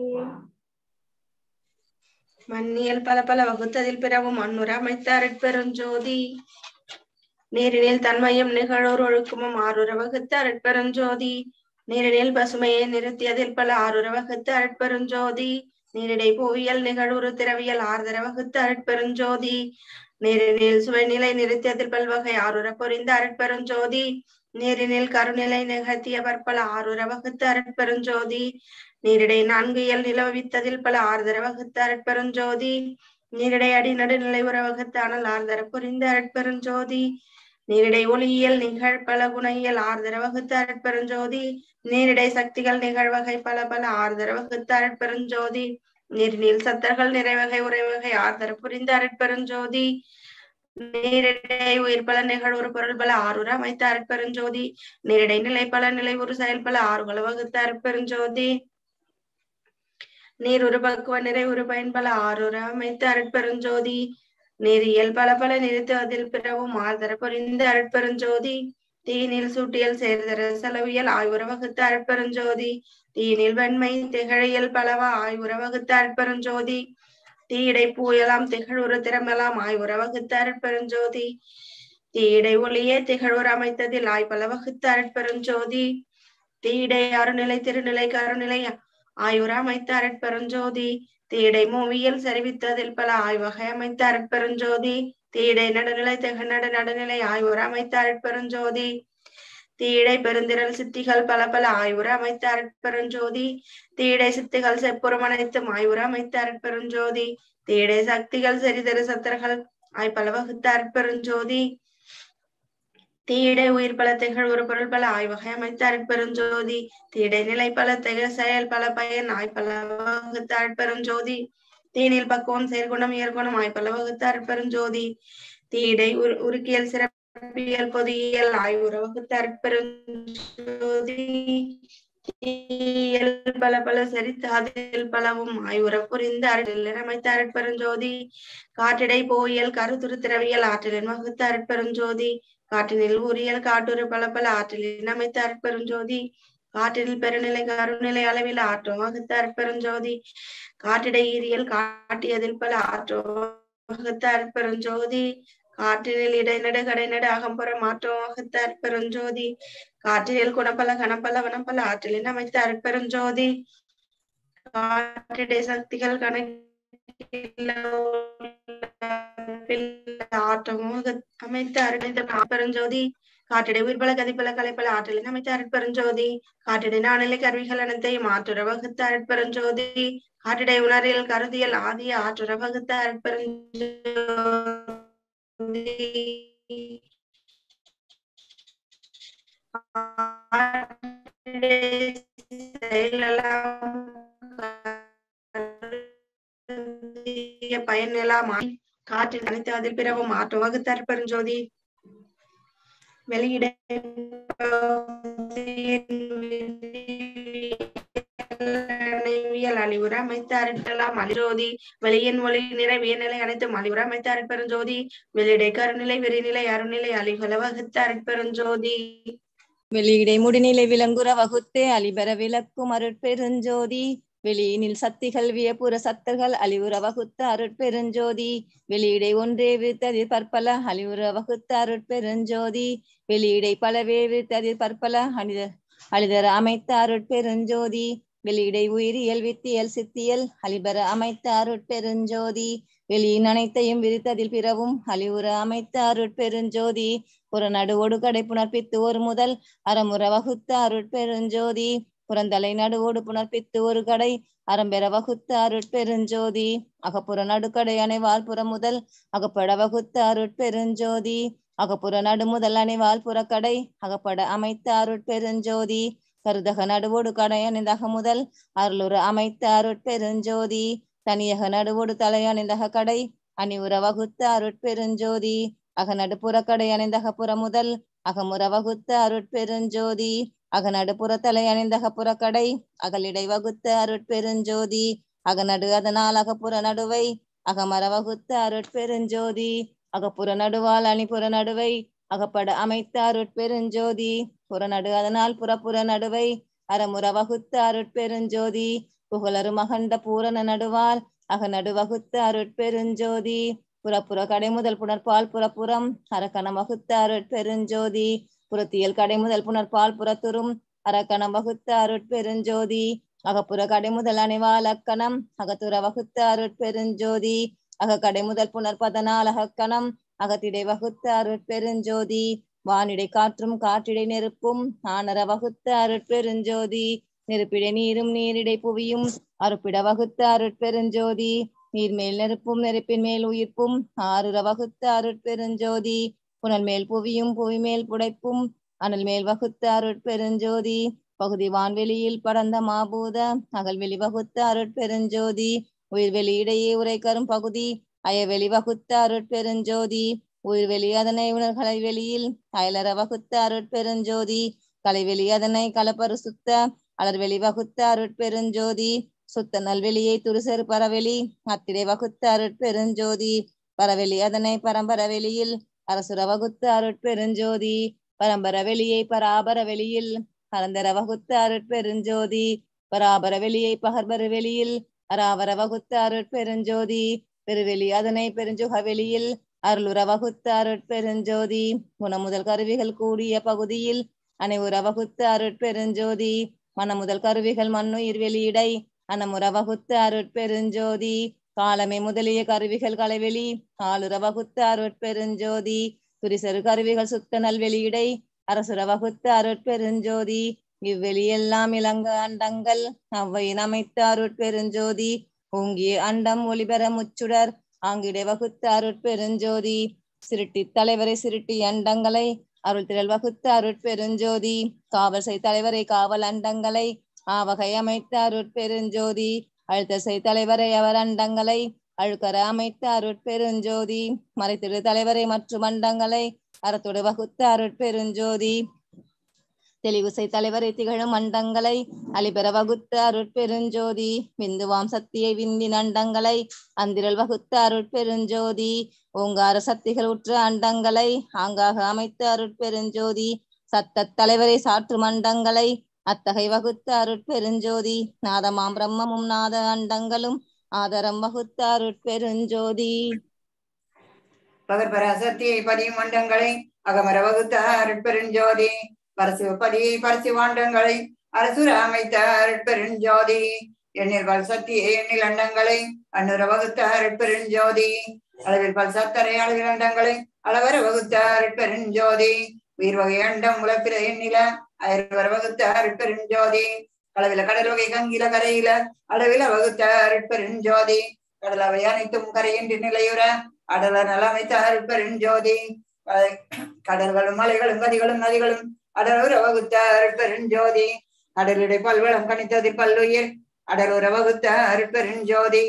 மன்னியல் பல பல வகுத்ததில் பிறவும் அன்னுர அமைத்த அருட்பெருஞ்சோதி நேரினில் தன்மையும் நிகழோர் ஒழுக்கமும் ஆறுர வகுத்த அருட்பெருஞ்சோதி நேரினில் பசுமையை நிறுத்தியதில் பல ஆறுர வகுத்த அருட்பெருஞ்சோதி நேரிடை புவியல் நிகழ்வுறு திரவியல் ஆர்தர வகுத்த அருட்பெருஞ்சோதி நேரினில் சுவைநிலை நிறுத்தியதில் பல்வகை ஆறுர பொறிந்த அருட்பெருஞ்சோதி நேரினில் கருநிலை நிகழ்த்திய பற்பல ஆறுர வகுத்த அருட்பெருஞ்சோதி நீரிடை 4 இயல் நிலவித்ததில் பல ஆர்தர வகுத்த அருட்பெருஞ்சோதி நீரிடை அடி நடுநிலை உற வகுத்த அனல் ஆர்தர புரிந்த அருட்பெருஞ்சோதி நீரிடை ஒளியியல் நிகழ் பல குணையியல் ஆர்தர வகுத்த அருட்பெருஞ்சோதி நீரிடை சக்திகள் நிகழ்வகை பல பல ஆர்தர வகுத்த அருட்பெருஞ்சோதி நீரினில் சத்தர்கள் நிறைவகை உறைவகை ஆர்தர புரிந்த அருட்பெருஞ்சோதி நீரிடை உயிர் பல நிகழ் ஒரு பொருள் பல ஆறுர அமைத்த அருட்பெருஞ்சோதி நீரிடை நிலை பல நிலை ஒரு செயல் பல ஆறுகளை வகுத்த அருட்பெருஞ்சோதி நீர் ஒரு பக்குவ நிறை ஒரு பயன்பல ஆறுர அமைத்த அருட்பெருஞ்சோதி நீரியல் பல பல நிறுத்துவதில் பிறவும் ஆர்தர பொறிந்த அருட்பெருஞ்சோதி தீயினில் சூட்டியல் சேர்தர செலவியல் ஆய்வுற வகுத்த அருட்பெருஞ்சோதி தீயினில் வெண்மை திகழியல் பலவா ஆய்வுற வகுத்த அருட்பெருஞ்சோதி தீயிடை பூயலாம் திகழ்வுற திறமெல்லாம் ஆய்வுற வகுத்த அருட்பெருஞ்சோதி தீயிடை ஒளியே திகழ்வுற அமைத்ததில் ஆய்பல வகுத்த அருட்பெருஞ்சோதி தீயிடை அருநிலை திருநிலை கருநிலை ஆய்வுற அமைத்த அருட்பெருஞ்சோதி தீயிடை மூவியல் சரிவித்ததில் பல ஆய்வகை அமைத்த அருட்பெருஞ்சோதி தீயிடை நடுநிலை திகழ்நடு நடுநிலை ஆய்வுற அமைத்த அருட்பெருஞ்சோதி தீடை பெருந்திரள் சித்திகள் பல பல ஆய்வுற அமைத்த அருட்பெருஞ்சோதி தீடை சித்திகள் செப்புறம் அனைத்தும் ஆய்வுற அமைத்த அருட்பெருஞ்சோதி தீடை சக்திகள் செறிதரு சத்திரர்கள் ஆய்பல வகுத்த அருட்பெருஞ்சோதி தீடை உயிர் பல திகழ் ஒரு பொருள் பல ஆய்வகை அமைத்த அருட்பெருஞ்சோதி தீடை நிலை பல திகழ் செயல் பல பயன் ஆய்பல வகுத்த அருட்பெருஞ்சோதி தீனில் பக்குவம் செயற்குணம் இயற்குணம் ஆய்பல வகுத்த அருட்பெருஞ்சோதி தீடை உருக்கியல் சிறப்பியல் பொதியியல் ஆய்வுற வகுத்த அருட்பெருஞ்சோதி பல பல சரித்து அதில் பலவும் ஆய்வுற புரிந்த அருளில் அமைத்த அருட்பெருஞ்சோதி காற்றிடை போயியல் கருத்துரு திரவியல் ஆற்றலின் வகுத்த அருட்பெருஞ்சோதி காற்றினில் உரியல் காட்டுறு பல பல ஆற்றலின் அமைத்த அருட்பெருஞ்சோதி காற்றினில் பெருநிலை கருநிலை அளவில் ஆற்றும் வகுத்த அருட்பெருஞ்சோதி காற்றிடை ஈரியல் காட்டியதில் பல ஆற்றும் வகுத்த அருட்பெருஞ்சோதி காற்றினில் இடைநடு கடைநடு அகம்புறம் ஆற்றும் வகுத்த அருட்பெருஞ்சோதி காற்றினில் குணப்பல கணப்பல வனப்பல ஆற்றலின் அமைத்த அருட்பெருஞ்சோதி காற்றிடை சக்திகள் அமைத்த அருட்பெருஞ்சோதி காற்றிடை உயிர்பல கதிப்பல கலைப்பல ஆற்றலின் அமைத்த அருட்பெருஞ்சோதி காற்றிடை நானிலை கருவிகள் அனைத்தையும் ஆற்றுற வகுத்த அருட்பெருஞ்சோதி காற்றிடை உணரியல் கருதியல் ஆதிய ஆற்றுற வகுத்த அருட்பெருஞ்சோதி பயன் எல்லாம் காற்றில் அனைத்து அதில் பிறவும் ஆற்றும் வகுத்த அருட்பெருஞ்சோதி வெளியிட அழிவுற அமைத்த அருட்கலாம் அலிஜோதி வெளியின் ஒளி நிறைவிய நிலை அனைத்தும் அழிவுற அமைத்த அருட்பெருஞ்சோதி வெளியிடை கருநிலை விரிநிலை அருநிலை அழிவுகள வகுத்த அருட்பெருஞ்சோதி வெளியிடை முடிநிலை விலங்குற வகுத்தே அலிபெற விளக்கும் அருட்பெருஞ்சோதி வெளியினில் சக்திகள் வியப்புற சத்தர்கள் அழிவுற வகுத்த அருட்பெருஞ்சோதி வெளியிடை ஒன்றே விருத்ததிர் பற்பல அழிவுற வகுத்த அருட்பெருஞ்சோதி வெளியிடை பலவே விருத்ததிர் பற்பல அழிதர அமைத்த அருட்பெருஞ்சோதி வெளியிடை உயிரியல் வித்தியல் சித்தியல் அழிபெற அமைத்த அருட்பெருஞ்சோதி வெளியின் அனைத்தையும் விரித்ததில் பிறவும் அழிவுற அமைத்த அருட்பெருஞ்சோதி புறநடு ஒடு கடை புணர்ப்பித்து ஒரு முதல் அறமுற வகுத்த அருட்பெருஞ்சோதி புறந்தலை நடுவோடு புணர்ப்பித்து ஒரு கடை அறம்பெற வகுத்த அருட்பெருஞ்சோதி அகப்புற நடுக்கடை அணைவால் புற முதல் அகப்பட வகுத்த அருட்பெருஞ்சோதி அகப்புற நடு முதல் அணைவால் புறக்கடை அகப்பட அமைத்த அருட்பெருஞ்சோதி கருதக நடுவோடு கடை அணிந்தக முதல் அருளுற அமைத்த அருட்பெருஞ்சோதி தனியக நடுவோடு தலை அணிந்தக கடை அணிவுற வகுத்த அருட்பெருஞ்சோதி அகநடு புறக்கடை அணிந்தக புற முதல் அகமுற வகுத்த அருட்பெருஞ்சோதி அகநடு புறத்தலை அணிந்தக புறக்கடை அகலிடை வகுத்த அருட்பெருஞ்சோதி அகநடு அதனால் அகப்புற நடுவை அகமர வகுத்த அருட்பெருஞ்சோதி அகப்புற நடுவால் அணிபுற நடுவை அகப்பட அமைத்த அருட்பெருஞ்சோதி புறநடு அதனால் புறப்புற நடுவை அறமுற வகுத்த அருட்பெருஞ்சோதி புகழரு மகண்ட பூரண நடுவால் அகநடு வகுத்த அருட்பெருஞ்சோதி புறப்புற கடை முதல் புணர்பால் புறப்புறம் அரக்கணம் வகுத்த அருட்பெருஞ்சோதி புறத்தியல் கடை முதல் புணர்பால் புறத்துறும் அரக்கணம் வகுத்த அருட்பெருஞ்சோதி அகப்புற கடை முதல் அணிவால் அக்கணம் அகத்துற வகுத்த அருட்பெருஞ்சோதி அகக்கடை முதல் புணர்பதனால் அகக்கணம் அகத்திடை வகுத்த அருட்பெருஞ்சோதி வானிடை காற்றும் காற்றிடை நெருப்பும் ஆனர வகுத்த அருட்பெருஞ்சோதி நெருப்பிடை நீரும் நீரிடை புவியும் அறுப்பிட வகுத்த அருட்பெருஞ்சோதி நீர்மேல் நெருப்பும் நெருப்பின் மேல் உயிர்ப்பும் ஆறுற வகுத்த அருட்பெருஞ்சோதி புனல் மேல் புவியும் புவி மேல் புடைப்பும் அனல் மேல் வகுத்த அருட்பெருஞ்சோதி பகுதி வான்வெளியில் படர்ந்த மாபூத அகல்வெளி வகுத்த அருட்பெருஞ்சோதி உயிர்வெளி இடையே உரைக்கரும் பகுதி அயவெளி வகுத்த அருட்பெருஞ்சோதி உயிர்வெளி அதனை உணர்கலை வெளியில் அயலற வகுத்த அருட்பெருஞ்சோதி கலைவெளி அதனை கலப்பரு சுத்த அலர்வெளி வகுத்த அருட்பெருஞ்சோதி சுத்த நல்வெளியை துருசெரு பரவெளி அத்திடை வகுத்த அருட்பெருஞ்சோதி பரவெளி அதனை பரம்பர வெளியில் அரசுர வகுத்த அருட்பெருஞ்சோதி பரம்பர வெளியை பராபர வெளியில் பரந்தர வகுத்த அருட்பெருஞ்சோதி பராபர வெளியை பகர்பரு வெளியில் அராவர வகுத்த அருட்பெருஞ்சோதி பெருவெளி அதனை பெருஞ்சுக வெளியில் அருளுற வகுத்த அருட்பெருஞ்சோதி குணமுதல் கருவிகள் கூடிய பகுதியில் அனைவுற வகுத்த அருட்பெருஞ்சோதி மனமுதல் கருவிகள் மண்ணுயிர் வெளியிடை அனமுற வகுத்த அருட்பெருஞ்சோதி காலமே முதலிய கருவிகள் கலைவெளி ஆளுற வகுத்த அருட்பெருஞ்சோதி துரிசரு கருவிகள் சுத்த நல்வெளியிடை அரசுர வகுத்த அருட்பெருஞ்சோதி இவ்வெளியெல்லாம் இலங்க அண்டங்கள் அவ்வையின் அமைத்த அருட்பெருஞ்சோதி ஓங்கிய அண்டம் ஒளிபெற முச்சுடர் ஆங்கிடை வகுத்த அருட்பெருஞ்சோதி சிருட்டி தலைவரை சிருட்டி அண்டங்களை அருள் திரள் வகுத்த அருட்பெருஞ்சோதி காவல் செய் தலைவரை காவல் அண்டங்களை ஆவகை அமைத்த அருட்பெருஞ்சோதி அழுத்தசை தலைவரை அவர் அண்டங்களை அழுக்கர அமைத்த அருட்பெருஞ்சோதி மறைத்திடு தலைவரை மற்றும் அண்டங்களை அறத்தொடு வகுத்த அருட்பெருஞ்சோதி தெளிவுசை தலைவரை திகழும் அண்டங்களை அலிபெற வகுத்த அருட்பெருஞ்சோதி விந்துவாம் சக்தியை விந்தின் அண்டங்களை அந்திரல் வகுத்த அருட்பெருஞ்சோதி ஓங்கார சக்திகள் உற்ற அண்டங்களை ஆங்காக அமைத்த அருட்பெருஞ்சோதி சத்த தலைவரை சாற்றும் அண்டங்களை அத்தகை வகுத்த அருட்பெருஞ்சோதி நாதமாம் பிரம்மமும் நாத அண்டங்களும் ஆதரம் வகுத்த அருட்பெருஞ்சோதி பகற்பராசக்தியை பதியும் மண்டங்களை அகமர வகுத்த அருட்பெருஞ்சோதி பரசுபதியை பரசுவாண்டங்களை அரசுர அமைத்த அருட்பெருஞ்சோதி எண்ணில் பல் சக்தியை எண்ணில் அண்டங்களை அன்னுர வகுத்த அருட்பெருஞ்சோதி அளவில் பல் சத்தரை அளவில் அண்டங்களை அளவர வகுத்த அருட்பெருஞ்சோதி உயிர் வகை அண்டம் உலப்பிற எண்ணில அயர்வர வகுத்த அருட்பெருஞ்சோதி அளவில கடல் வகை கங்கில கரையில அளவில வகுத்த அருட்பெருஞ்சோதி கடல் அவை அனைத்தும் கரையின்றி நிலையுற அடல நலமைத்த அருட்பெருஞ்சோதி கடல்களும் மலைகளும் கதிகளும் நதிகளும் அடலுற வகுத்த அருட்பெருஞ்சோதி கடலிடை பல்வளம் கணித்ததில் பல்லுயிர் அடலுற வகுத்த அருட்பெருஞ்சோதி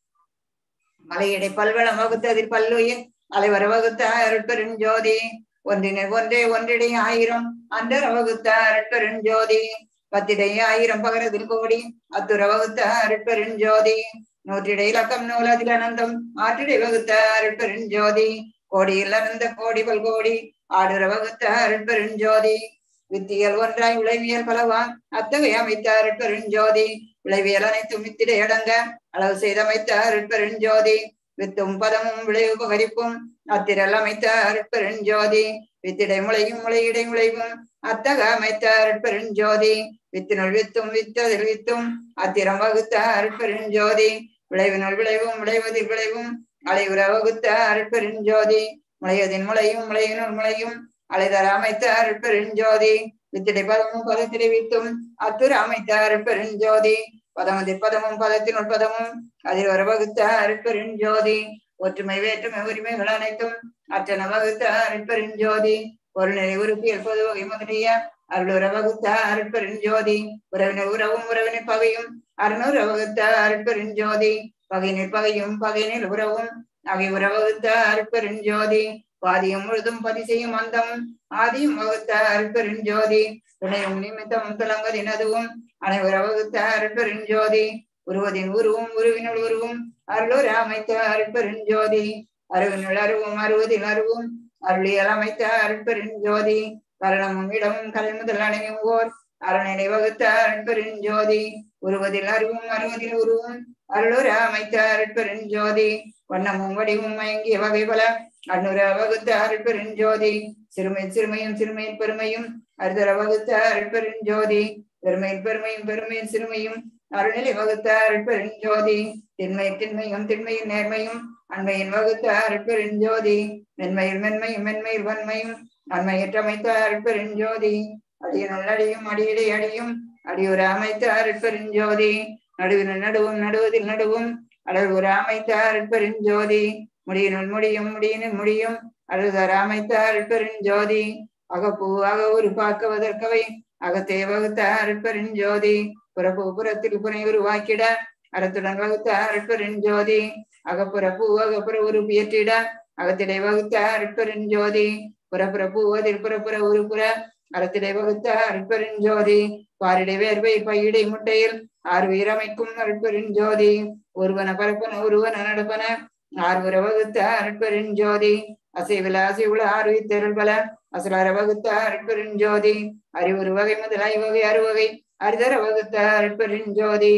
மலையிடை பல்வளம் வகுத்ததில் பல்லுயிர் அலைவர வகுத்த அருட்பெருஞ்சோதி ஒன்றினை ஒன்றே ஒன்றிடை ஆயிரம் அண்டர வகுத்த அருட்பெருஞ்சோதி பத்திடை ஆயிரம் பகரதில் கோடி அத்துற வகுத்த அருட்பெருஞ்சோதி நூற்றிடை இலக்கம் நூலதில் அனந்தம் ஆற்றிடை வகுத்த அருட்பெருஞ்சோதி கோடியில் அனந்த கோடி பல்கோடி ஆடுற வகுத்த அருட்பெருஞ்சோதி வித்தியல் ஒன்றாய் விளைவியல் பலவான் அத்தகைய அமைத்த அருட்பெருஞ்சோதி விளைவியல் அனைத்தும் வித்திடை அடங்க அளவு செய்தமைத்த அருட்பெருஞ்சோதி வித்தும் பதமும் விளைவு பகரிப்பும் அத்திரல் அமைத்த அருட்பெருஞ்சோதி வித்திடை முளையும் முளையிடை முளைவும் அத்தக அமைத்த அருட்பெருஞ்சோதி வித்தினுள் வித்தும் வித்ததில் வித்தும் அத்திரம் வகுத்த அருட்பெருஞ்சோதி விளைவினுள் விளைவும் விளைவதில் விளைவும் அலைவுற வகுத்த அருட்பெருஞ்சோதி முளையதின் முளையும் முளையினுள் முளையும் அலைதர அமைத்த அருட்பெருஞ்சோதி வித்திடை பதமும் பதத்திடை வித்தும் அத்துர அமைத்த அருட்பெருஞ்சோதி பதமதில் பதமும் பதத்தினுள் பதமும் அதில் வர வகுத்த அருட்பெருஞ்சோதி ஒற்றுமை வேற்றுமை உரிமைகள் அனைத்தும் அற்றன வகுத்த அருட்பெருஞ்சோதி ஒரு நிலை உறுப்பியல் பொது வகை முதலிய அருளுற வகுத்த அருட்பெருஞ்சோதி உறவினர் உறவும் உறவினர் பகையும் அறுநூற வகுத்த அருட்பெருஞ்சோதி பகையினில் பகையும் பகையினில் உறவும் அவை உற வகுத்த அருட்பெருஞ்சோதி பாதியும் முழுதும் பதிசெய்யும் அந்தமும் ஆதியும் வகுத்த அருட்பெருஞ்சோதி துணையும் நிமித்தமும் துலங்கதினதுவும் அனைவர வகுத்த அருட்பெருஞ்சோதி உருவதின் உருவும் உருவினுள் உருவும் அருளுற அமைத்த அருட்பெருஞ்சோதி அருவினுள் அருவும் அருவதில் அருவும் அருளியல் அமைத்த அருட்பெருஞ்சோதி கரணமும் இடமும் கலை முதல் அணையும் ஓர் அறநிலை வகுத்த அருட்பெருஞ்சோதி உருவதில் அருவும் அருவதில் உருவும் அருளுற அமைத்த அருட்பெருஞ்சோதி வண்ணமும் வடிவும் மயங்கிய வகை பல அன்னுர வகுத்த அருட்பெருஞ்சோதி சிறுமையில் சிறுமையும் சிறுமையில் பெருமையும் அருதர வகுத்த அருட்பெருஞ்சோதி பெருமையில் பெருமையும் பெருமையில் சிறுமையும் அருள்நிலை வகுத்த அருட்பெருஞ்சோதி திண்மையில் திண்மையும் திண்மையில் நேர்மையும் அண்மையில் வகுத்த அருட்பெருஞ்சோதி மென்மையில் மென்மையும் மென்மையில் வன்மையும் அண்மையற்றமைத்த அருட்பெருஞ்சோதி அடியினுள் அடியும் அடியிடை அடியும் அடியுற அமைத்த அருட்பெருஞ்சோதி நடுவினுள் நடுவும் நடுவதில் நடுவும் அடல்வுற அமைத்த அருட்பெருஞ்சோதி முடியினுள் முடியும் முடியினுள் முடியும் அழுதர அமைத்த அருட்பெருஞ்சோதி அகப்பூ அக ஒரு பார்க்குவதற்கவை அகத்தே வகுத்த அருட்பெருஞ்சோதி புறப்பூ புறத்தில் புனை உருவாக்கிட அறத்துடன் வகுத்த அருட்பெருஞ்சோதி அகப்புற பூ அகப்புற உருப்பியற்றிட அகத்திடை வகுத்த அருட்பெருஞ்சோதி புறப்புற பூவதில் புறப்புற உருப்புற அறத்திடை வகுத்த அருட்பெருஞ்சோதி பாரிடை வேர்வை பையிடை முட்டையில் ஆர்வீர் அமைக்கும் அருட்பெருஞ்சோதி ஒருவன பரப்பன ஒருவன நடப்பன ஆர்வர வகுத்த அருட்பெருஞ்சோதி அசைவில அசைவுல ஆர்வி தெருள் பல அசலர வகுத்த அருட்பெருஞ்சோதி அறிவுறு வகை முதல் ஐவகை அறுவகை அரிதர வகுத்த அருட்பெருஞ்சோதி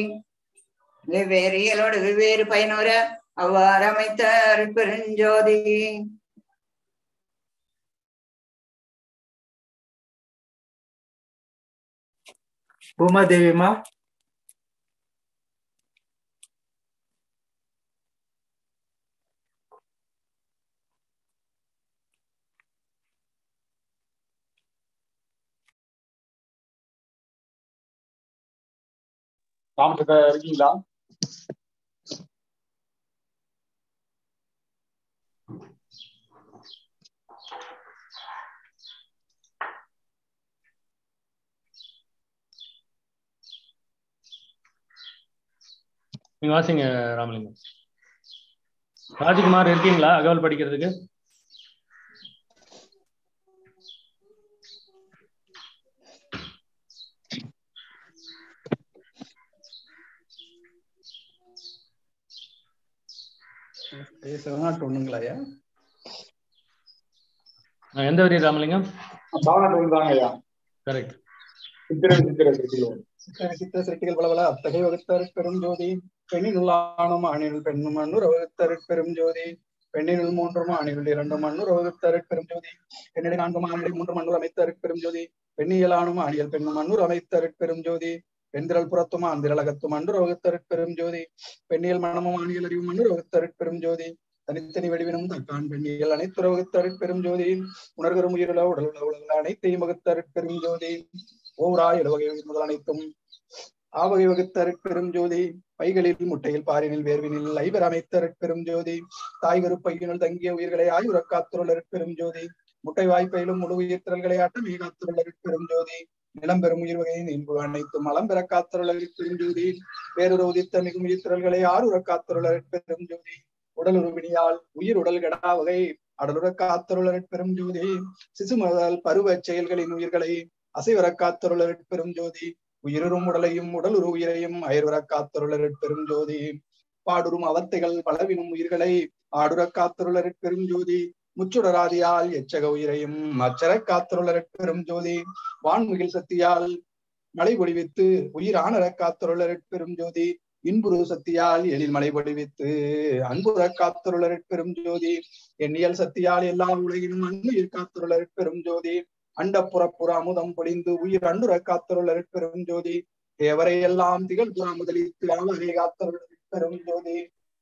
வெவ்வேறு இயலோடு வெவ்வேறு பயனோர அவ்வாறு அமைத்த அருட்பெருஞ்சோதி. பூமாதேவிமா ராமகிருஷ்ணா இருக்கீங்களா? நீங்க வாசிங்க ராமலிங்கம். ராஜ்குமார் இருக்கீங்களா அகவல் படிக்கிறதுக்கு? ஒண்ணுங்களாயா? எந்த வரி ராமலிங்கம்? கரெக்ட். சித்திர சிட்டிகள் பலபல அத்தகை வகுத்தரு பெரும் ஜோதி பெண்ணினுள் ஆணும் ஆணினுள் பெண்ணும் அன்னூர் வகுத்தரு பெரும் ஜோதி பெண்ணினுள் மூன்றும் ஆணினுள் இரண்டும் அன்னூர் வகுத்தரு பெரும் ஜோதி பெண்ணிடை 4 ஆணிடை 3 அன்னூர் அமைத்தரு பெரும் ஜோதி பெண்ணியல் ஆணும் ஆணியல் பெண்ணும் அன்னூர் அமைத்தரு பெரும் ஜோதி பெண்திரள் புறத்தும் ஆந்திரலகத்தும் அன்னூர் வகுத்தரு பெரும் ஜோதி பெண்ணியல் மனமும் ஆணியல் அறிவும் அன்னூர் வகுத்தரு பெரும் ஜோதி தனித்தனி வடிவினும் தக்கான் பெண்ணியல் அனைத்துற வகுத்தரு பெரும் ஜோதி உணர்கரும் உயிருள உடல் உலக அனைத்தையும் வகுத்தரு பெரும் ஜோதி ஓரா 7 வகை முதல் அனைத்தும் ஆவகை வகுத்த பெரும் ஜோதி பைகளில் முட்டையில் பாரினில் வேர்வினில் ஐவர் அமைத்த பெரும் ஜோதி தாய்கரு பையினுள் தங்கிய உயிர்களை ஆயுர காத்துள்ள பெரும் ஜோதி முட்டை வாய்ப்பையிலும் முழு உயிர் திரள்களை ஆட்டமே காத்துள்ள பெரும் ஜோதி நிலம் பெறும் உயிர் வகையின் இன்பு அனைத்தும் மலம் பெற காத்துள்ள பெரும் ஜோதி வேறொரு உதித்த மிகும் உயிர் திரள்களை ஆறுர காத்துள்ள பெரும் ஜோதி உடல் உருவினியால் உயிர் உடல் கெடா வகை அடலுற காத்துள்ள பெரும் ஜோதி சிசு முதல் பருவ செயல்களின் உயிர்களை அசைவர காத்துள்ள பெரும் ஜோதி உயிரும் உடலையும் உடல் உரு உயிரையும் அயர்வர காத்துள்ள பெரும் ஜோதி பாடுறும் அவத்தைகள் பலவினும் உயிர்களை ஆடுற காத்துள்ள பெரும் ஜோதி முச்சுடராதியால் எச்சக உயிரையும் அச்சர காத்துள்ள பெரும் ஜோதி வான்முகில் சக்தியால் மழை பொழிவித்து உயிர் ஆணர காத்துள்ள பெரும் ஜோதி இன்புரு சக்தியால் எழில் மழை பொழிவித்து அன்புற காத்துள்ள பெரும் ஜோதி எண்ணியல் சக்தியால் எல்லா உலகினும் அன்புயிர் காத்துள்ள பெரும் ஜோதி அண்ட புறப்புற அமுதம் பொழிந்து உயிர் அண்டுர காத்தருள் பெரும் ஜோதி தேவரை எல்லாம் திகழ் புற முதலித்து அவரை காத்தருள் பெரும் ஜோதி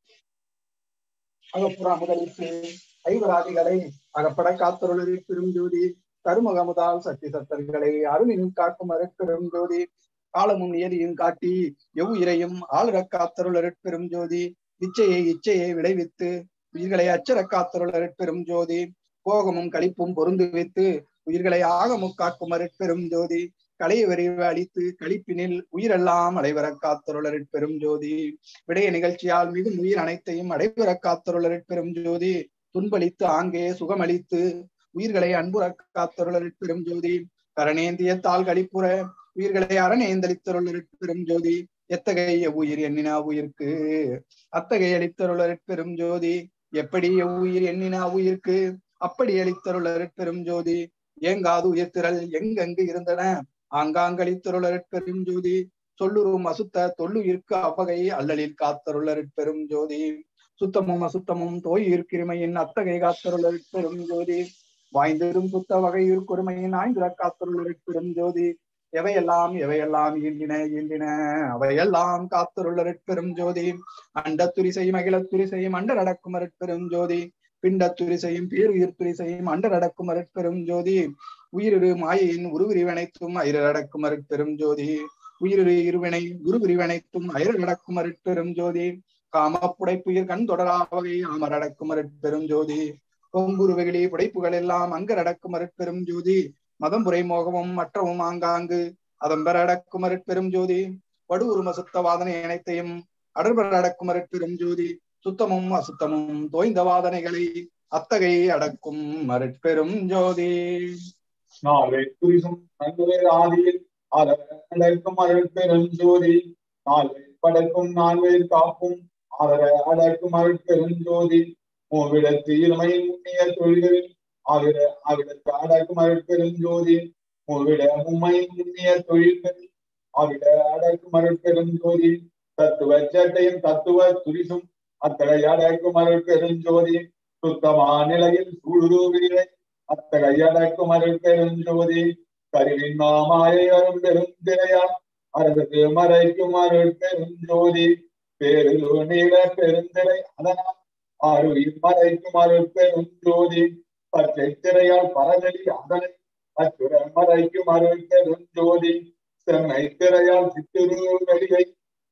அகப்புற முதலித்து ஐவராதிகளை அகப்பட காத்தருள் பெரும் ஜோதி தருமகமுதால் சக்தி சத்தர்களை அருளினும் காக்கும் அருட்பெரும் ஜோதி காலமும் நியதியும் காட்டி எவ்வுயிரையும் ஆளுர காத்தருள் பெரும் ஜோதி இச்சையை விளைவித்து உயிர்களை அச்சர காத்தருள் பெரும் ஜோதி போகமும் கழிப்பும் பொருந்து வைத்து உயிர்களை ஆகமும் காக்கும் அருட்பெரும் ஜோதி கலையை விரைவு அளித்து கழிப்பினில் உயிரெல்லாம் அடைவர காத்தருள் பெரும் ஜோதி விடைய நிகழ்ச்சியால் மிகும் உயிர் அனைத்தையும் அடைவர காத்தருள் பெரும் ஜோதி துன்பளித்து ஆங்கே சுகமளித்து உயிர்களை அன்புற காத்தருள் பெரும் ஜோதி கரணேந்தியத்தால் கழிப்புற உயிர்களை அரணேந்தளித்தருள் பெரும் ஜோதி எத்தகைய உயிர் எண்ணினா உயிர்க்கு அத்தகைய அளித்தருள் பெரும் ஜோதி எப்படி எவ்வுயிர் எண்ணினா உயிர்க்கு அப்படி அளித்தருள் பெரும் ஜோதி ஏங்காது உயிர்த்திரள் எங்கெங்கு இருந்தன ஆங்காங்களித்தருள் பெரும் ஜோதி சொல்லுறும் அசுத்த தொல்லுயிர்க்கு அவ்வகை அல்லலில் காத்தருள் பெரும் ஜோதி சுத்தமும் அசுத்தமும் தோயிர் கிருமையின் அத்தகை காத்தருள் பெரும் ஜோதி வாய்ந்திரும் சுத்த வகையுர் கொடுமையின் ஆய்ந்துர காத்தருள் பெரும் ஜோதி எவையெல்லாம் ஈண்டின அவையெல்லாம் காத்தருள் பெரும் ஜோதி அண்டத்துரிசையும் அகிலத்துரிசையும் அண்டர் அடக்கும் பெரும் ஜோதி பிண்டத்துரிசையும் பேருயிர் துரிசையும் அண்டர் அடக்கும் பெரும் ஜோதி உயிரிரு மாயையின் உருவிரிவனைத்தும் அயரர் அடக்கும் பெரும் ஜோதி உயிரிரு இருவினை குருவிரிவனைத்தும் அயரர் அடக்கும் பெரும் ஜோதி காம புடைப்புயிர் கண் தொடரா வகை ஆமர் அடக்கும் பெரும் ஜோதி பொங்குரு வெகுளி புடைப்புகள் எல்லாம் அங்கர் அடக்கும் பெரும் ஜோதி மதம்புரை மோகமும் மற்றவும் ஆங்காங்கு அதம்பெற அடக்கும் பெரும் ஜோதி வடுவுரும சுத்த வாதனை அனைத்தையும் அடர்பெற அடக்கும் பெரும் ஜோதி சுத்தமும் அசுத்தமும் தோய்ந்த வாதனைகளை அத்தகை அடக்கும் அருட்பெரும் ஜோதி நாளை துரிசும் ஆதியில் அடக்கும் அருட்பெரும் ஜோதி நாளை படைக்கும் நான்வேர் காப்பும் அதர அடக்கும் அருட்பெரும் ஜோதி மூவிடத்து இருமையின் முன்னிய தொழில்களில் அவிடத்து அடக்கும் அருட்பெரும் ஜோதி மூவிட மும்மையின் முன்னிய தொழில்கள் அவிட அடக்கும் அருட்பெரும் ஜோதி தத்துவ சேட்டையும் தத்துவ துரிசும் அத்தகை அடக்கும் அருட்பெரும் ஜோதி சுத்தமா நிலையில் சூடுருவிலை அத்தகை அடக்கும் அருட்பெரும் ஜோதி கருவின் மாமாயை அரும் பெரும் திரையா அரசு மறைக்கும் அருட்பெரும் ஜோதி பேரு நீள பெருந்திரை அதனால் ஆறுயிர் மறைக்கும் அருட்பெரும் ஜோதி பச்சை திரையால் பரவெளி அதனை அச்சுர மறைக்கும் அருட்பெரும் ஜோதி சென்னை திரையால் சித்துரு வெளியை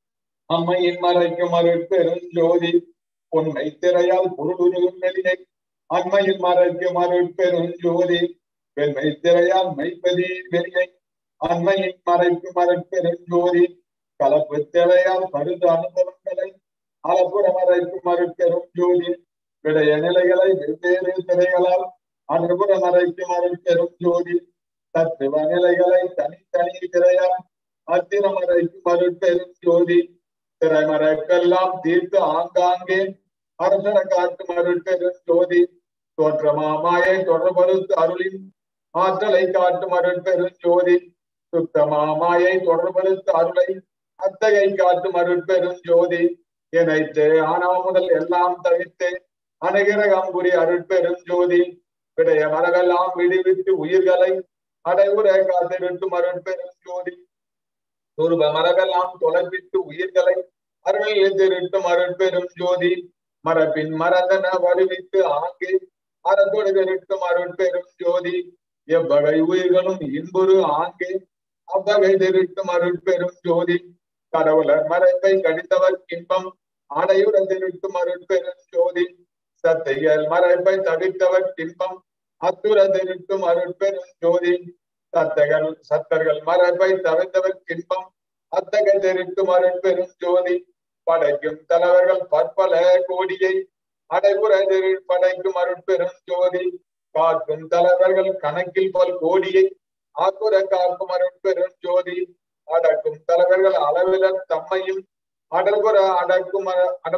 அம்மையின் மறைக்கும் அருட்பெருஞ்சோதி பொன்மை திரையால் பொருளுருகும் வெளியை அண்மையில் மறைக்கும் அருட்பெருஞ்சோதி வெண்மை திரையால் மெய்ப்பதி வெளியை அண்மையின் மறைக்கும் அருட்பெருஞ்சோதி கலப்பு திரையால் கருது அனுபவங்களை அளப்புற மறைக்கும் அருட்பெருஞ்சோதி விடைய நிலைகளை வெவ்வேறு திரைகளால் அனுபுற மறைக்கும் அருட்பெருஞ்சோதி தத்துவ நிலைகளை தனித்தனி திரையால் அத்திர மறைக்கும் அருட்பெருஞ்சோதி திரைமறைக்கெல்லாம் தீர்த்து ஆங்காங்கே அரசன காட்டும் அருட்பெருஞ்சோதி தோற்றமாமாயை தொடர்பறுத்து அருளின் ஆற்றலை காட்டும் அருட்பெருஞ்சோதி சுத்தமாமாயை தொடர்பறுத்து அருளை அத்தகை காட்டும் அருட்பெருஞ்சோதி இணைத்து ஆணவ முதல் எல்லாம் தவிர்த்து அனுகிரகம் புரி அருட்பெருஞ்சோதி விடைய மரகெல்லாம் விடுவித்து உயிர்களை அடைவுரை காத்திருட்டும் அருட்பெருஞ்சோதி துருப மரகெல்லாம் தொலைவிட்டு உயிர்களை அருளில் திருட்டும் அருட்பெருஞ்சோதி மரபின் மரதன வருவித்து ஆங்கே அறத்தொடு திருட்டும் அருட்பெருஞ்சோதி எவ்வகை உயிர்களும் இன்புறு ஆங்கே அவ்வகை திருட்டும் அருட்பெருஞ்சோதி கடவுளர் மரத்தை கடித்தவர் இன்பம் அடையுற திருட்டும் அருட்பெருஞ்சோதி சத்தைகள் மரபை தவிர்த்தவர் இன்பம் அத்துர திருட்டும் அருட்பெருஞ்சோதி சத்தர்கள் மரபை தவிர்த்தவர் இன்பம் அத்தகை திருட்டும் அருட்பெருஞ்சோதி படைக்கும் தலைவர்கள் பற்பல கோடியை அடைபுற படைக்கும் அருட்பெருஞ்சோதி காக்கும் தலைவர்கள் கணக்கில் பல் கோடியை ஆக்குற காக்கும் அருட்பெருஞ்சோதி அடக்கும் தலைவர்கள் அளவில தம்மையும் அடர்புற அடக்கும்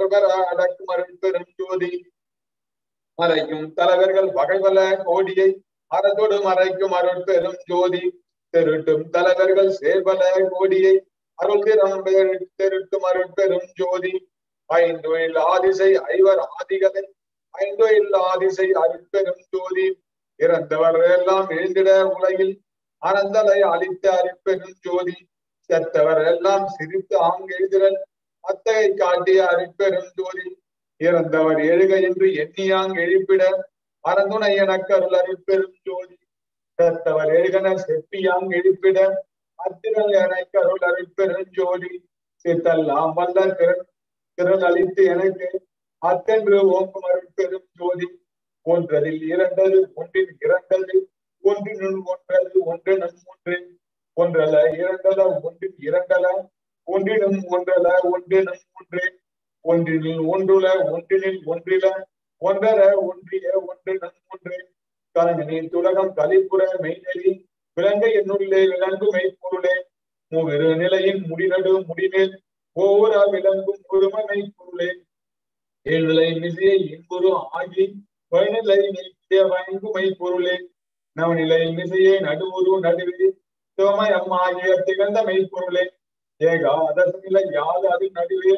அருட்பெருஞ்சோதி மறைக்கும் தலைவர்கள் வகைவல கோடியை அறத்தோடு மறைக்கும் அருட்பெருஞ்சோதி திருட்டும் தலைவர்கள் சேர்வல கோடியை அருள் திருட்டும் அருட்பெருஞ்சோதி ஐந்தொழில் ஆதிசை ஐவர் ஆதிகளை ஐந்தொழில் ஆதிசை அருட்பெருஞ்சோதி இறந்தவர் எல்லாம் எழுந்திட உலகில் அனந்தலை அளித்த அருட்பெருஞ்சோதி செத்தவர் எல்லாம் சிரித்து ஆங்கெழுதிரல் அத்தகை காட்டிய அருட்பெருஞ்சோதி இறந்தவர் எழுக என்று எண்ணியாங் எழுப்பிட அறந்துணை எனக்கு அருள் அருட்பெருஞ்சோதி செத்தவர் எழுகன செப்பியாங் எழுப்பிட அத்திரல் எனக்கு அருள் அருட்பெருஞ்சோதி சித்தல்லாம் வல்ல திறன் அளித்து எனக்கு அத்தென்று ஓங்கும் அருட்பெருஞ்சோதி ஒன்றதில் இரண்டது ஒன்றின் இரண்டது ஒன்றினுள் ஒன்றது ஒன்றினும் ஒன்று ஒன்றல இரண்டல ஒன்றின் இரண்டல ஒன்றினும் ஒன்றல ஒன்றினும் ஒன்று ஒன்றினில் ஒன்றுல ஒன்றினில் ஒன்றில ஒன்றர ஒன்றிய ஒன்றினும் ஒன்று கலங்கனின் துலகம் கலிப்புற மெய்நெறி விலங்கு என்னுள்ளே விலங்கு மெய்ப்பொருளே மூவிரு நிலையின் முடிநடு முடிமேல் ஒவ்வொரு விலங்கும் ஒருமை மெய்ப்பொருளே ஏழ்நிலை மிசையை இன்புறு ஆகி வழிநிலை நீக்கிய வயங்கு மெய்ப்பொருளே நவநிலை மிசையை நடுவுரு நடுவே சிவமயம் ஆகிய திகழ்ந்த மெய்ப்பொருளே ஏகாதச நிலை யாது அது நடுவே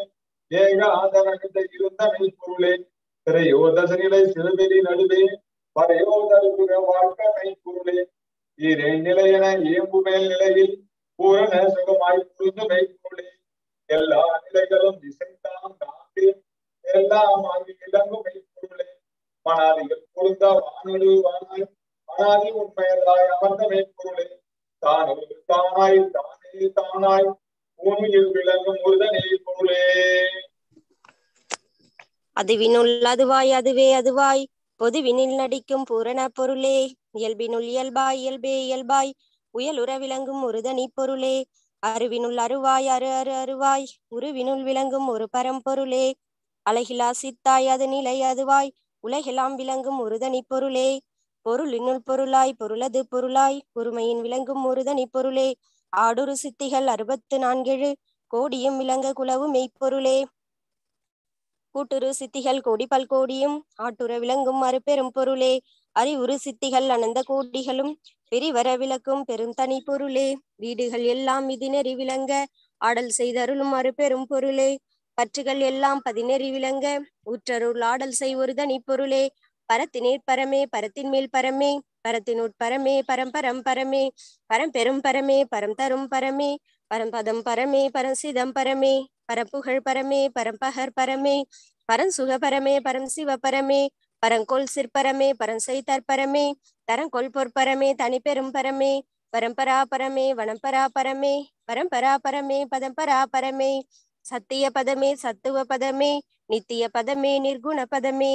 ஏகாதனிட இருந்த மெய்ப்பொருளே திரையோதச நிலை சிறுவெளி நடுவே பரையோதருகிற வாழ்க்கை மெய்ப்பொருளே ஈரே நிலையென ஏம்பு மேல் நிலையில் பூரண சுகமாய் புரிந்து மெய்ப்பொருளே எல்லா நிலைகளும் இசைத்தான் தாண்டி எல்லாம் ஆகி இளங்கும் மெய்ப்பொருளே மனாதிகள் பொருந்த வானொடு வானாய் மனாதி உண்மையதாய் அமர்ந்த மெய்ப்பொருளே தானொரு தானாய் தானே தானாய் பூமியில் விளங்கும் முருதனே பொருளே அதுவினுள் அதுவாய் அதுவே அதுவாய் பொதுவினில் நடிக்கும் பூரண பொருளே இயல்பினுள் இயல்பாய் இயல்பே இயல்பாய் உயலுற விளங்கும் ஒருதனி பொருளே அருவினுள் அருவாய் அரு அரு அருவாய் உருவினுள் விளங்கும் ஒரு பரம்பொருளே அழகிலா சித்தாய் அது நிலை அதுவாய் உலகெல்லாம் விளங்கும் ஒருதனி பொருளே பொருளினுள் பொருளாய் பொருளது பொருளாய் பொறுமையின் விளங்கும் ஒருதனி பொருளே ஆடுரு சித்திகள் 64 கோடியும் விளங்க குலவு மெய்ப்பொருளே கூட்டுரு சித்திகள் கோடி பல்கோடியும் ஆட்டுற விளங்கும் மறுபெரும் பொருளே அறிவுறு சித்திகள் அனந்த கோடிகளும் பெரிவர விளக்கும் பெரும் தனி பொருளே வீடுகள் எல்லாம் விதிநெறி விளங்க ஆடல் செய்தருளும் மறுபெரும் பொருளே பற்றுகள் எல்லாம் பதிநெறி விளங்க உற்றருள் ஆடல் செய் ஒரு தனி பொருளே பரத்தினேற் பரமே பரத்தின் மேல் பரமே பரத்தினுட் பரமே பரம்பரம் பரமே பரம்பெரும் பரமே பரம் தரும் பரமே பரம்பதம் பரமே பரசிதம் பரமே பரப்புகழ் பரமே பரம்பகர் பரமே பரஞ்சுக பரமே பரம் சிவ பரமே பரங்கொள் சிற்பரமே பரஞ்செய்தற் பரமே தரங்கொள் பொற்பரமே தனி பெரும் பரமே பரம்பரா பரமே வனம்பரா பரமே பரம்பரா பரமே பதம்பரா பரமே சத்திய பதமே சத்துவ பதமே நித்திய பதமே நிர்குண பதமே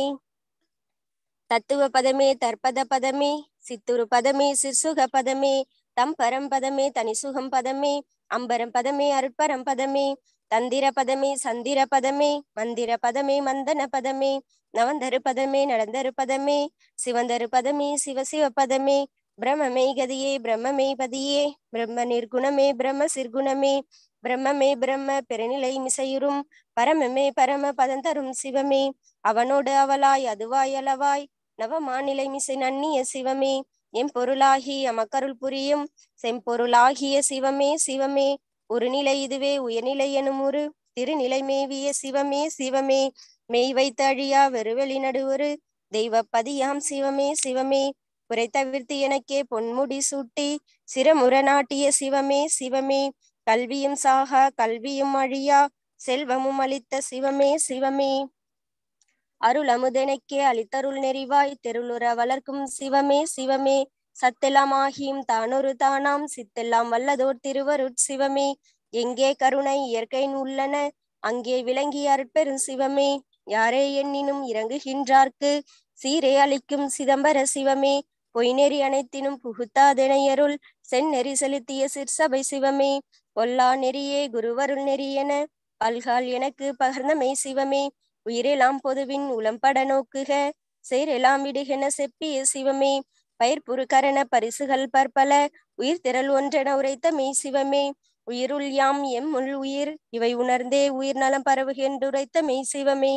தத்துவ பதமே தற்பத பதமே சித்துரு பதமே சிற்சுக பதமே தம்பரம் பதமே தனிசுகம் பதமே அம்பரம் பதமே அருட்பரம் பதமே தந்திர பதமே சந்திர பதமே மந்திர பதமே மந்தன பதமே நவந்தரு பதமே நடந்தரு பதமே சிவந்தரு பதமே சிவசிவ பதமே பிரம்மமே கதியே பிரம்மமே பதியே பிரம்ம நிர்குணமே பிரம்ம சிற்குணமே பிரம்மமே பிரம்ம பெருநிலை மிசையுறும் பரமமே பரம பதந்தரும் சிவமே அவனோடு அவளாய் அதுவாய் அளவாய் நவமாநிலை மிசை நன்னிய சிவமே எம்பொருளாகி அமக்கருள் புரியும் செம்பொருளாகிய சிவமே சிவமே ஒரு நிலை இதுவே உயர்நிலை எனும் ஒரு திருநிலை மேவிய சிவமே சிவமே மெய் வைத்து அழியா வெறுவெளி நடுவொரு தெய்வப்பதியாம் சிவமே சிவமே குறை தவிர்த்து எனக்கே பொன்முடி சூட்டி சிரமுற நாட்டிய சிவமே சிவமே கல்வியும் சாகா கல்வியும் அழியா செல்வமும் அளித்த சிவமே சிவமே அருள் அமுதெனக்கே அளித்தருள் நெறிவாய் தெருளுற வளர்க்கும் சிவமே சிவமே சத்தெல்லாம் ஆகியும் தானொரு தானாம் சித்தெல்லாம் வல்லதோர் திருவருட் சிவமே எங்கே கருணை இயற்கை உள்ளன அங்கே விளங்கி அருட்பெரும் சிவமே யாரே எண்ணினும் இறங்குகின்றார்க்கு சீரே அளிக்கும் சிதம்பர சிவமே பொய்நெறி அனைத்தினும் புகுத்தாதெனையருள் செந்நெறி செலுத்திய சிற்சபை சிவமே பொல்லா நெறியே குருவருள் நெறி என பல்கால் எனக்கு பகர்ந்தமை சிவமே உயிரெல்லாம் பொதுவின் உளம்பட நோக்குக சேரெல்லாம் விடுகென செப்பிய சிவமே பயிர்ப்புறு கரண பரிசுகள் பற்பல உயிர் திரள் ஒன்றென உரைத்த மெய் சிவமே உயிருள் யாம் எம் உள் உயிர் இவை உணர்ந்தே உயிர் நலம் பரவுகின்றுரைத்த மெய் சிவமே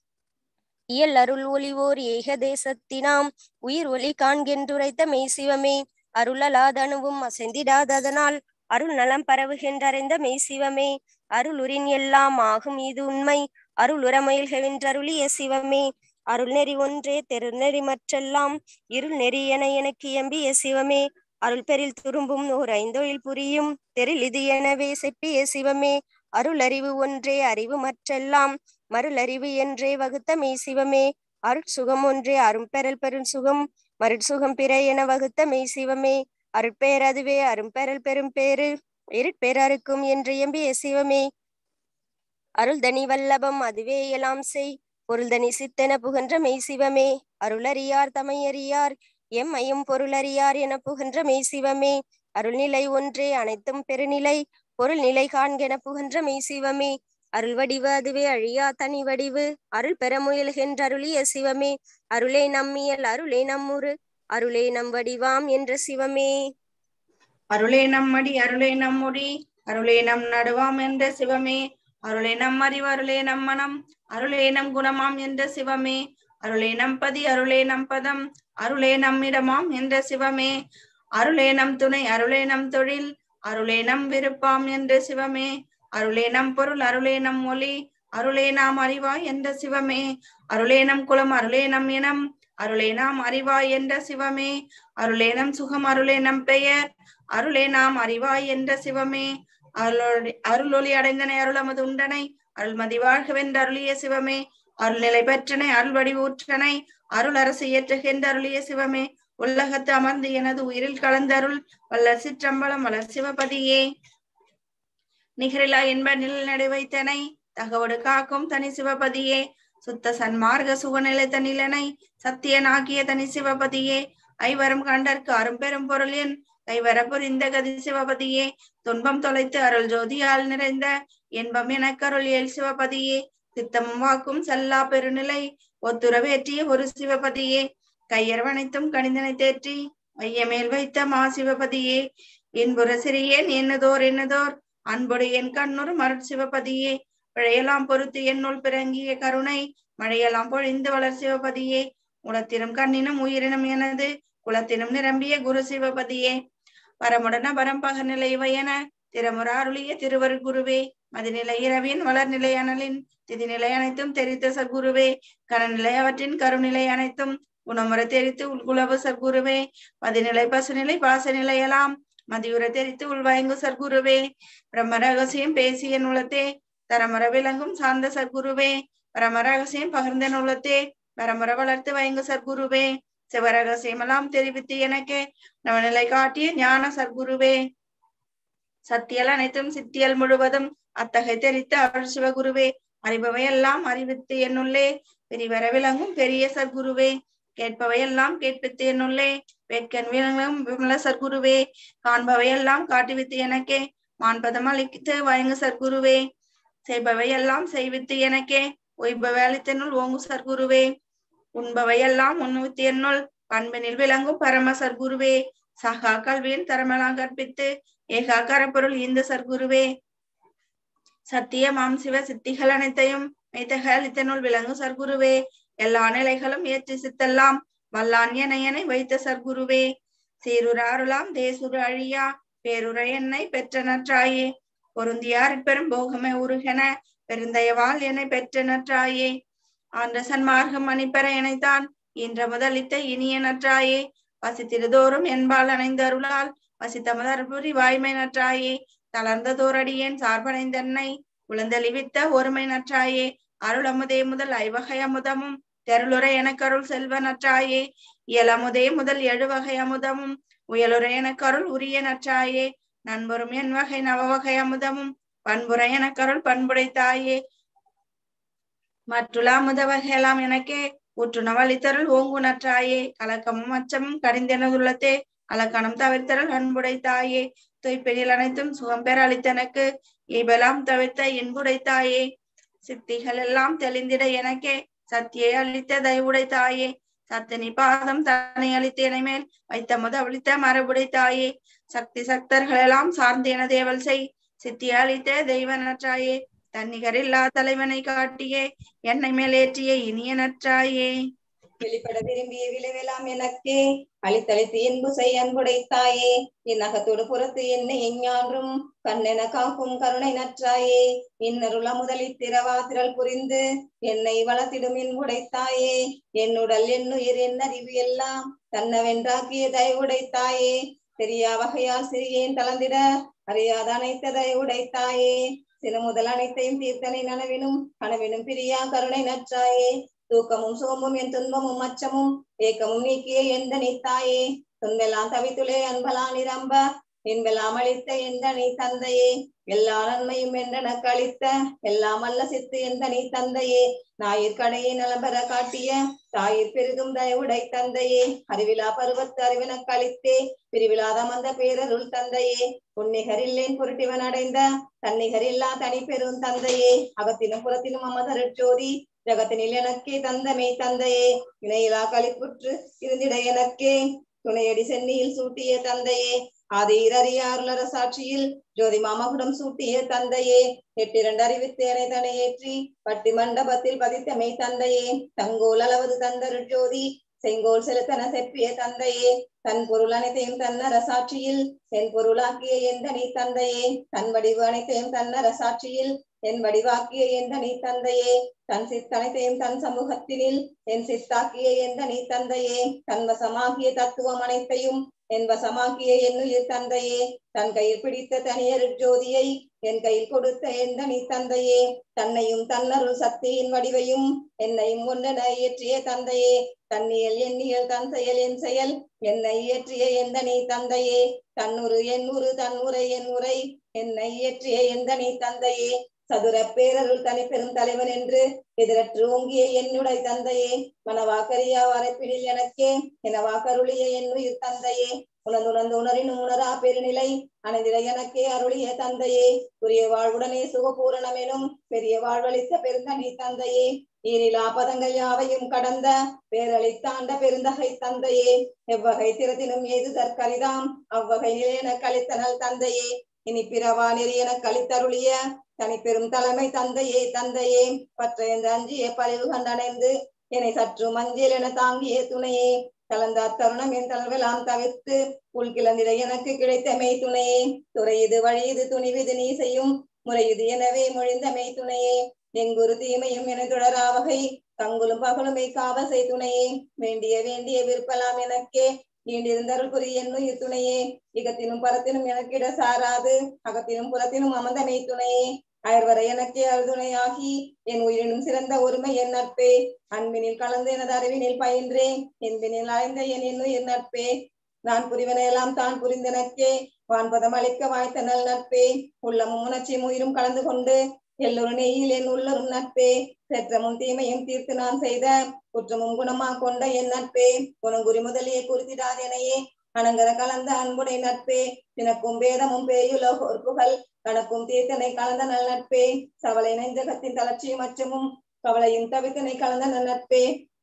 இயல் அருள் ஒளிவோர் ஏக தேசத்தினாம் உயிர் ஒளி காண்கின்றுரைத்த மெய் சிவமே அருளலாதனுவும் அசைந்திடாததனால் அருள் நலம் பரவுகின்றறிந்த மெய் சிவமே அருளுரின் எல்லாம் ஆகும் இது உண்மை அருளுற முயல்கின்றருளிய சிவமே அருள் நெறி ஒன்றே தெருநெறி மற்றெல்லாம் இருள் நெறி என எனக்கு எம்பிய சிவமே அருள் பெரில் துரும்பும் ஓர் ஐந்தொழில் புரியும் தெரில் இது எனவே செப்பிய சிவமே அருள் அறிவு ஒன்றே அறிவு மற்றெல்லாம் மருளறிவு என்றே வகுத்த மெய் சிவமே அருட்சுகம் ஒன்றே அரும்பெறல் பெரும் சுகம் மருட்சுகம் பிற என வகுத்த மெய் சிவமே அருட்பேர் அதுவே அரும்பெறல் பெரும் பேரு இருட்பேரருக்கும் என்று எம்பிய சிவமே அருள் தனி வல்லபம் அதுவே எல்லாம் செய் பொருள்தனி சித்தென புகன்ற மெய் சிவமே அருளறியார் தமையறியார் எம்மையும் பொருளறியார் என புகன்ற மெய் சிவமே அருள்நிலை ஒன்றே அனைத்தும் பெருநிலை பொருள் நிலை காண்கென புகன்ற மெய் சிவமே அருள் வடிவு அதுவே அழியா தனி வடிவு அருள் பெற முயல்கின்றருளிய சிவமே அருளே நம்மியல் அருளே நம்முரு அருளே நம் வடிவாம் என்ற சிவமே அருளே நம்மடி அருளே நம்மொடி அருளே நம் நடுவாம் என்ற சிவமே அருளே நம் அறிவு அருளே நம் மனம் அருளே நம் குணமாம் என்ற சிவமே அருளே நம் பதி அருளே நம் பதம் அருளே நம்மிடமாம் என்ற சிவமே அருளே நம் துணை அருளே நம் தொழில் அருளே நம் விருப்பாம் என்ற சிவமே அருளே நம் பொருள் அருளே நம் மொழி அருளே நாம் அறிவாய் என்ற சிவமே அருளே நம் குலம் அருளே நம் இனம் அருளே நாம் அறிவாய் என்ற சிவமே அருளே நம் சுகம் அருளே நம் பெயர் அருளே நாம் அறிவாய் என்ற சிவமே அருளொளி அடைந்தனை அருளமது உண்டனை அருள்மதி வாழ்கவென்று அருளிய சிவமே அருள்நிலை பெற்றனை அருள் வடிவூற்றனை அருள் அரசு ஏற்றுகின்ற அருளிய சிவமே உலகத்து அமர்ந்து எனது உயிரில் கலந்தருள் வல்லர் சிற்றம்பலம் வளர் சிவபதியே நிகரிலா என்ப நில் நடை வைத்தனை தகவடு காக்கும் தனி சிவபதியே சுத்த சன்மார்க்க சுகநிலை தனிலனை சத்தியனாகிய தனி சிவபதியே ஐவரும் கண்டற்கு அரும்பெரும் பொருள் என் கைவர புரிந்த கதி சிவபதியே துன்பம் தொலைத்து அருள் ஜோதியால் நிறைந்த என்பம் எனக்கருள் ஏல் சிவபதியே சித்தமும் வாக்கும் செல்லா பெருநிலை ஒத்துறவேற்றிய ஒரு சிவபதியே கையர்வனைத்தும் கணிதனை தேற்றி வையமேல் வைத்த மா சிவபதியே என்புற சிறியேன் என்னதோர் அன்பொடு என் கண்ணுறு மருட் சிவபதியே பிழையெல்லாம் பொறுத்து என்னுள் பிறங்கிய கருணை மழையெல்லாம் பொழிந்து வளர் சிவபதியே உலத்தினும் கண்ணினும் உயிரினும் எனது குலத்தினும் நிரம்பிய குரு சிவபதியே பரமுடன பரம்பக நிலை வையன திறமுற அருளிய திருவரு குருவே மதிநிலை இரவின் வளர்நிலை அனலின் திதிநிலை அனைத்தும் தெரித்த சற்குருவே கனநிலை அவற்றின் கருநிலை அனைத்தும் குணமுறை தெரித்து உள்குலவு சற்குருவே பதிநிலை பசுநிலை பாசநிலையெல்லாம் மதியுற தெரித்து உள்வயங்கு சற்குருவே பிரம்ம ரகசியம் பேசிய நுளத்தே தரமுற விளங்கும் சார்ந்த சற்குருவே பரம ரகசியம் பகிர்ந்த நுளத்தே பரமுற வளர்த்து வயங்கு சற்குருவே சிவரகசியமெல்லாம் தெரிவித்து எனக்கு நவநிலை காட்டிய ஞான சற்குருவே சத்தியல் அனைத்தும் சித்தியல் முழுவதும் அத்தகை தெரித்த அருள் சிவகுருவே. அறிபவையெல்லாம் அறிவித்து என்னுள்ளே பெரிவர விளங்கும் பெரிய சர்க்குருவே. கேட்பவையெல்லாம் கேட்பித்து என்னுள்ளே வேட்கன் விளங்கும் விமல சர்க்குருவே. காண்பவையெல்லாம் காட்டுவித்து எனக்கே மான்பதம் அளித்து வயங்கு சர்க்குருவே. செய்பவையெல்லாம் செய்வித்து எனக்கே ஒய்பவை அளித்தனுள் ஓங்கு சர்க்குருவே. உண்பவையெல்லாம் உண்ணுவித்து என்னுள் பண்பினில் விளங்கும் பரம சர்க்குருவே. சகா கல்வியின் தரமெல்லாம் கற்பித்து ஏகா கரப்பொருள் இந்த சர்க்குருவே. சத்தியமாம் சிவ சித்திகள் அனைத்தையும் மெய்த்தக அளித்தனுள் விளங்கும் சர்க்குருவே. எல்லா நிலைகளும் ஏற்றி சித்தெல்லாம் வல்லான் என வைத்த சர்க்குருவே. சீருர அருளாம் தேசுரு அழியா பேருர என்னை பெற்ற நற்றாயே. பொருந்தியார் பெரும் போகமே உருகென பெருந்தயவால் என்னை பெற்ற நற்றாயே. ஆன்ற சன்மார்க்கம் மணிப்பெற இணைத்தான் இன்ற முதலித்த இனிய நற்றாயே. வசித்திருதோறும் என்பால் அணைந்த அருளால் வசித்தமதற்புரி வாய்மை நற்றாயே. தளர்ந்த தோரடியேன் சார்பனைந்தன்னை உளந்தளிவித்த ஒருமை நற்றாயே. அருளமுதே முதல் ஐவகை அமுதமும் தெருளுரை எனக்கருள் செல்வ நற்றாயே. இயலமுதே முதல் 7 வகை அமுதமும் உயலுரை எனக்கருள் உரிய நற்றாயே. நண்பரும் என் வகை நவவகை அமுதமும் பண்புரை எனக்கருள் பண்புடைத்தாயே. மற்றுள்ள அமுத வகையெல்லாம் எனக்கே உற்றுணவளித்தருள் ஓங்கு நற்றாயே. கலக்கமும் அச்சமும் கடிந்தெனதுள்ளத்தே அலக்கணம் தவிர்த்தருள் அன்புடைத்தாயே. தொய்ப்பெனில் அனைத்தும் சுகம் பெற அளித்தனக்கு இவெல்லாம் தவிர்த்த இன்புடைத்தாயே. சித்திகள் எல்லாம் தெளிந்திட எனக்கே சத்தியை அளித்த தயவுடைத்தாயே. சத்தனி பாதம் தன்னை அளித்த என மேல் வைத்த முதவளித்த மரபுடைத்தாயே. சக்தி சக்தர்கள் எல்லாம் சார்ந்த என தேவல் செய் சித்தியை அளித்த தெய்வ நற்றாயே. தன்னிகரில்லா தலைவனை காட்டியே என்னை மேல் ஏற்றிய இனிய நற்றாயே. வெளிப்பட விரும்பிய விளைவெல்லாம் எனக்கே அளித்தளித்து இன்பு செய் அன்புடைத்தாயே. என் அகத்தோடு புறத்து என்னை எஞ்ஞான்றும் கண்ணென காக்கும் கருணை நற்றாயே. இன்னருள முதலில் திரவா திரள் புரிந்து என்னை வளர்த்திடும் இன்புடைத்தாயே. என்னுடல் என்னுயிர் என் அறிவு எல்லாம் தன்னவென்றாக்கிய தயவுடைத்தாயே. தெரியா வகையால் சிறியேன் தளர்ந்திட அறியாத அனைத்த தயவுடைத்தாயே. சிறு முதல் அனைத்தையும் தீர்த்தனை நனவினும் கனவினும் பிரியா கருணை நற்றாயே. தூக்கமும் சோமும் என் துன்பமும் அச்சமும் ஏக்கமும் நீக்கிய எந்த நீத்தாயே. துன்பெல்லாம் தவித்துளே அன்பலா நிரம்ப என்பெல்லாம் அளித்த எந்த நீ தந்தையே. எல்லா நன்மையும் என்றனக்கு அளித்த எல்லாம் அல்ல சித்து எந்த நீ தந்தையே. ஞாயிற்கடையை நலம்பெற காட்டிய தாயிற் பெரிதும் தயவுடை தந்தையே. அறிவிலா பருவத்து அறிவினக்கு அளித்தே பிரிவிலாத மந்த பேரருள் தந்தையே. உன்னிகரில்லேன் பொருட்டிவன் அடைந்த தன்னிகரில்லா தனி பெரும் தந்தையே. அகத்தினும் புறத்தினும் அமதருட்சோதி ஜகத்தினில் எனக்கே தந்தமே தந்தையே. இணையிலா களிப்புற்று இருந்திட எனக்கே துணையடி சென்னியில் சூட்டிய தந்தையே. ஆதிர் அறியாருளர சாட்சியில் ஜோதி மாமகுடம் சூட்டிய தந்தையே. 8 அறிவித்தேனை தனையேற்றி பட்டி மண்டபத்தில் பதித்தமை தந்தையே. தங்கோல் அளவது தந்தருள் ஜோதி செங்கோல் செலுத்தன செப்பிய தந்தையே. தன் பொருள் அனைத்தையும் தன்னர சாட்சியில் என் பொருளாக்கிய எந்த நீ தந்தையே. தன் வடிவு அனைத்தையும் தன்னர சாட்சியில் என் வடிவாக்கிய எந்த நீ தந்தையே. தன் சித்தனைத்தையும் தன் சமூகத்தினில் என் சித்தாக்கிய எந்த நீ தந்தையே. தன் வசமாகிய தத்துவம் அனைத்தையும் என் வசமாக்கிய என்னுயிர் தந்தையே. தன் கையில் பிடித்த தனியருட் ஜோதியை என் கையில் கொடுத்த எந்த நீ தந்தையே. தன்னையும் தன்னருள் சக்தியின் வடிவையும் என்னையும் ஒன்றென இயற்றிய தந்தையே. தன்னியல் எண்ணியல் தன் செயல் என் செயல் என்னை இயற்றிய எந்த நீ தந்தையே. தன்னுரு என் உரு தன்னுரை என் உரை என்னை இயற்றிய எந்த நீ தந்தையே. சதுர பேரருள் தனி பெரும் தலைவன் என்று எதிரற்று ஓங்கிய என்னுடைய தந்தையே. மனவாக்கரியா வரைப்பினில் எனக்கே என வாக்கருளிய என்னுயிர் தந்தையே. உணர்ந்து உணரினும் உணரா பெருநிலை அனைந்திட எனக்கே அருளிய தந்தையே. உரிய வாழ்வுடனே சுகபூரணம் எனும் பெரிய வாழ்வளித்த பெருந்தனி தந்தையே. ஈரிலா பதங்கள் யாவையும் கடந்த பேரளித்தாண்ட பெருந்தகை தந்தையே. எவ்வகை திறத்தினும் ஏது தற்கரிதாம் அவ்வகை நிலையென கழித்தனல் தந்தையே. இனி பிறவா நெறி என கழித்தருளிய தனி பெரும் தலைமை தந்தையே. தந்தையே பற்றையந்து அஞ்சிய பழிவு கண்டடைந்து என்னை சற்று மஞ்சள் என தாங்கிய துணையே. கலந்த அத்தருணம் என் தளர்வெல்லாம் தவிர்த்து உள்கிழந்திட எனக்கு கிடைத்த மெய் துணையே. துறையுது வழியுது துணிவிது நீ செய்யும் முறையுது எனவே மொழிந்த மெய் துணையே. எங்குரு தீமையும் என தொடரா வகை தங்குலும் பகலுமை காவசை துணையே. வேண்டிய வேண்டிய விருப்பலாம் எனக்கே ஈண்டிருந்தருள் புரிய என்னுயிர் துணையே. இகத்தினும் பரத்தினும் எனக்கிட சாராது அகத்தினும் புறத்தினும் அமர்ந்த மெய் துணையே. அயர்வரை எனக்கே அருதுணையாகி என் உயிரினும் சிறந்த ஒருமை என் நட்பே. அன்பினில் கலந்து எனது அறிவினில் பயின்றேன் என்பினில் அலைந்த என் என்னுயிர் நட்பே. நான் புரிவனையெல்லாம் தான் புரிந்தனக்கே வான்பதம் அளிக்க வாய்த்த நல் நட்பே உள்ளமும் உணர்ச்சியும் உயிரும் கலந்து கொண்டு எல்லொரு நெய்யில் என் உள்ளரும் நட்பே செற்றமும் தீமையும் தீர்த்து நான் செய்த குற்றமும் குணமா கொண்ட என் நட்பே குணங்குறி முதலியே குறித்திடாதேனையே அனங்கர கலந்த அன்புடை நட்பே பிணக்கும் பேதமும் பேயுலோர் புகழ் கணக்கும் தீர்த்தனை கலந்த நல் நட்பே சவலை நெஞ்சகத்தின் தளர்ச்சியும் அச்சமும் கவலையும் தவித்தனை கலந்த நல் நட்பே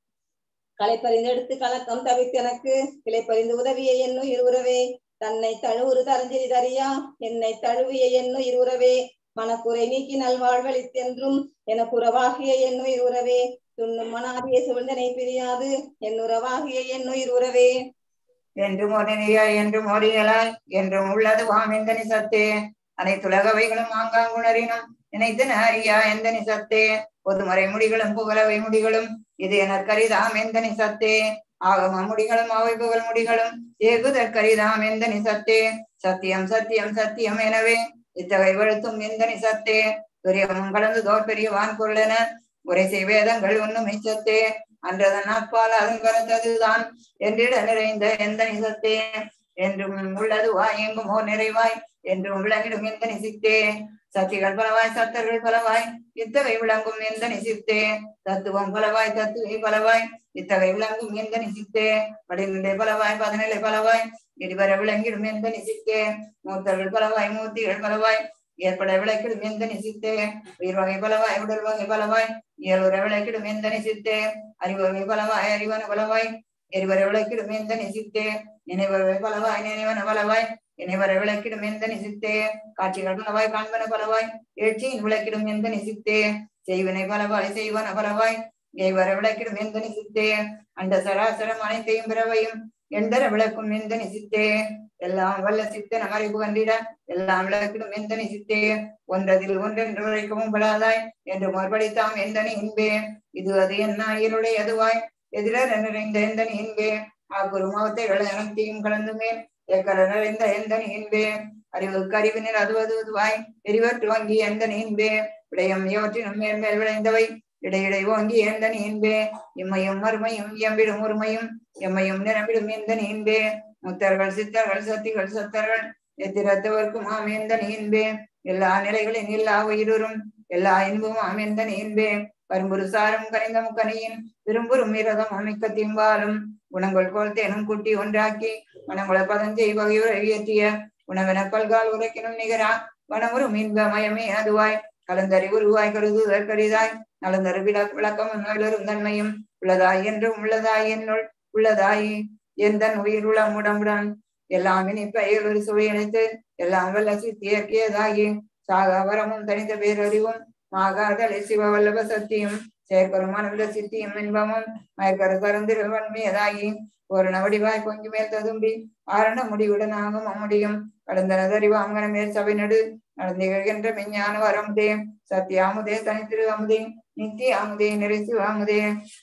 களைப்பறிந்தெடுத்து கலக்கம் தவித்து எனக்கு கிளைப்பறிந்து உதவிய என்னும் இருவுறவே தன்னை தழுவுறு தரஞ்சிரி தரியா என்னை தழுவிய என்னும் இருவுறவே மனக்குறை நீக்கி நல்வாழ்வளித்தென்றும் எனக்கு உறவாகிய என்னும் இருவுறவே துண்ணும் மனாதிய சுழ்ந்தனை பிரியாது என்னுறவாகிய என்னும் இருவுறவே என்றும் ஒருநிலையாய் என்றும் ஒருநிலாய் என்றும் உள்ளது வாம் எந்த நிசத்தே அனைத்துலகவைகளும் ஆங்காங்குணரினும் நினைத்து அறியா எந்த நிசத்தே பொதுமறை முடிகளும் புகழவை முடிகளும் இது எனக்கரிதாம் எந்த நிசத்தே ஆகம முடிகளும் அவை புகழ் முடிகளும் ஏகுதற்கரிதாம் எந்த நிசத்தே சத்தியம் சத்தியம் சத்தியம் எனவே இத்தகை வழுத்தும் எந்த நிசத்தே துரியமும் கலந்து தோர் பெரியவான் பொருளென உரை செய்வேதங்கள் ஒன்னும் மிச்சத்தே அன்றதன் நாட்பால் அதன் கருத்ததுதான் என்றிட நிறைந்த எந்த நிசத்தே என்றும் உள்ளதுவா எங்கும் ஓர் நிறைவாய் என்றும் விளங்கிடும் எந்த நிசித்தே சக்திகள் பலவாய் சத்தர்கள் பலவாய் இத்தகை விளங்கும் எந்த நிசித்தே தத்துவம் பலவாய் தத்துவை பலவாய் இத்தகை விளங்கும் எந்த நிசித்தே படிநிலை பலவாய் பதிநிலை பலவாய் இடிவர விளங்கிடும் எந்த நிசித்தே மூத்தர்கள் பலவாய் மூர்த்திகள் பலவாய் ஏற்பட விளக்கிடும் எந்த நிசித்தே உயிர் வகை பலவாய் உடல் வகை பலவாய் இயல்புற விளக்கிடும் எந்த நிசித்தே அறிவகை பலவாய் அறிவன பலவாய் எரிவர விளக்கிடும் எந்த நிசித்தே நினைவகை பலவாய் நினைவன பலவாய் இணைவர விளக்கிடும் எந்த நிசித்தே காட்சிகள் பலவாய் காண்பன பலவாய் எழுச்சியின் விளக்கிடும் எந்த நிசித்தே செய்வனை பலவாய் செய்வன பலவாய் எய்வர விளக்கிடும் எந்த நிசித்தே அந்த சராசரம் அனைத்தையும் பிறவையும் எந்தர விளக்கும் எந்த நிசித்தே எல்லாம் வல்ல சித்தன மறைவு கண்டிட எல்லாம் விளக்கிடும் எந்த நிசித்தே ஒன்றதில் ஒன்றென்று உரைக்கவும் படாதாய் என்று மறுபடித்தாம் எந்தனி இன்பே இது அது என்ன இருளை அதுவாய் எதிர நிறைந்த எந்தனி இன்பே ஆக்குரு மாவத்தைகள் அனைத்தையும் கலந்துமே ஏக்கர நிறைந்த எந்தனி இன்பே அறிவுக்கு அறிவினர் அதுவாய் எரிவற்று வாங்கி எந்தனி இன்பே விடயம் எவற்றினும் மேல் விளைந்தவை இடையிடை ஓங்கி எந்தனி இன்பே இம்மையும் மறுமையும் எம்பிடும் ஒருமையும் எம்மையும் நிரம்பிடும் எந்தனி இன்பே முத்தர்கள் சித்தர்கள் சத்திகள் சத்தர்கள் எத்திரத்தவர்க்கும் ஆம் எந்தனி இன்பே எல்லா நிலைகளின் எல்லா உயிரும் எல்லா இன்பும் ஆம் எந்தனி இன்பே பரும்புரு சாரும் கனிந்த முக்கனியின் விரும்புறும் விரதம் அமைக்க திம்பாலும் குணங்கள் போல் தேனும் குட்டி ஒன்றாக்கி மனங்குள பதஞ்சை வகையுறை இயற்றிய உணவென பல்கால் உரைக்கினும் நிகரா வனமுறும் இன்ப மயமே அதுவாய் கலந்தறி உருவாய் கருதுதற் கரிதாய் நலந்தரு விளக்கமும் நலரும் தன்மையும் உள்ளதாய் என்றும் உள்ளதாய் என்னுள் உள்ளதாய் எந்தன் உயிர் உளம் உடம்புடன் எல்லாம் இனிப்ப ஒரு சுவையளித்து எல்லாம் வல்ல சித்தியக்கியதாகி சாகாவரமும் தனித்த பேரறிவும் மாகாதலை சிவ வல்லப சக்தியும் செயற்கரும் ஆனந்த சித்தியும் இன்பமும் மயக்கரு கருந்திருவன்மையதாகி ஒரு நவடிவாய் கொஞ்சு மேல் ததும்பி ஆரண முடிவுடன் ஆகும் அம்முடியும் கடந்தனதறிவாங்கன மேல் சபை நடு நடந்திகழ்கின்ற மெஞ்ஞான வரமுதே சத்தியாமுதே தனித்திரு அமுதே நித்திய அமுதே நிறைசு அமுதே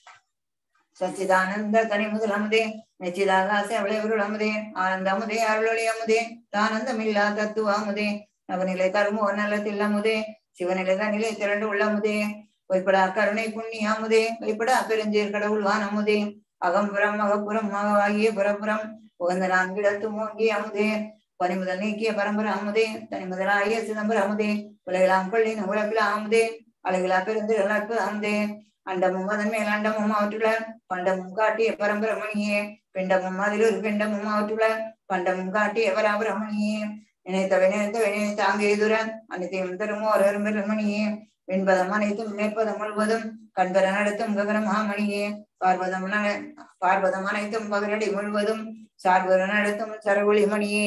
சச்சிதானந்த தனி முதல் அமுதே மெச்சிதாகாச விளைவுருள் அமுதே ஆனந்த அமுதே அருளொளி அமுதே தானந்தமில்லா தத்துவ அமுதே நவநிலை கருமோ நலத்தில் அமுதே சிவநிலை தனிலை திரண்டு உள்ள அமுதே பொய்ப்படா கருணை புண்ணிய அமுதே வைப்படா பெருஞ்சீர் கடவுள் வான் அமுதே அகம்புறம் அகப்புறம் மகவாகிய புறப்புறம் உகந்த நான்கிடத்து மூங்கிய அமுதே பனிமுதல் நீக்கிய பரம்பர அமுதே தனி முதலாகிய சிதம்பர அமுதே உலகிலாம் கொள்ளின் உலகிலா அமுதே அழகிலா பெருந்திரள் நட்பு அமுதே அண்டமும் அதன் மேல் அண்டமும் அவற்றுள்ள பண்டமும் காட்டிய பரம்பரமணியே பிண்டமும் அதில் ஒரு பிண்டமும் அவற்றுள்ள பண்டமும் காட்டிய பராபரமணியே நினைத்தவை தாங்கிய தூர அனைத்தையும் தரும் ஓர் அரும்பெருமணியே வெண்பதம் அனைத்தும் மேற்பதம் முழுவதும் கண்பர நடத்தும் ககனமாமணியே பார்வதம் அனைத்தும் பகரடி முழுவதும் சார்பர நடத்தும் சரகுளி மணியே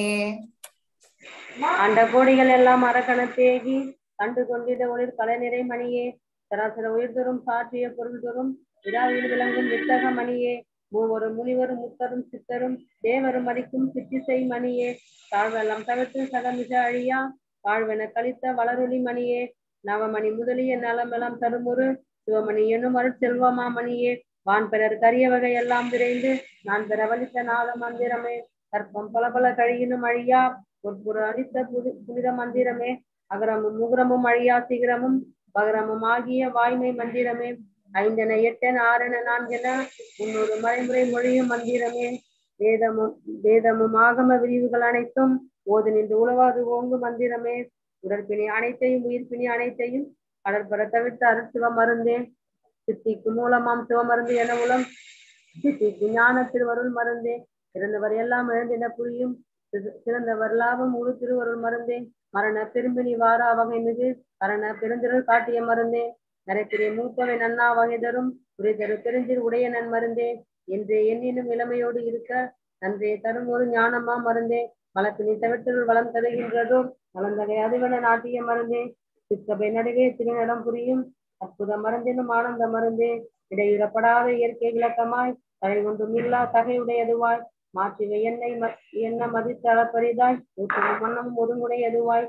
அண்ட கோடிகள் எல்லாம் அரக்கணத்தேகி கண்டு கொண்டிட ஒளிர் கலைநிறை மணியே சராசர உயிர் தரும் சாற்றிய பொருள் தரும் விழாவில் விளங்கும் வித்தக மணியே மூவரும் முனிவரும் முத்தரும் சித்தரும் தேவரும் அடிக்கும் சித்திசை மணியே தாழ்வெல்லாம் தவிர்த்து சகமிக அழியா வாழ்வென கழித்த வளரொளி மணியே நவமணி முதலிய நலமெல்லாம் தருமுறு சிவமணி என்னும் அருட்செல்வமா மணியே வான் பெறர் கரிய வகை எல்லாம் விரைந்து நான் பெற வலித்த நாத மந்திரமே கற்பம் பல பல கழியினும் அழியா பொற்புற அளித்த புனித மந்திரமே அகரமும் முகரமும் அழியா சிகரமும் பகரமும் ஆகிய வாய்மை மந்திரமே ஐந்தென எட்டென ஆறென நான்கென 300 மறைமுறை மொழியும் மந்திரமே வேதமும் ஆகம விரிவுகள் அனைத்தும் ஓது நின்று உழவாது ஓங்கு மந்திரமே உடற்பிணி அனைத்தையும் உயிர்ப்பிணி அனைத்தையும் கடற்பட தவிர்த்து அருட்சிவ மருந்தே சித்திக்கு மூலமாம் சிவமருந்து என உளம் சித்திக்கு ஞான திருவருள் மருந்தே இறந்தவர் எல்லாம் எழுந்தின புரியும் சிறந்தவர் லாபம் முழு திருவருள் மருந்தே மரண பெரும்பினி வாரா வகை மிகு கரண பெருந்திரள் காட்டிய மருந்தே நரைப்பிரிய மூத்தவை நன்னா வகை தரும் உரைதரு பெருந்தில் உடைய நன் மருந்தே என்றே எண்ணினும் இளமையோடு இருக்க நன்றே தரும் ஒரு ஞானமா மருந்தே மலப்பினி தவிர்த்தருள் வளம் தருகின்றதோ மலந்தகை அதுவென நாட்டிய மருந்தே சிற்சபை நடுவே திருநடம் புரியும் அற்புத மருந்தினும் ஆனந்த மருந்தே இடையிடப்படாத இயற்கை விளக்கமாய் தலை ஒன்றும் இல்லா தகையுடையதுவாய் மாற்றிவை என்ன மதித்தள பரிதாய் ஊற்றமும் மன்னமும் ஒருங்குடையதுவாய்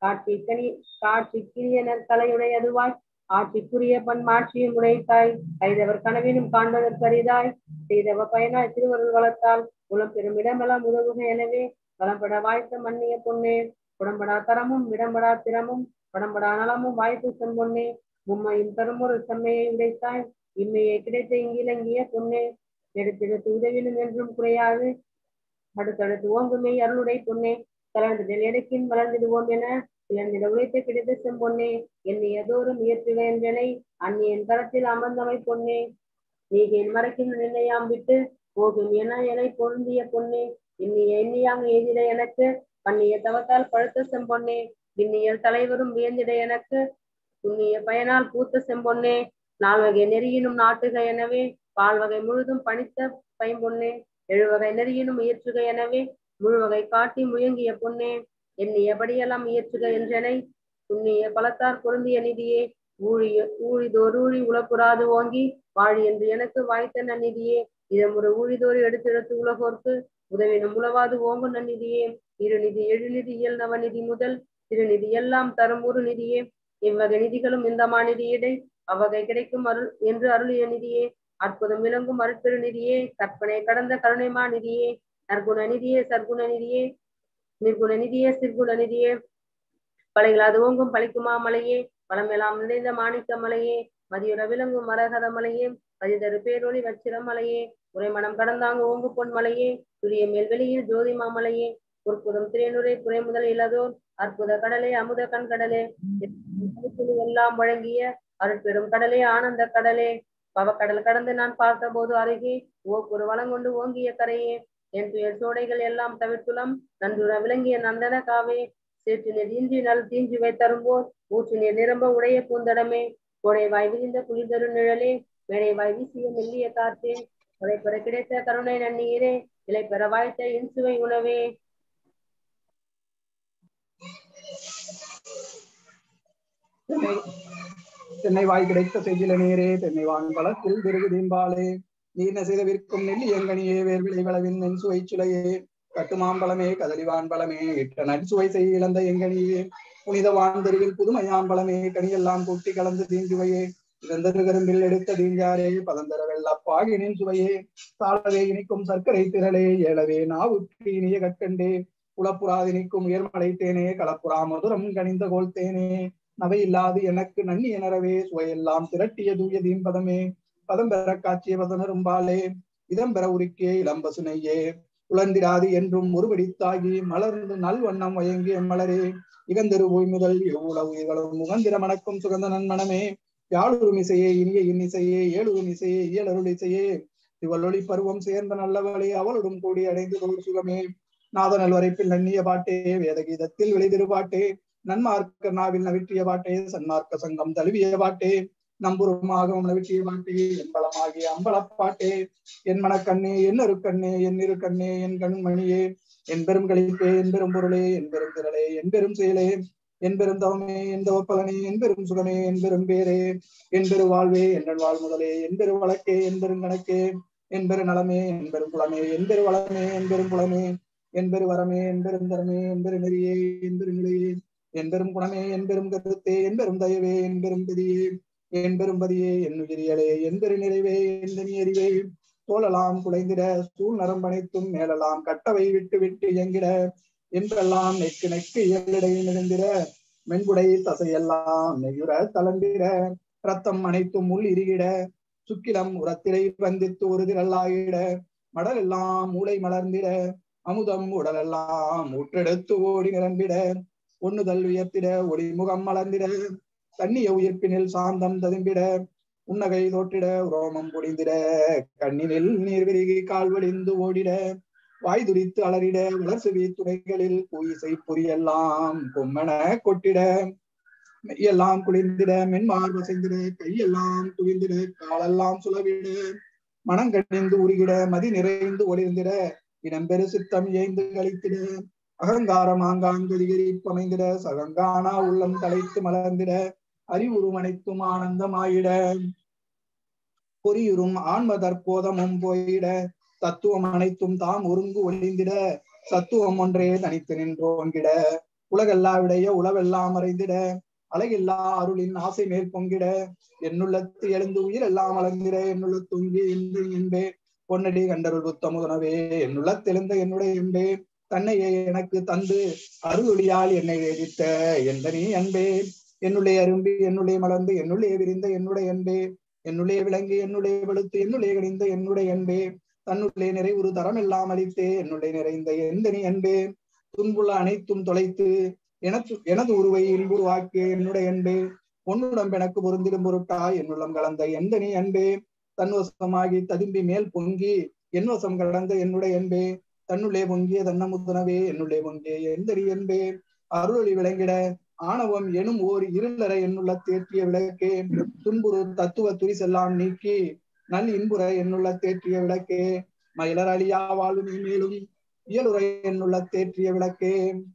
காட்சி கிரியனர் தலையுடையதுவாய் ஆட்சிக்குரிய பண் மாட்சியும் உடைத்தாய் கைதவர் கனவினும் காண்பதற்கரிதாய் செய்தவ பயனாய் திருவருள் வளர்த்தால் உளம் பெரும் இடமெல்லாம் உதவுக எனவே வளம்பட வாய்த்த மன்னிய பொன்னே உடம்படா தரமும் இடம்படா திறமும் உடம்படா நலமும் வாய்ப்பு செம்பொன்னே மும்மையும் தரும் ஒரு செம்மையை உடைத்தாய் இம்மையை கிடைத்த இங்கிலங்கிய பொன்னே எடுத்தெடுத்து உதவினும் என்றும் குறையாது அடுத்தடுத்து ஓங்குமை அருளுடை பொன்னே கலந்துதல் எடைக்கின் வளர்ந்திடுவோம் என இழந்திட உழைத்து கிடைத்த செம்பொன்னே எண்ணியதோறும் இயற்றுக என்றனை அந்நியன் கரத்தில் அமர்ந்தமை பொன்னே நீகையின் மறைக்கின் நிலையாம் விட்டு போகும் என பொருந்திய பொன்னே எண்ணியாங்க எதிர எனக்கு பண்ணிய தவத்தால் பழுத்த செம்பொன்னே விண்ணியல் தலைவரும் வியந்திட எனக்கு புண்ணிய பயனால் பூத்த செம்பொன்னே நால்வகை நெறியினும் நாட்டுக எனவே பால்வகை முழுதும் பணித்த பைம்பொன்னே எழுவகை நெறியினும் இயற்றுக எனவே முழுவகை காட்டி முயங்கிய பொன்னே எண்ணியபடியெல்லாம் இயற்றுக என்றனை புண்ணிய பலத்தார் பொருந்திய நிதியே ஊழிதோரூழி உலப்புறாது ஓங்கி வாழி என்று எனக்கு வாய்த்த நன்னிதியே இதமுறை ஊழிதோறு எடுத்தெடுத்து உலகோர்க்கு உதவினும் உழவாது ஓங்கு நன்னிதியே இருநிதி எழுநிதி இயல் நவநிதி முதல் திருநிதி எல்லாம் தரும் ஒரு நிதியே இவ்வகை நிதிகளும் இந்த மாநிதியிடை அவ்வகை கிடைக்கும் அருள் என்று அருளிய நிதியே அற்புதம் விளங்கும் அருட்பெரு நிதியே கற்பனை கடந்த கருணைமா நிதியே நற்குண நிதியே சற்குண நிதியே நிர்குண நிதியே சிற்குண நிதியே பழைகளாது ஓங்கும் பழிக்குமா மலையே பழமெல்லாம் நிறைந்த மாணிக்க மலையே மதியுற விளங்கும் மரகத மலையே பதிதரு பேரொளி வச்சிர மலையே உரைமணம் கடந்தாங்க ஓங்கு பொன் மலையே துரிய மேல்வெளியில் ஜோதி மாமலையே பொற்புதம் திரைநுரை புரை முதல் இலதோர் அற்புத கடலே அமுத கண் கடலே எல்லாம் வழங்கிய அருட்பெரும் கடலே ஆனந்த கடலே பவக்கடல் கடந்து நான் பார்த்த போது அருகே ஓப்புறு வளங்கொண்டு ஓங்கிய கரையே என் துயர் சோடைகள் எல்லாம் தவிர்த்துளம் நன்றுற விளங்கிய நந்தன காவே சேற்று நீர் இன்றி நல் தீஞ்சு வைத்தரும்போர் ஊற்று நீர் நிரம்ப உடைய பூந்தடமே கோடை வாய் விரிந்த குளிர்தரு நிழலே மேடை வாய் வீசிய மெல்லிய காற்றே உழைப்பெற கிடைத்த கருணை நன்னீரே இலை பெற வாய்த்த இன்சுவை உணவே. தென்னை வாய் கிடைத்த செய்தில நீரே தென்னை வான் பலத்தில் விருகுதீம்பாலே நீர்ன செய்தவிற்கும் நெல்லியங்கனியே வேர்விளை வளவின் நென் சுவை சுளையே கட்டுமாம்பழமே கதலிவான்பழமே இட்ட நற்சுவை செய் இழந்த எங்கனியே புனிதவான் தெருவில் புதுமையாம்பழமே கனியெல்லாம் கூட்டி கலந்து தீஞ்சுவையே இறந்தது கரும்பில் எடுத்த தீஞ்சாரே பதந்தர வெள்ளப்பாகினின் சுவையே தாளவே இனிக்கும் சர்க்கரை திரளே ஏழவே நாவுக்கு இனிய கற்கண்டே குளப்புறாது இனிக்கும் உயர்மலை தேனே களப்புறா மதுரம் கனிந்த கோல் தேனே நவையில்லாது எனக்கு நன்னிய நரவே சுவையெல்லாம் திரட்டிய தூய தீம்பதமே பதம் பெற காட்சிய பதனரும்பாலே இதம் பெற உருக்கிய இளம்பசுனையே உழந்திராது என்றும் ஒருபடித்தாகி மலர்ந்து நல்வண்ணம் வயங்கிய மலரே இகந்தரு போய் முதல் உலகுகளும் முகந்திர மணக்கும் சுகந்த நன்மணமே யாழொரு இசையே இனிய இன்னிசையே ஏழொரு இசையே இயலருள் இசையே இவளொளி பருவம் சேர்ந்த நல்லவளே அவளுடன் கூடி அடைந்து கொள் சுகமே நாத நல்வரைப்பில் நன்னிய பாட்டே வேதகீதத்தில் விளைதிருபாட்டே நன்மார்க்க நாவில் நவிற்றிய பாட்டே சன்மார்க்க சங்கம் தழுவிய பாட்டே நம்புருமாக நவிற்றிய பாட்டே என்பளமாகிய அம்பலப்பாட்டே என் மனக்கண்ணே என்னொரு கண்ணே என்னிரு கண்ணே என் கண்மணியே என் பெரும் களிப்பே என் பெரும் பொருளே என் பெரும் திரளே என் பெரும் செயலே என் பெரும் தவமே என் தவப்பலனே என் பெரும் சுகமே என் பெரும் பேரே என் பெரு வாழ்வே என் வாழ் முதலே என் பெரு வழக்கே என் பெரும் கணக்கே என் பெரு நலமே என் பெரும் குளமே என் பெரு வளமே என் பெரும் குளமே என் பெரு வரமே என் பெரும் தரமே என் பெரு நெறியே என் பெரு நிலையே என் பெரும் குணமே என் பெரும் கருத்தே என் பெரும் தயவே என் பெரும் பெரியே என் பெரும் பதியே என் உயிரியலே என் பெரு நிறைவே என் தனி அறிவே தோலலாம் குலைந்திட சூழ் நரம்பனைத்தும் மேலலாம் கட்டவை விட்டு விட்டு இயங்கிட என்றெல்லாம் நெக்கு நெக்கு இயலிடை நிகழ்ந்திட மென்புடை தசையெல்லாம் நெகுர தளர்ந்திட ரத்தம் அனைத்தும் உள் இறுகிட சுக்கிலம் உரத்திரை வந்தித்து ஒரு திரளாயிட மடல் எல்லாம் மூளை மலர்ந்திட அமுதம் உடலெல்லாம் ஊற்றெடுத்து ஓடி நிரம்பிட ஒண்ணுதல் உயர்த்திட ஒளிமுகம் மலர்ந்திட தண்ணிய உயிர்ப்பினில் சாந்தம் ததும்பிட உன்னகை தோற்றிட உரோமம் பொடிந்திட கண்ணினில் நீர் விருகி கால் வடிந்து ஓடிட வாய் துரித்து அலறிட வளர்சுவி துணைகளில் பூயிசை பொறியெல்லாம் பொம்மன கொட்டிட மெய்யெல்லாம் குளிர்ந்திட மென்மார் வசைந்திட கையெல்லாம் துவிந்திட காலெல்லாம் சுழவிட மனங்கணிந்து உருகிட மதி நிறைந்து ஒளிர்ந்திட இடம்பெரு சித்தம் ஏய்ந்து கழித்திட அகங்காரம் ஆங்காங்கதிகரிப்பமைந்திட சகங்கானா உள்ளம் தலைத்து மலர்ந்திட அறிவுறும் அனைத்தும் ஆனந்தமாயிட பொறியுறும் ஆன்ம தற்போதமும் போயிட தத்துவம் அனைத்தும் தாம் ஒருங்கு ஒளிந்திட சத்துவம் ஒன்றே தனித்து நின்றோங்கிட உலகெல்லா விடைய உளவெல்லாம் மறைந்திட அழகில்லா அருளின் ஆசை மேல் பொங்கிட என்னுள்ளத்து எழுந்து உயிர் எல்லாம் வளர்ந்திட என்னுள்ள தொங்கி என்று என்பே பொன்னடி கண்டருள் புத்தமுதனவே என்னுள்ளத்தெழுந்த என்னுடைய என்பே தன்னையே எனக்கு தந்து அருளொளியால் என்னை வேதித்த எந்த நீ அன்பே என்னுள்ளே அரும்பி என்னுள்ளே மலர்ந்து என்னுள்ளே விரிந்த என்னுடைய அன்பே என்னுள்ளே விளங்கி என்னுள்ளே வெளுத்து என்னுள்ளே கணிந்த என்னுடைய அன்பே தன்னுள்ளே நிறைவுறு தரமெல்லாம் அளித்தே என்னுள்ளே நிறைந்த எந்த நீ அன்பே துன்புள்ள அனைத்தும் தொலைத்து எனது உருவை இன்புருவாக்கிய என்னுடைய அன்பே பொன்னுடம் எனக்கு பொருந்திடும் பொருட்டாய் என்னுள்ளம் கலந்த எந்த நீ அன்பே தன்வசமாகி ததும்பி மேல் பொங்கி என்வசம் கடந்த என்னுடைய அன்பே தன்னுள்ளே பொங்கிய தன்னமுதனவே என்னுள்ளே பொங்கிய எந்த நீ அன்பே அருளொளி விளங்கிட ஆணவம் எனும் ஓர் இருளரை என்னுள்ள தேற்றிய விளக்கே துன்புறு தத்துவ துரிசெல்லாம் நீக்கி நல் இன்புற என்னுள்ள தேற்றிய விளக்கே மயிலர் அழியா வாழ்வு நீ மேலும் இயலுரை என்னுள்ள தேற்றிய விளக்கே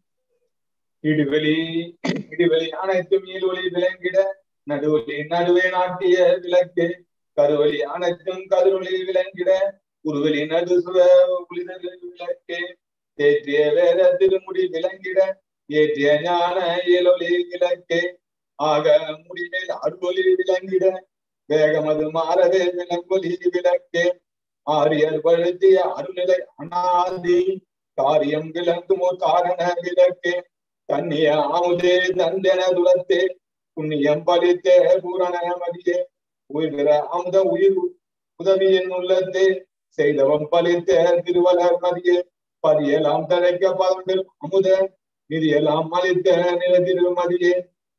இடுவெளி அனைத்தும் ஈர்வெளி விளங்கிட நடுவெளி நடுவே நாட்டிய விளக்கே கருவெளி அனைத்தும் கருவெளி விளங்கிட உருவெளி நடுசுவ விளக்கே தேற்றிய வேத திருமுடி விளங்கிட ஏற்றிய ஞான இயலொலி விளக்கே ஆக முடிமேல் அருளொலி விளங்கிட வேகமது மாறவே விளங்கொலி விளக்கே ஆரியர் வழுத்திய அருள்நிலை அனாதி காரியம் விளங்குமோ காரண விளக்கே தன்னிய ஆமுதே தந்தென துளத்தே புண்ணியம் பலித்தே பூரண மதியே உயிர்கிற அமுத உயிர் உதவியின் உள்ளத்தே செய்தவம் பலித்தே திருவலர் மதியே பதியெல்லாம் தழைக்க பலங்கள் அமுத நிதியெல்லாம் அளித்த நில திருமதியே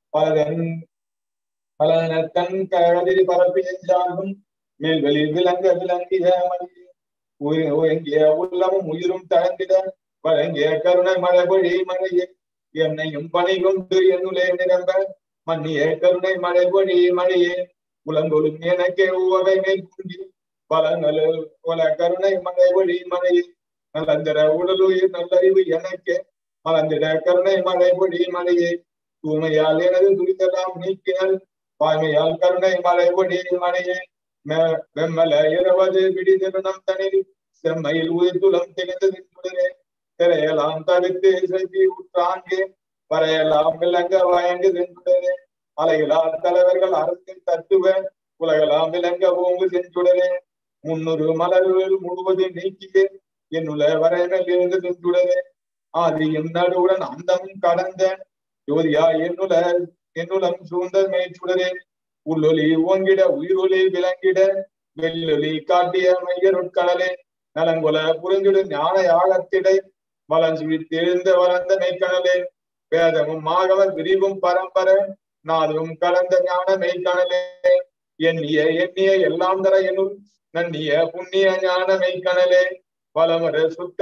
பலன தன் கதிரி பரப்பியாகும் மேல்வெளி விளங்க விளங்கிய மதியே உயங்கிய உள்ளமும் உயிரும் தழந்திட வழங்கிய கருணை மழை மழையே என்னையும் பணி கொண்டு என்னுள்ளே நிரம்ப மன்னிய கருணை மழை மழையே உலங்கொழும் எனக்கே உவகை மேற்கொண்டி பலங்கள் உல கருணை மழை மழையே நலந்திர உடலுயிர் நல்லறிவு எனக்கே மலர்ந்திட கருணை மழை மழையே தூய்மையால் எனது துரிதெல்லாம் நீக்கினல் பாய்மையால் கருணை மழை மழையே வெம்மல 20 விடிதிருநம் தனில் செம்மையில் உயிர்த்துளம் திணிந்ததின் திரையெல்லாம் தவிர்த்து செல்வி உற்றாங்கே வரையெல்லாம் விளங்க வயங்கு சென்றுடனே அலைகளால் தலைவர்கள் அரசின் தத்துவ உலகெல்லாம் விளங்க ஓங்கு சென்றுடனே 300 மலர்கள் முழுவதும் நீக்கியே என்னுள்ள வரையில் இருந்து சென்றுடனே ஆதியும் நடுவுடன் அந்தமும் கடந்த ஜோதியா என்னுளம் சூழ்ந்த மேய்ச்சுடனே உள்ளொலி ஓங்கிட உயிரொலி விளங்கிட வெள்ளொலி காட்டிய மையருட்கடலே நலங்கொல புரிஞ்சுடு ஞான யாகத்திடை வளர்ந்து வளர்ந்த மெய்க்கணலே வேதமும் ஆகவ விரிவும் பரம்பர நாதும் கலந்த ஞான மெய்க்கணலே எண்ணிய எல்லாம் தர எனும் நன்னிய புண்ணிய ஞான மெய்க்கணலே வளமுறு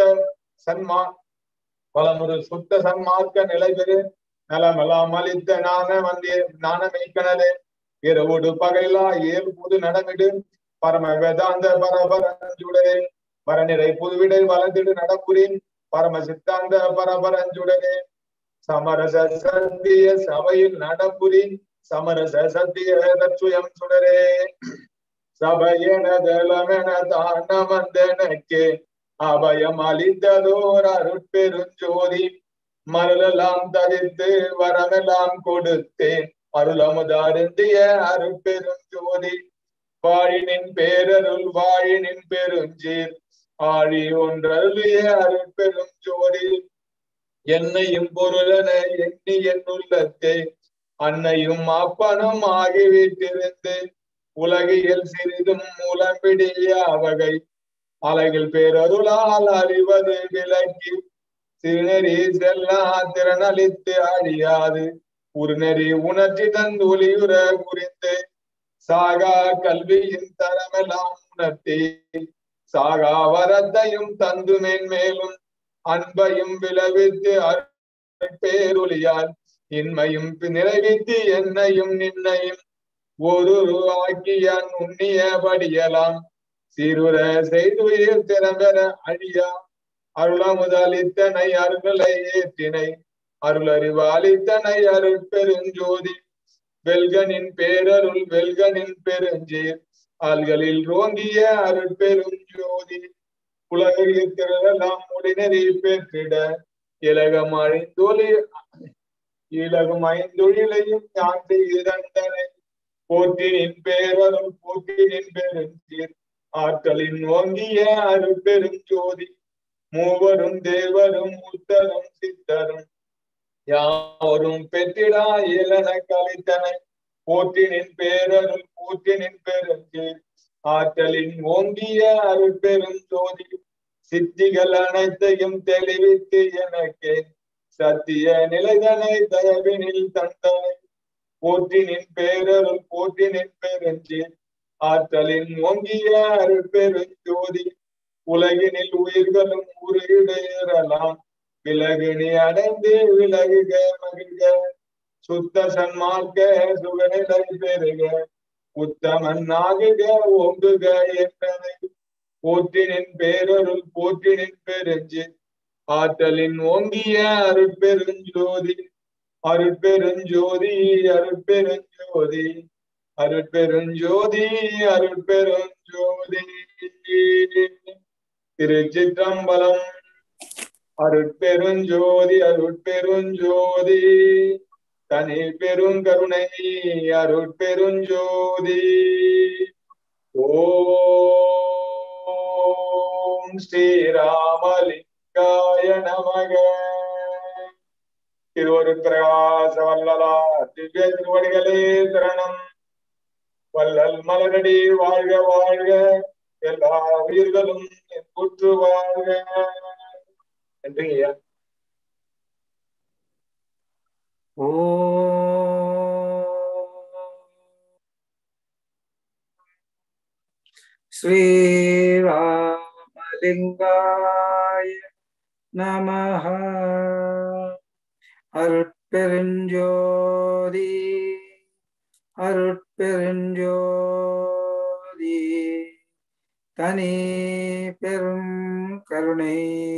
சுத்த சன்மார்க்க நிலை பெறு நலமெல்லாம் அளித்த நான மெய்க்கணலே இரவோடு பகைலா ஏல் புது நடமிடு பரம வேதாந்த பரபரஞ்சுடனே வரநிறை புதுவிடை வளர்ந்திடு நடப்புரி பரம சித்தாந்த பரபரஞ்சுடனே சமரச சத்திய சபையில் நடப்புரி சமரச சத்திய தச்சுயம் சுடரே சபையெனதலமென தானமந்தனக்கே அபயம் அளித்ததோர் அருட்பெருஞ்சோதி மருளெல்லாம் தரித்து வரமெல்லாம் கொடுத்தேன் அருளமுதாருந்திய அருட்பெருஞ்சோதி வாழினின் பேரருள் வாழினின் பெருஞ்சீர் ஆழி ஒன்றருளிய அருட்பெரும் ஜோதி என்னையும் பொருளன எண்ணி என்னுள்ளத்தை அன்னையும் அப்பனும் ஆகிவிட்டிருந்து உலகியல் சிறிதும் மூலம்பிடிய வகை அழகில் பேரருளால் அறிவது விளக்கி சிறுநெறி செல்லா திறனளித்து அழியாது உருநெறி உணர்ச்சி தந்து ஒளியுற குறித்து சாகா கல்வியின் தரமெல்லாம் உணர்த்தி சாகா வரத்தையும் தந்து மேன்மேலும் அன்பையும் விளைவித்து பேரொழியால் இன்மையும் நிறைவித்து என்னையும் நின்னையும் ஒரு ஆக்கியான் உண்ணியபடியலாம் சீருர செய்துயிர் திறம்பெற அழியா அருளமுதலித்தனை அருளை ஏற்றினை அருளறிவாளித்தனை அருள் பெருஞ்சோதி வெல்கனின் பேரருள் வெல்கனின் பெருஞ்சீர் ஆள்களில் ரோங்கிய அருள் பெருஞ்சோதி உலகில் திரளெல்லாம் முடிநெறி பெற்றிட இலகம் ஐந்தொழிலையும் ஞாண்டு இரண்டனை போற்றினின் பேரருள் போற்றினின் பெருஞ்சீர் ஆற்றலின் ஓங்கிய அருள் பெருஞ்சோதி மூவரும் தேவரும் முத்தரும் சித்தரும் யாவரும் பெற்றிடா இயலன கலித்தனை போற்றினின் பேரருள் போற்றினின் பெருஞ்சீர் ஆற்றலின் ஓங்கிய அருள் பெருஞ்சோதி சித்திகள் அனைத்தையும் தெளிவித்து எனக்கு சத்திய நிலைதனை தயவினில் தந்தனை போற்றினின் பேரருள் போற்றினின் பெருஞ்சீர் ஆற்றலின் ஓங்கிய அருள் பெருஞ்சோதி உலகினில் உயிர்களும் உருகிடலாம் விலகினி அடைந்து விலகுக மகிழ்க சுத்த சன்மார்க்க சுகநிலை பெறுக உத்தமன் ஆகுக ஓங்குக என்றனை போற்றினின் பேரருள் போற்றினின் பெருஞ்சு ஆற்றலின் ஓங்கிய அருட்பெருஞ்சோதி அருட்பெருஞ்சோதி அருட்பெருஞ்சோதி அருட்பெருஞ்சோதி அருட்பெருஞ்சோதி. திருச்சிற்றம்பலம். அருட்பெருஞ்சோதி அருட்பெருஞ்சோதி தனி பெருங்கருணை அருட்பெருஞ்சோதி. ஓம் ஸ்ரீராமலிங்காய நமக. திருவருட்பிரகாச வல்லலா திவ்ய திருவடிகளே சரணம். வள்ளல் மலரடி வாழ்க வாழ்க, எல்லா உயிர்களும் கூற்று வாழ்க. நன்றிங்கய்யா. ஸ்ரீராமலிங்காய நமஹ. அருட்பெருஞ்சோதி அருட்பெருஞ்சோதி தனி பெரும் கருணை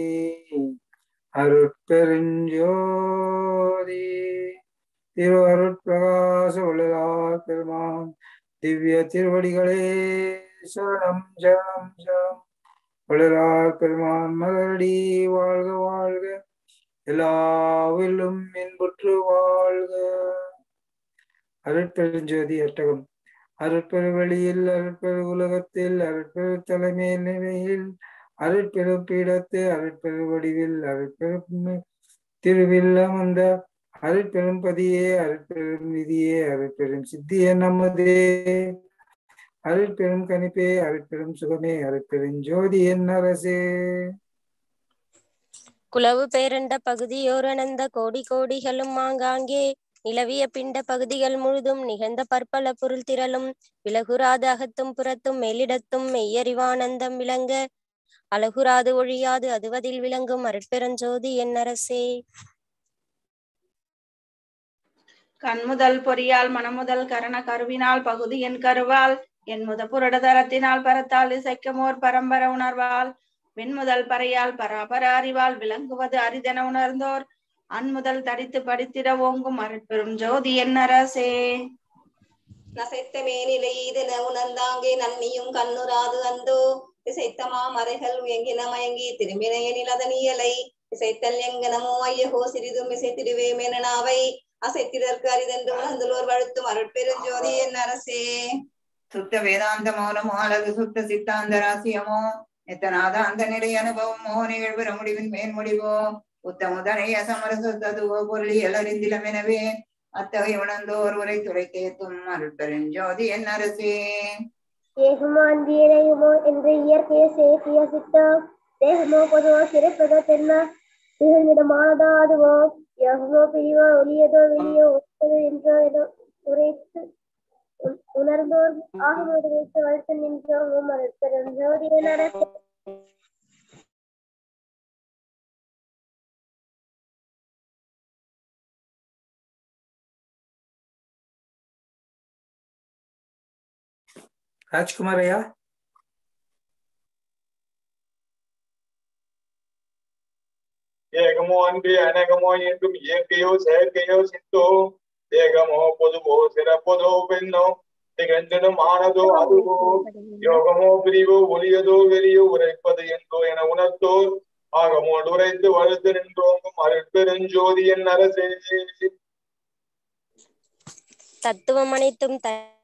அருட்பெருஞ்சோதி. திரு அருட்பிரகாச வள்ளலார் பெருமான் திவ்ய திருவடிகளே சரணம் சரணம் சரணம். வள்ளலார் பெருமான் மலரடி வாழ்க வாழ்க, எல்லாவிலும் இன்புற்று வாழ்க. அருட்பெருஞ்சோதி அட்டகம். அருட்பெரு வெளியில் அருட்பெரு உலகத்தில் அருட்பெரு தலைமை நிலையில் அருட்பெரு பீடத்து அருட்பெரு வடிவில் அருட்பெரு திருவில் அமர்ந்த அருட்பெரும் பதியே அருட்பெரும் நிதியே அருட்பெரும் சித்தியே நமதே அருட்பெரும் கணிப்பே அருட்பெரும் சுகமே அருட்பெருஞ்சோதி என் அரசே. குலவு பேரண்ட பகுதியோரனந்த கோடி கோடிகளும் ஆங்காங்கே நிலவிய பிண்ட பகுதிகள் முழுதும் நிகழ்ந்த பற்பல பொருள் திரளும் விலகுராது அகத்தும் புறத்தும் மேலிடத்தும் மெய்யறிவானந்தம் விளங்க அழகுராது ஒழியாது அதுவதில் விளங்கும் அருட்பெருஞ்சோதி என் அரசே. கண்முதல் பொறியால் மனமுதல் கரண கருவினால் பகுதி என் கருவால் என் முத புரட தரத்தினால் பரத்தால் இசைக்கமோர் பரம்பர உணர்வால் வெண்முதல் பறையால் பராபர அறிவால் விளங்குவது அரிதென உணர்ந்தோர் அன்முதல் தடித்து படித்திட ஓங்கும் அருட்பெரும் ஜோதி என் அரசே. நசைத்த மேனிலை இதென உணர்ந்தாங்கே நன்னியும் கண்ணுராது அந்தோ இசைத்தமா மறைகள் உயங்கின மயங்கி திரும்பினையனில் அதனியலை இசைத்தல் எங்கனமோ ஐயகோ சிறிதும் இசைத்திடுவே மேனாவை அசைத்திடற்கு அரிதென்று உணர்ந்துள்ளோர் வழுத்தும் அருட்பெருஞ்சோதி என் அரசே. சுத்த வேதாந்த மௌனமோ அல்லது சுத்த சித்தாந்த ராசியமோ எத்தனாத அந்த நிலை அனுபவமோ நிகழ்வுற முடிவின் மேன்முடிவோ உத்தமுதனை அசமரசதுவோ பொருளியல் ஏகமோ அன்பியனையுமோ என்ற இயற்கையை சேர்த்திய சித்தம் தேகமோ பொதுவோ சிறப்பதோ தென்ன திகழ்விடமானதோ அதுவோ யோகமோ பிரிவோ ஒளியதோ வெளியோ ஒத்தது என்றோ ஏதோ உரைத்து உணர்ந்தோர் ஆகமோடு வைத்து வளர்த்து நின்றோம் மறுத்தரும் ஜோதிய நடத்த ராஜ்குமார் ஐயா. ஏகமோ அன்பு அநேகமோ என்றும் இயற்கையோ செயற்கையோ சித்தோ தேகமோ பொதுவோ சிறப்பதோ பெண்ணோ திகழ்ந்திடும் ஆனதோ அதுவோ யோகமோ பிரிவோ ஒளியதோ வெளியோ உரைப்பது என்றோ என உணர்த்தோர் ஆகமோடு உரைத்து வழுத்து நின்றோங்கும் அருட்பெருஞ்சோதி என் அரசே. தத்துவம் அனைத்தும்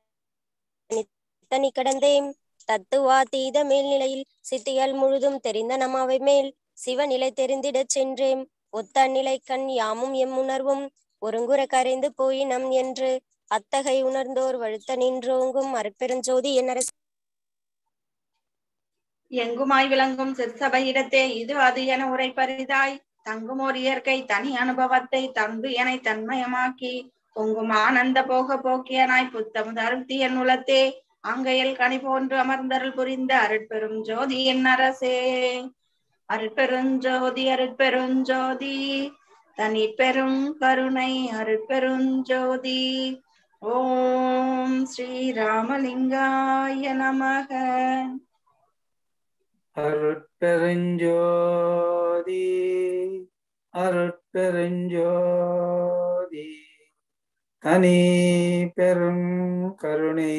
தனி கடந்தேன் தத்துவாதீத மேல்நிலையில் சித்திகள் முழுதும் தெரிந்த நமாவை மேல் சிவநிலை தெரிந்திடச் சென்றேன் ஒத்த நிலை கண் யாமும் எம் உணர்வும் ஒருங்குற கரைந்து போயினம் என்று அத்தகை உணர்ந்தோர் வழுத்த நின்றோங்கும் அருட்பெருஞ்சோதி என் அரசே. எங்குமாய் விளங்கும் சிற்சபையிடத்தே இது அது என உரைப்பரிதாய் தங்கும் ஒரு இயற்கை தனி அனுபவத்தை தந்து என தன்மயமாக்கி பொங்கும் ஆனந்த போக போக்கியனாய் புத்தம் தருத்தி என் உலத்தே அங்கையில் கனி போன்று அமர்ந்தருள் புரிந்த அருட்பெரும் ஜோதி என் அரசே. அருட்பெருஞ்சோதி அருட்பெருஞ்சோதி தனி பெரும் கருணை அருட்பெருஞ்சோதி. ஓம் ஸ்ரீ ராமலிங்காய நமக. அருட்பெருஞ்சோதி அருட்பெருஞ்சோதி தனி பெரும் கருணை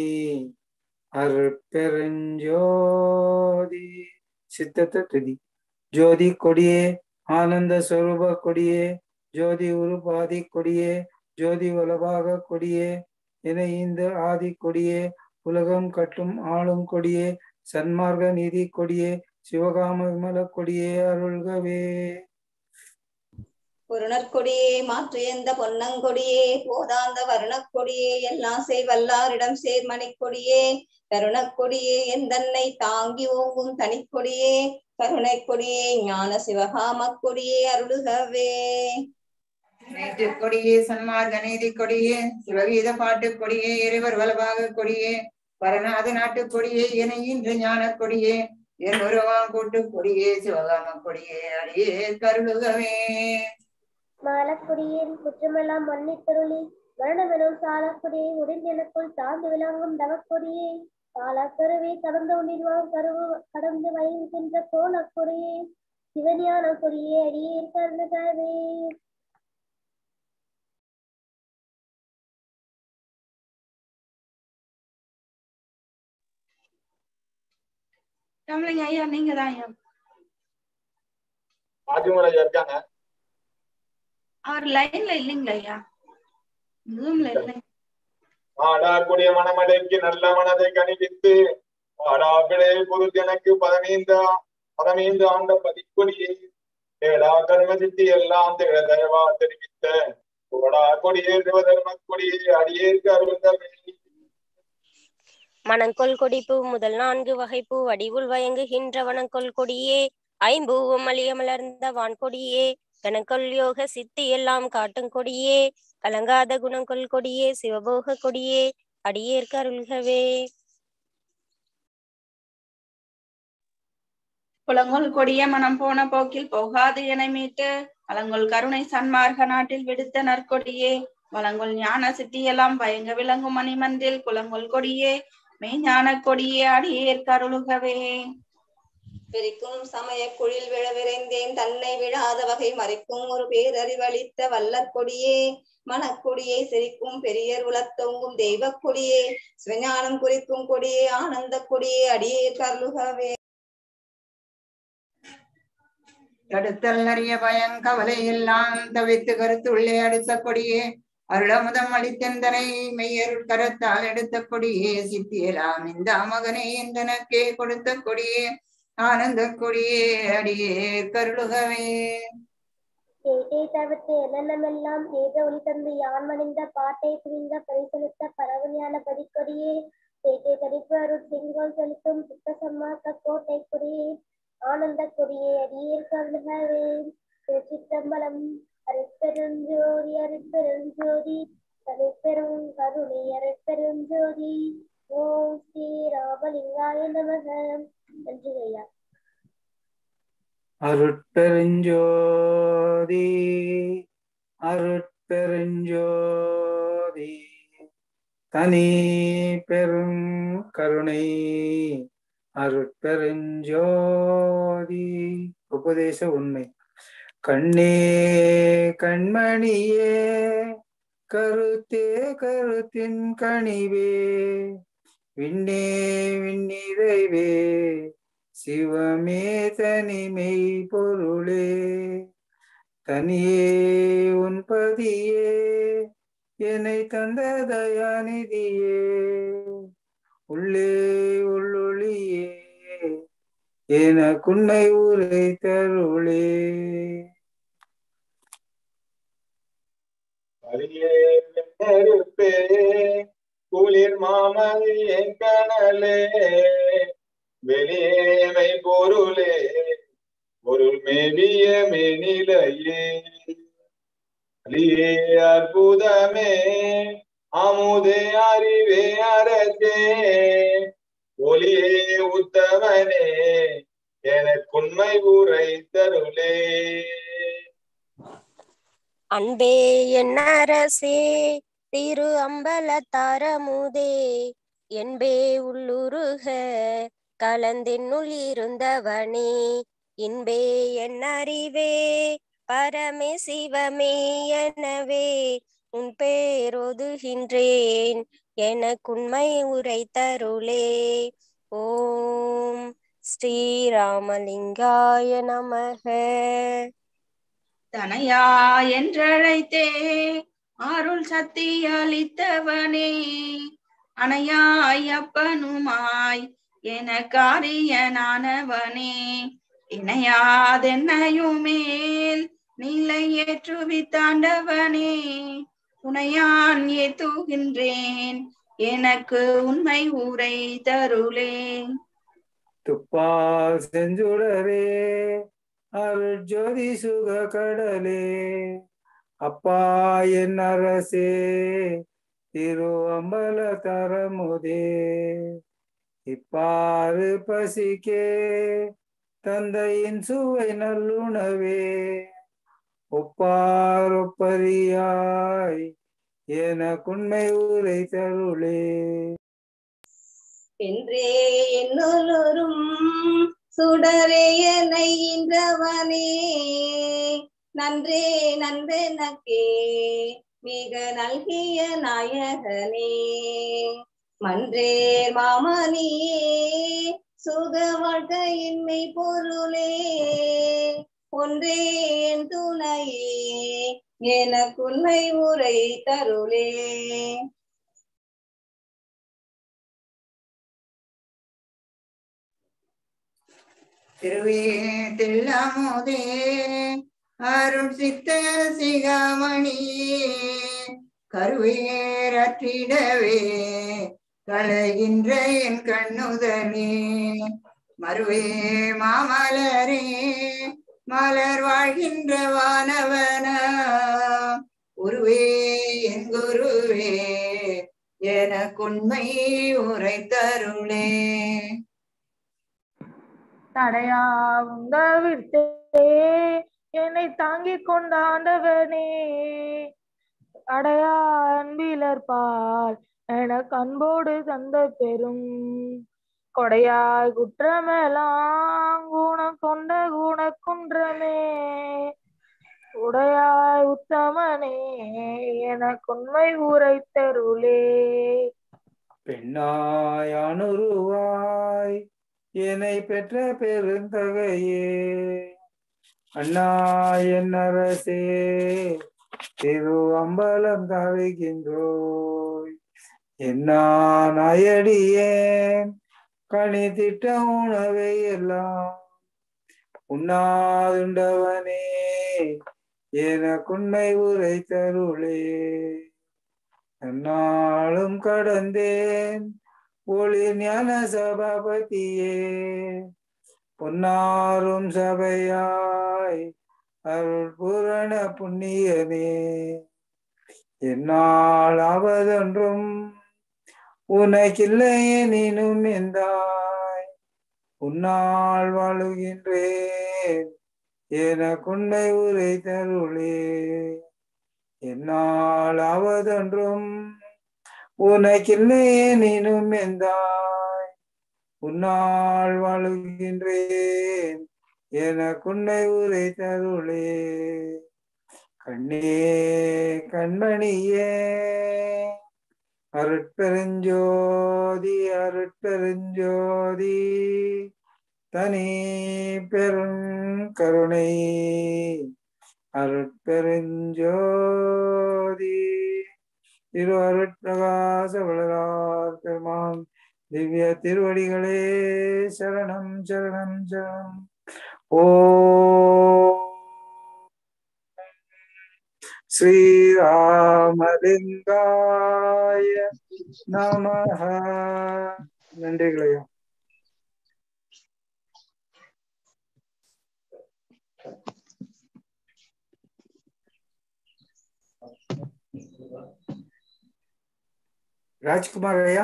அருட்பெருஞ்சோதி. சித்தத்தை துதி. ஜோதி கொடியே ஆனந்த ஸ்வரூப கொடியே ஜோதி உருபாதி கொடியே ஜோதி உலபாக கொடியே என இந்த ஆதி கொடியே உலகம் கட்டும் ஆளும் கொடியே சன்மார்க்க நீதி கொடியே சிவகாம விமல கொடியே அருள்கவே. பொருணற்கொடியே மாற்று எந்த பொன்னங்கொடியே போதாந்த வருணக்கொடியே எல்லாம் செய்வல்லாரிடம் சேர்மணிக்கொடியே கருணக்கொடியே எந்தன்னை தாங்கி ஓங்கும் தனிக்கொடியே கருணை கொடியே ஞான சிவகாம கொடியே அருளுகவே. கொடியே சன்மார்க்க நீதி கொடியே சிவகீத பாட்டு கொடியே இறைவர் வலபாக கொடியே பரநாத நாட்டு கொடியே என இன்று ஞான கொடியே என் உருவாம் கூட்டு கொடியே சிவகாம கொடியே அடியே கருளுகவே. மாலக்குடியின் குற்றமெல்லாம் மன்னித்தருளி மரணமெனும் சாலக்குடியை உடனெனக்குள் தாழ்ந்து விளங்கும் தவக்கொடியே காலக்கருவை கடந்த உளிர்வாம் கருவு கடந்து வயங்குகின்ற கோலக்கொடியே சிவஞான கொடியே அடியே கருளுகவே. ஐயா நீங்க தான் ஐயா. ஆதிமுறையா இருக்காங்க. அவர் லைன்ல இல்லைங்களா ஐயா? ஜூம்ல இல்லை. ஆடாக்கூடிய மனமடைக்கு நல்ல மனதை கணிவித்து ஆடாபிழை பொருள் எனக்கு 15 ஆண்ட பதிக்கொடியே ஏடா கர்ம சித்தி எல்லாம் தயவா தெரிவித்த ஓடா கொடியே சிவதர்ம கொடியே அடியேற்கு அருள்கவே. மணங்கொள் கொடிப்பூ முதல் 4 வகைப்பூ வடிவுள் வயங்குகின்ற வனங்கொள் கொடியே ஐம்பூவும் மலியமலர்ந்த வான்கொடியே கணங்கொள் யோக சித்தி எல்லாம் காட்டும் கொடியே கலங்காத குணங்கொள் கொடியே சிவபோக கொடியே அடியேற்கு அருள்கவே. புலங்கொள் கொடிய மனம் போன போக்கில் போகாது என மீட்டு வளங்கொள் கருணை சன்மார்க்க நாட்டில் விடுத்த நற்கொடியே வளங்கொள் ஞான சித்தியெல்லாம் பயங்க விளங்கும் மணிமன்றில் குலங்கொள் கொடியே மெய்ஞான கொடியே அடியேற்கு அருளுகவே. பிரிக்கும் சமய குழில் விழ விரைந்தேன் தன்னை விழாத வகை மறைக்கும் ஒரு பேரறிவளித்த வல்லற் கொடியே மனக்கொடியே சிரிக்கும் பெரியர் உலத்தொங்கும் தெய்வ கொடியே சிவஞானம் குறிக்கும் கொடியே ஆனந்த கொடியே அடியேற்கு அருளுகவே. தடுத்தல் அறிய பயங்கவலை எல்லாம் தவித்து கருத்துள்ளே அடுத்த கொடியே அருளமுதம் அளித்தந்தனை மெய்யருள் கரத்தால் எடுத்த கொடியே சித்தியலாம் இந்த மகனே என்றனக்கே கொடுத்த கொடியே ஆனந்த கொடியே அடியே கருளுகவே. கேட்டை தவிர்த்து என்னென்னமெல்லாம் ஏக ஒளி தந்து யான் மணிந்த பாட்டை புரிந்த பரிசளித்த பரவஞான பதிக்கொடியே தேக்கை தடிப்பு அருள் செங்கோல் செலுத்தும் புத்த சம்மாத்த கோட்டை கொடியே ஆனந்த கொடியே அடியேற்கு அருள்கவே. திருச்சிற்றம்பலம். அருட்பெருஞ்சோதி அருட்பெருஞ்சோதி தனிப்பெரும் கருணை அருட்பெருஞ்சோதி. ஓம் ஸ்ரீ ராமலிங்காய நமக. நன்றி ஐயா. அருட்பெருஞ்சோதி அருட்பெருஞ்சோதி தனி பெரும் கருணை அருட்பெருஞ்சோதி. உபதேச உண்மை. கண்ணே கண்மணியே கருத்தே கருத்தின் கனிவே விண்ணே விண்ணிறைவே சிவமே தனிமை பொருளே தனியே உன் பதியே என்னை தந்த தயாநிதியே உள்ளே உள்ளொளியே எனக்குன்னை உரை தருளே. நெருப்பே குளிர் மாமதியே கனலே வெளியேமை பொருளே பொருள் மேவிய மேனிலையே அலியே அற்புதமே அமுதே அறிவே அரசே ஒளியே உத்தமனே எனக்குண்மை உரை தருளே. அன்பே என் அரசே திரு அம்பலத்தாரமுதே என்பே உள்ளுருக கலந்தென்னுள் இருந்தவனே இன்பே என் அறிவே பரமே சிவமே எனவே உன் பேரொதுகின்றேன் எனக்குண்மை உரை தருளே. ஓம் ஸ்ரீராமலிங்காய நமக. தனையா என்றழைத்தே அருள் சக்தி அளித்தவனே அணையாய் அப்பனுமாய் என காரியனானவனே இணையாதென்னையுமேல் நிலை ஏற்றுவித்தாண்டவனே உனையான் ஏத்துகின்றேன் எனக்கு உண்மை உரை தருளே. துப்பால் செஞ்சுடரே அருட்ஜோதி சுக கடலே அப்பா என் அரசே திரு அம்பல தரமுதே இப்பாறு பசிக்கே தந்தையின் சுவை நல்லுணவே ஒப்பார் ஒப்பரியாய் எனக்குண்மை உரை தருளே. என்றே என்னுள்ளும் சுடரே என்னை இன்றவனே நன்றே நன்றெனக்கே மிக நல்கிய நாயகனே மன்றே மாமணியே சுக வாழ்க்கையின்மை பொருளே ஒன்றே என் துணையே எனக்குண்மை உரை தருளே. திருவே தில்லாமுதே அருள் சித்த சிகாமணியே கருவேரற்றிடவே களைகின்ற என் கண்ணுதலே மறுவே மாமலரே மலர் வாழ்கின்ற வானவன உருவே என் குருவே எனக்குண்மை உரை தருளே. தடையா உந்தவிர்த்தே என்னை தாங்கிக் கொண்டாண்டவனே அடையா அன்பிலர்பால் எனக்கு அன்போடு தந்த பெரும் கொடையாய் குற்றமெல்லாம் குணம் கொண்ட குணக்குன்றமே உடையாய் உத்தமனே எனக்குண்மை உரை தருளே. பெண்ணாய் அனுருவாய் என்னை பெற்ற பெருந்தகையே அண்ணா என் அரசே திரு அம்பலம் தருகின்றோய் என்ன நாயடியேன் கனி திட்ட உணவை எல்லாம் உண்ணாதுண்டவனே எனக்குண்மை உரை தருளே. என்னாலும் கடந்தேன் ஒளி ஞான சபாபதியே பொன்னாரும் சபையாய் அருள் பூரண புண்ணியமே என்னால் ஆவதொன்றும் உனக்கில்லையே நீனும் எந்தாய் உன்னால் வாழுகின்றேன் எனக்குன்னை உரை தருளே என்னால் ஆவதொன்றும் உனக்கில்லையே நீனும் எந்தாய் உன்னால் வாழுகின்றேன் எனக்குன்னை உரை தருளே கண்ணே கண்மணியே அருட்பெருஞ்சோதி அருட்பெருஞ்சோதி தனி பெருங்கருணை அருட்பெருஞ்சோதி திரு அருட்பிரகாச வளரார் பெருமான் திவ்ய திருவடிகளே சரணம் சரணம் சரணம். ஓ ஸ்ரீராமலிங்காய நமஹ. நன்றிகளையா. ராஜ்குமார் ஐயா.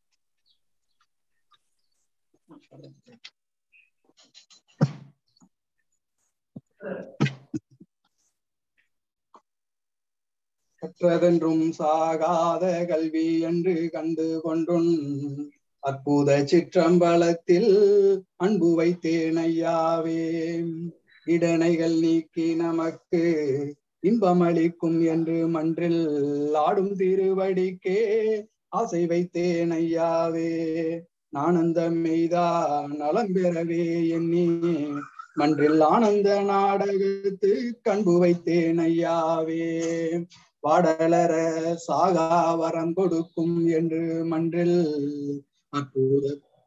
கற்றதென்றும் சாகாத கல்வி என்று கண்டு கொண்டுன் அற்புத சிற்றம்பலத்தில் அன்பு வைத்தேன் ஐயாவே. இடனைகள் நீக்கி நமக்கு இன்பமளிக்கும் என்று மன்றில் ஆடும் திருவடிக்கே ஆசை வைத்தேன் ஐயாவே. ஆனந்த மெய்தா நலம் பெறவே எண்ணி மன்றில் ஆனந்த நாடகத்து கண்பு வைத்தேன் ஐயாவே. பாடலர சாகா வரம் கொடுக்கும் என்று மன்றில் அற்புத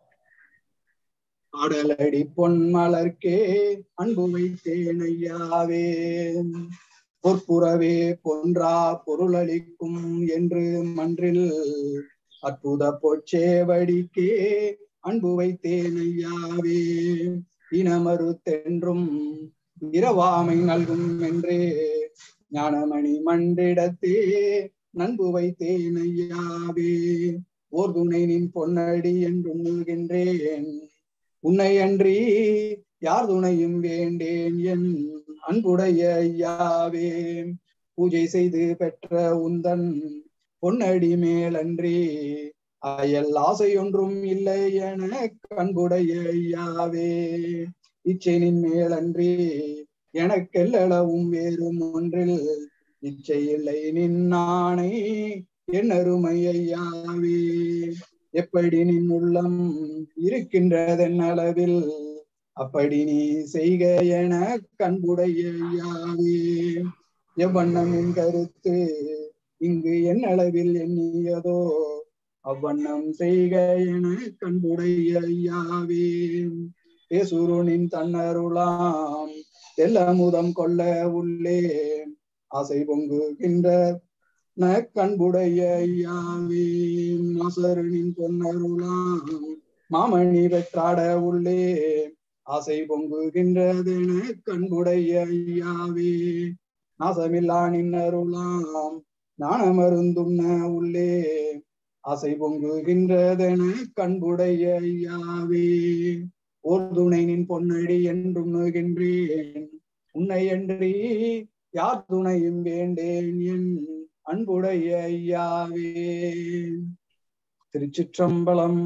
பாடலடி பொன்மலர்க்கே அன்பு வைத்தேன் ஐயாவே. பொற்புறவே பொன்றா பொருளளிக்கும் என்று மன்றில் அற்புத பொச்சேவடிக்கே அன்பு வைத்தேன் ஐயாவே. இனமறுத்தென்றும் இரவாமை நல்கும் என்றே ஞானமணி மண்டிடத்தே நன்பு வைத்தேன் ஐயாவே. ஓர் துணை நின் பொன்னடி என்று உண்கின்றேன் உன்னை அன்றி யார் துணையும் வேண்டேன் என் அன்புடைய ஐயாவே. பூஜை செய்து பெற்ற உந்தன் பொன்னடி மேலன்றி அயல் ஆசை ஒன்றும் இல்லை என அன்புடைய ஐயாவே. இச்சையின் மேலன்றி எனக்கெல்லளவும் வேறும் ஒன்றில் இச்சை இல்லை நின்னானை என் அருமை ஐயாவே. எப்படி நின் உள்ளம் இருக்கின்றதென் அளவில் அப்படி நீ செய்க என கண்புடைய ஐயாவே. எவ்வண்ணம் என் கருத்து இங்கு என் அளவில் எண்ணியதோ அவ்வண்ணம் செய்க என கண்புடைய ஐயாவே. பேசுருனின் தன்னருளாம் தெல்லமுதம் கொள்ள உள்ளே ஆசை பொங்குகின்ற கண்புடைய ஐயாவே. மாசருனின் பொன்னருளாம் மாமணி பெற்றாட உள்ளே ஆசை பொங்குகின்றதென கண்புடைய ஐயாவே. நாசமில்லா நின்னருளாம் ஞானமருந்துண்ண உள்ளே ஆசை பொங்குகின்றதென கண்புடைய ஐயாவே. ஓர் துணை நின் பொன்னடி என்றும் நுகின்றேன் உன்னை அன்றி யார் துணையும் வேண்டேன் என் அன்புடைய ஐயாவே. திருச்சிற்றம்பலம்.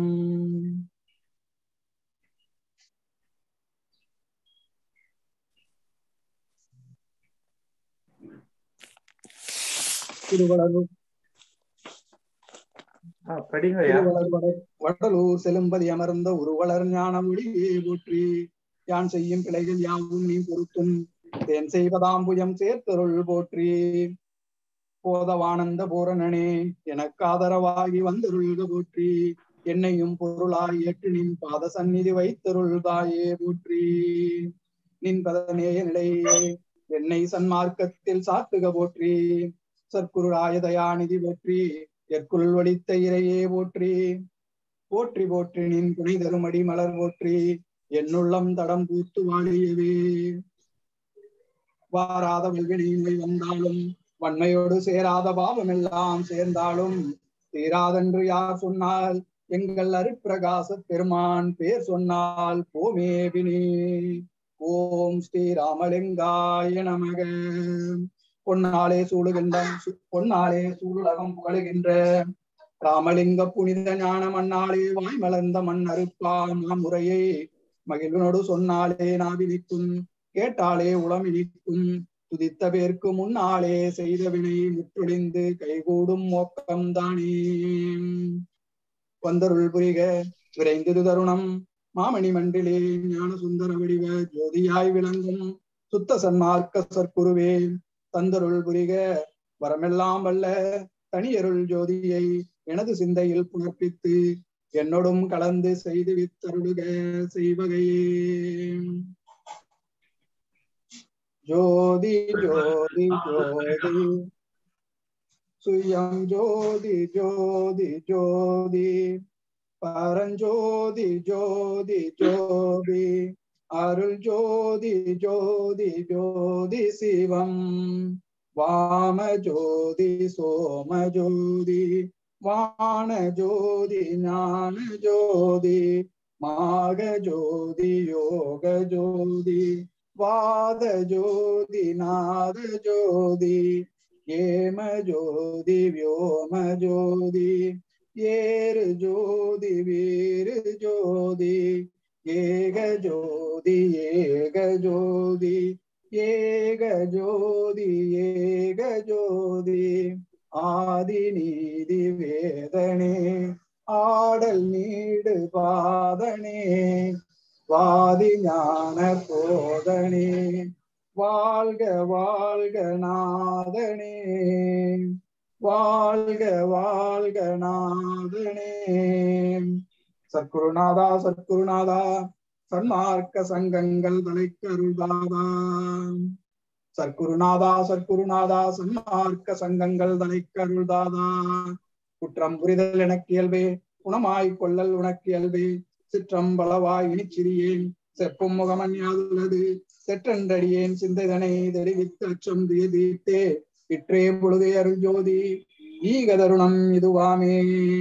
வடலூர் செலும்பதி அமர்ந்த உருவலர் ஞான மொழியே போற்றி. யான் செய்யும் பிழைகள் யாவும் நீ பொருத்தும் தேன் செய்வதாம்புயம் சேர்த்தருள் போற்றி. போதவானந்த பூரணனே எனக்கு ஆதரவாகி வந்தருள்க போற்றி. என்னையும் பொருளாய் ஏற்று நின் பாத சந்நிதி வைத்தருள்காயே போற்றி. நின் பதநேய நிலையே என்னை சன்மார்க்கத்தில் சாத்துக போற்றி. சற்குரு ஆயதயாநிதி போற்றி. எற்குள் ஒளித்த இறையே போற்றி. போற்றி போற்றி நின் துணை தருமடி மலர் போற்றி என்னுள்ளம் தடம் பூத்து வாழியவே. வாராத வல்வினை வந்தாலும் வன்மையோடு சேராத பாவம் எல்லாம் சேர்ந்தாலும் தீராதென்று யார் சொன்னால் எங்கள் அருட்பிரகாச பெருமான் பேர் சொன்னால் போமேவினி. ஓம் ஸ்ரீ ராமலிங்காய நமக. பொன்னாலே சூழுலகம் புகழுகின்ற ராமலிங்க புனித ஞான மண்ணாலே வாய் மலர்ந்த மண் அறுப்பா மாமுறையை மகிழ்வனோடு சொன்னாலே நாவினிக்கும் கேட்டாலே உளமினிக்கும் துதித்த பேர்க்கு முன்னாலே செய்த வினை முற்றொழிந்து கைகூடும் மோக்கம் தானே. வந்தருள் புரிக விரைந்தது தருணம் மாமணி மண்டிலே ஞான சுந்தர வடிவ ஜோதியாய் விளங்கும் சுத்த சன்மார்க்க சற்குருவே தந்தருள் புரிக வரமெல்லாம் வல்ல தனியருள் ஜோதியை எனது சிந்தையில் புணர்ப்பித்து என்னோடும் கலந்து செய்து வித்தருளுக செய்வகையே. ஜோதி ஜோதி ஜோதி சுயம் ஜோதி ஜோதி ஜோதி பரஞ்சோதி ஜோதி ஜோதி அருள் ஜோதி ஜோதி ஜோதி சிவம் வாம ஜோதி சோம ஜோதி வான ஜோதி ஞான ஜோதி மாக ஜோதி யோக ஜோதி வாத ஜோதி நாத ஜோதி ஏம ஜோதி வியோம ஜோதி ஏறு ஜோதி வீரு ஜோதி ஏக ஜோதி ஏக ஜோதி ஏக ஜோதி ஏக ஜோதி ஆதி நீதி வேதனே ஆடல் நீடு பாதனே வாதி ஞான போதனே வாழ்க வாழ்க நாதனே வாழ்க வாழ்க நாதனே. சத்குருநாதா சத்குருநாதா சன்மார்க்க சங்கங்கள் தலைக்கருள்தாதா. சத்குருநாதா சத்குருநாதா சன்மார்க்க சங்கங்கள் தலைக்கருள்தாதா. குற்றம் புரிதல் எனக்கு இயல்பே குணமாய் கொள்ளல் உனக்கு இயல்பே சிற்றம்பளவாய் இனிச்சிறியேன் செப்பும் முகமன் யாதுள்ளது செற்றன்றடியேன் சிந்தைதனை தெரிவித்து அச்சம் தீர்த்தே இற்றே பொழுதே அருள் ஜோதி ஈக தருணம் இதுவாமே.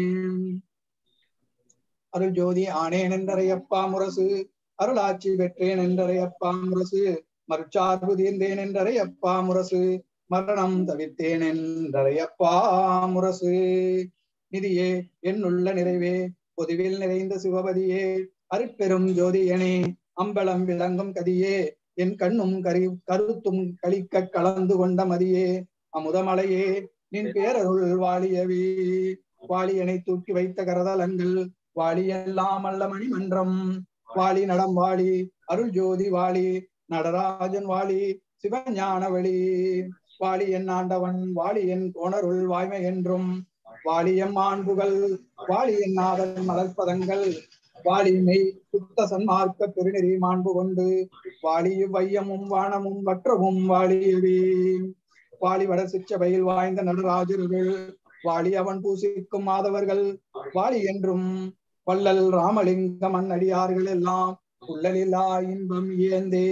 அருள் ஜோதி ஆனேன் என்றறையப்பா முரசு அருளாட்சி பெற்றேன் என்றறையப்பா முரசு மறுச்சார்பு தீர்ந்தேன் என்றறையப்பா முரசு மரணம் தவிர்த்தேன் என்றறையப்பா முரசு. நிதியே என்னுள்ள நிறைவே பொதுவில் நிறைந்த சிவபதியே அருட்பெரும் ஜோதியனே அம்பலம் விளங்கும் கதியே என் கண்ணும் கருத்தும் கழிக்க கலந்து கொண்ட மதியே அமுதமலையே நின் பேரருள் வாழியவே. வாழியனை தூக்கி வைத்த கரதலங்கள் வாழி எல்லாம் அல்ல மணிமன்றம் வாழி நடம் வாழி அருள் ஜோதி வாழி நடராஜன் வாழி சிவஞான வழி வாழி என் ஆண்டவன் வாழி என் கோணருள் வாய்மை என்றும் வாழியம் மாண்புகள் வாழி என் நாதன் மலர்பதங்கள் வாழிமை சுத்த சன்மார்க்க பெருநெறி மாண்பு கொண்டு வாழி வையமும் வானமும் வற்றவும் வாழியவே. வாழி வட சிச்சபையில் வாய்ந்த நடராஜர்கள் வாழி அவன் பூசிக்கும் மாதவர்கள் வாழி என்றும் வள்ளல் ராமலிங்க மண்ணடியார்கள் எல்லாம் உள்ளலில்லா இன்பம் இயந்தே.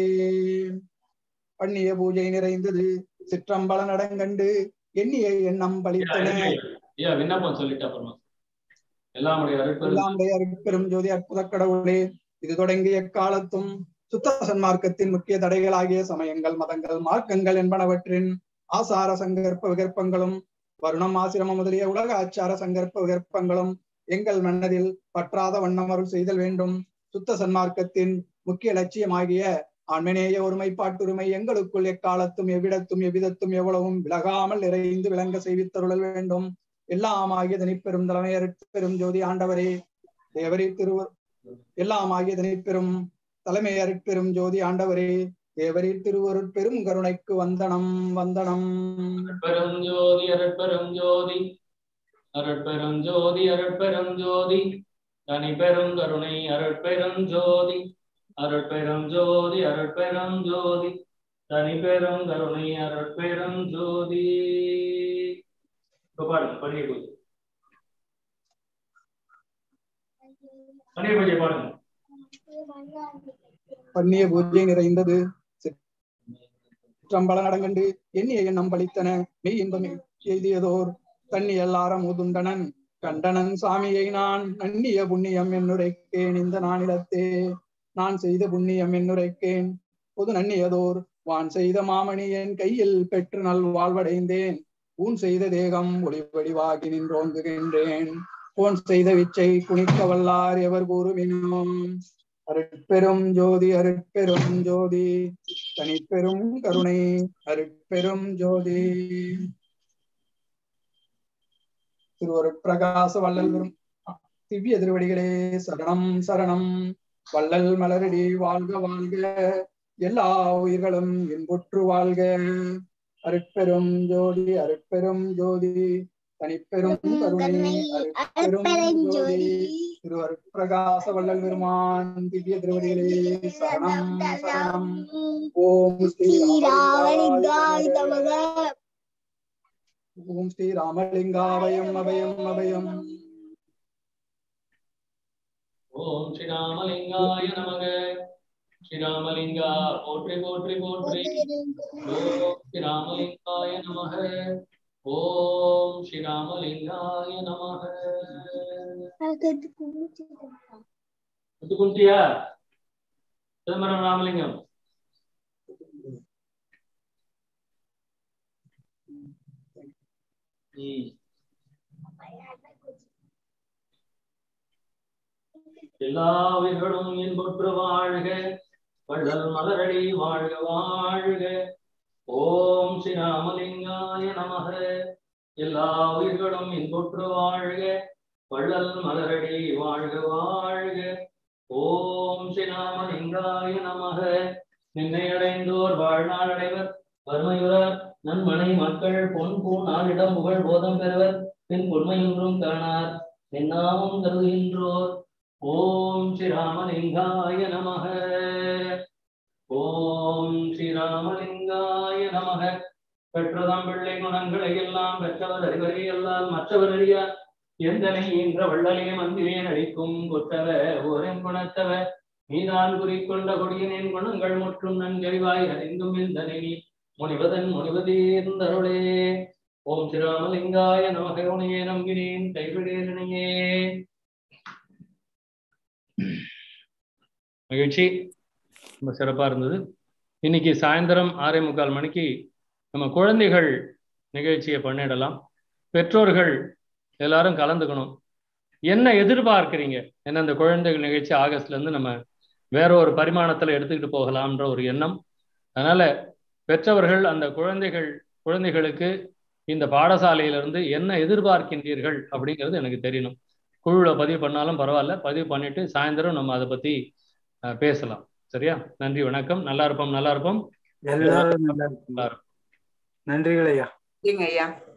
பண்ணிய பூஜை நிறைந்தது சிற்றம்பல நடங்கண்டு எண்ணிய எண்ணம் பலித்தன. விண்ணப்பம் சொல்லிட்டு அப்புறமா எல்லாம் அருட்பெரும் ஜோதி அற்புத கடவுளே இது தொடங்கிய காலத்தும் சுத்த சன்மார்க்கத்தின் முக்கிய தடைகளாகிய சமயங்கள் மதங்கள் மார்க்கங்கள் என்பனவற்றின் ஆசார சங்கற்ப விகற்பங்களும் வருணம் ஆசிரமம் முதலிய உலக ஆச்சார சங்கற்ப விகற்பங்களும் எங்கள் மனதில் பற்றாத வண்ணம் அருள் செய்தல் வேண்டும். சுத்த சன்மார்க்கத்தின் முக்கிய லட்சியமாகிய ஆண்மநேய ஒருமைப்பாட்டுரிமை எங்களுக்குள் எக்காலத்தும் எவ்விடத்தும் எவ்விதத்தும் எவ்வளவும் விலகாமல் நிறைந்து விளங்க செய்வித்தருளல் வேண்டும். எல்லாம் ஆகிய தனிப்பெரும் தலைமை அருட்பெரும் ஜோதி ஆண்டவரே தேவரி எல்லாம் ஆகிய தனிப்பெரும் தலைமை அருட்பெரும் ஜோதி ஆண்டவரே தேவரி திருவருட் பெரும் கருணைக்கு வந்தனம் வந்தனம். பெரும் ஜோதி அருட்பெரும் ஜோதி அருட்பெரும் ஜோதி அருட்பெரும் ஜோதி தனி பெரும் கருணை அருட்பெரும் ஜோதி அருட்பெரும் ஜோதி அருட்பெரும் ஜோதி தனி பெரும் கருணை அருட்பெரும் ஜோதி. பாருங்க படிக்க பன்னீர் பூஜை பாருங்க. பண்ணிய பூஜை நிறைந்தது சிற்றம்பல நடங்கண்டு எண்ணிய எண்ணம் பலித்தன மெய் இன்பம் எய்தியதோர் தண்ணியல் ஆரமுதுண்டனன் கண்டனன் சாமியை நான் நன்னிய புண்ணியம் என்னுரைக்கேன் இந்த நானிடத்தே நான் செய்த புண்ணியம் என்னுரைக்கேன் பொது நன்னியதோர் வான் செய்த மாமணி என் கையில் பெற்று நல் வாழ்வடைந்தேன் ஊன் செய்த தேகம் ஒளிவடிவாகி நின்றோங்குகின்றேன் போன் செய்த விச்சை குனிக்க வல்லார் எவர் கூறுவினோம் அருட்பெரும் ஜோதி அருட்பெரும் ஜோதி தனிப்பெரும் கருணை அருட்பெரும் ஜோதி. திருவருட்பிரகாச வள்ளல் பெரும் திவ்ய திருவடிகளே சரணம் சரணம். வள்ளல் மலரடி வாழ்க வாழ்க, எல்லா உயிர்களும் இன்புற்று வாழ்க. அருட்பெரும் ஜோதி அருட்பெரும் ஜோதி தனிப்பெரும் கருணை அருட்பெரும் ஜோதி. திருவருட்பிரகாச வள்ளல் பெருமான் திவ்ய திருவடிகளே சரணம் சரணம். ஓம் ஸ்ரீ ராமலிங்காய நமக. ஓம் ஸ்ரீ ராமலிங்காவயம் அபயம் அபயம். ஓம் ஸ்ரீ ராமலிங்காய நமக. ஸ்ரீராமலிங்கா போற்றி போற்றி போற்றி. ஓம் ஸ்ரீ ராமலிங்காய நமக. ஓம் ஸ்ரீ ராமலிங்காய நமக. குந்தியா சிதம்பரம் ராமலிங்கம். எல்லா உயிர்களும் இன்புற்று வாழ்க, வள்ளல் மலரடி வாழ்க வாழ்க. ஓம் ஸ்ரீ ராமலிங்காய நமக. எல்லா உயிர்களும் இன்புற்று வாழ்க, வள்ளல் மலரடி வாழ்க வாழ்க. ஓம் ஸ்ரீ ராமலிங்காய நமக. நின்னை அடைந்தோர் வாழ்நாள் அடைவர், வறுமையுறார் நன்மனை மக்கள் பொன் பூநாளிடம் புகழ் போதம் பெறுவர், பின் பொன்மையொன்றும் காணார் என்னாமும் கருதுகின்றோர். ஓம் ஸ்ரீ ராமலிங்காய நமக. ஓம் ஸ்ரீ ராமலிங்காய நமக. பெற்றதாம் பிள்ளை குணங்களை எல்லாம் பெற்றவர் அறிவரை எல்லாம் மற்றவர் அறியார், எந்தனை என்ற வள்ளலே மந்திரே நடிக்கும் கொற்றவ ஓரன் குணத்தவ நீதான் குறிக்கொண்ட கொடியனின் குணங்கள் முற்றும் நன்கறிவாய் அறிந்தும் எந்தனை முனிவதன் முனிவதீர்ந்தருளே. ஓம் ஸ்ரீ ராமலிங்காய நமக. உனையே நம்பினேன் கைவிடேனையே. மகிழ்ச்சி, ரொம்ப சிறப்பா இருந்தது. இன்னைக்கு சாயந்தரம் 6:45 மணிக்கு நம்ம குழந்தைகள் நிகழ்ச்சியை பண்ணிடலாம். பெற்றோர்கள் எல்லாரும் கலந்துக்கணும். என்ன எதிர்பார்க்கிறீங்க? ஏன்னா இந்த குழந்தைகள் நிகழ்ச்சி ஆகஸ்ட்ல இருந்து நம்ம வேற ஒரு பரிமாணத்துல எடுத்துக்கிட்டு போகலாம்ன்ற ஒரு எண்ணம். அதனால பெற்றவர்கள் அந்த குழந்தைகளுக்கு இந்த பாடசாலையிலிருந்து என்ன எதிர்பார்க்கின்றீர்கள் அப்படிங்கிறது எனக்கு தெரியணும். குழுவில் பதிவு பண்ணாலும் பரவாயில்ல, பதிவு பண்ணிட்டு சாயந்தரம் நம்ம அதை பத்தி பேசலாம். சரியா? நன்றி, வணக்கம். நல்லா இருப்போம், நல்லா இருப்போம், எல்லாரும் நல்லா இருப்போம். நன்றிகள் ஐயா. ஐயா.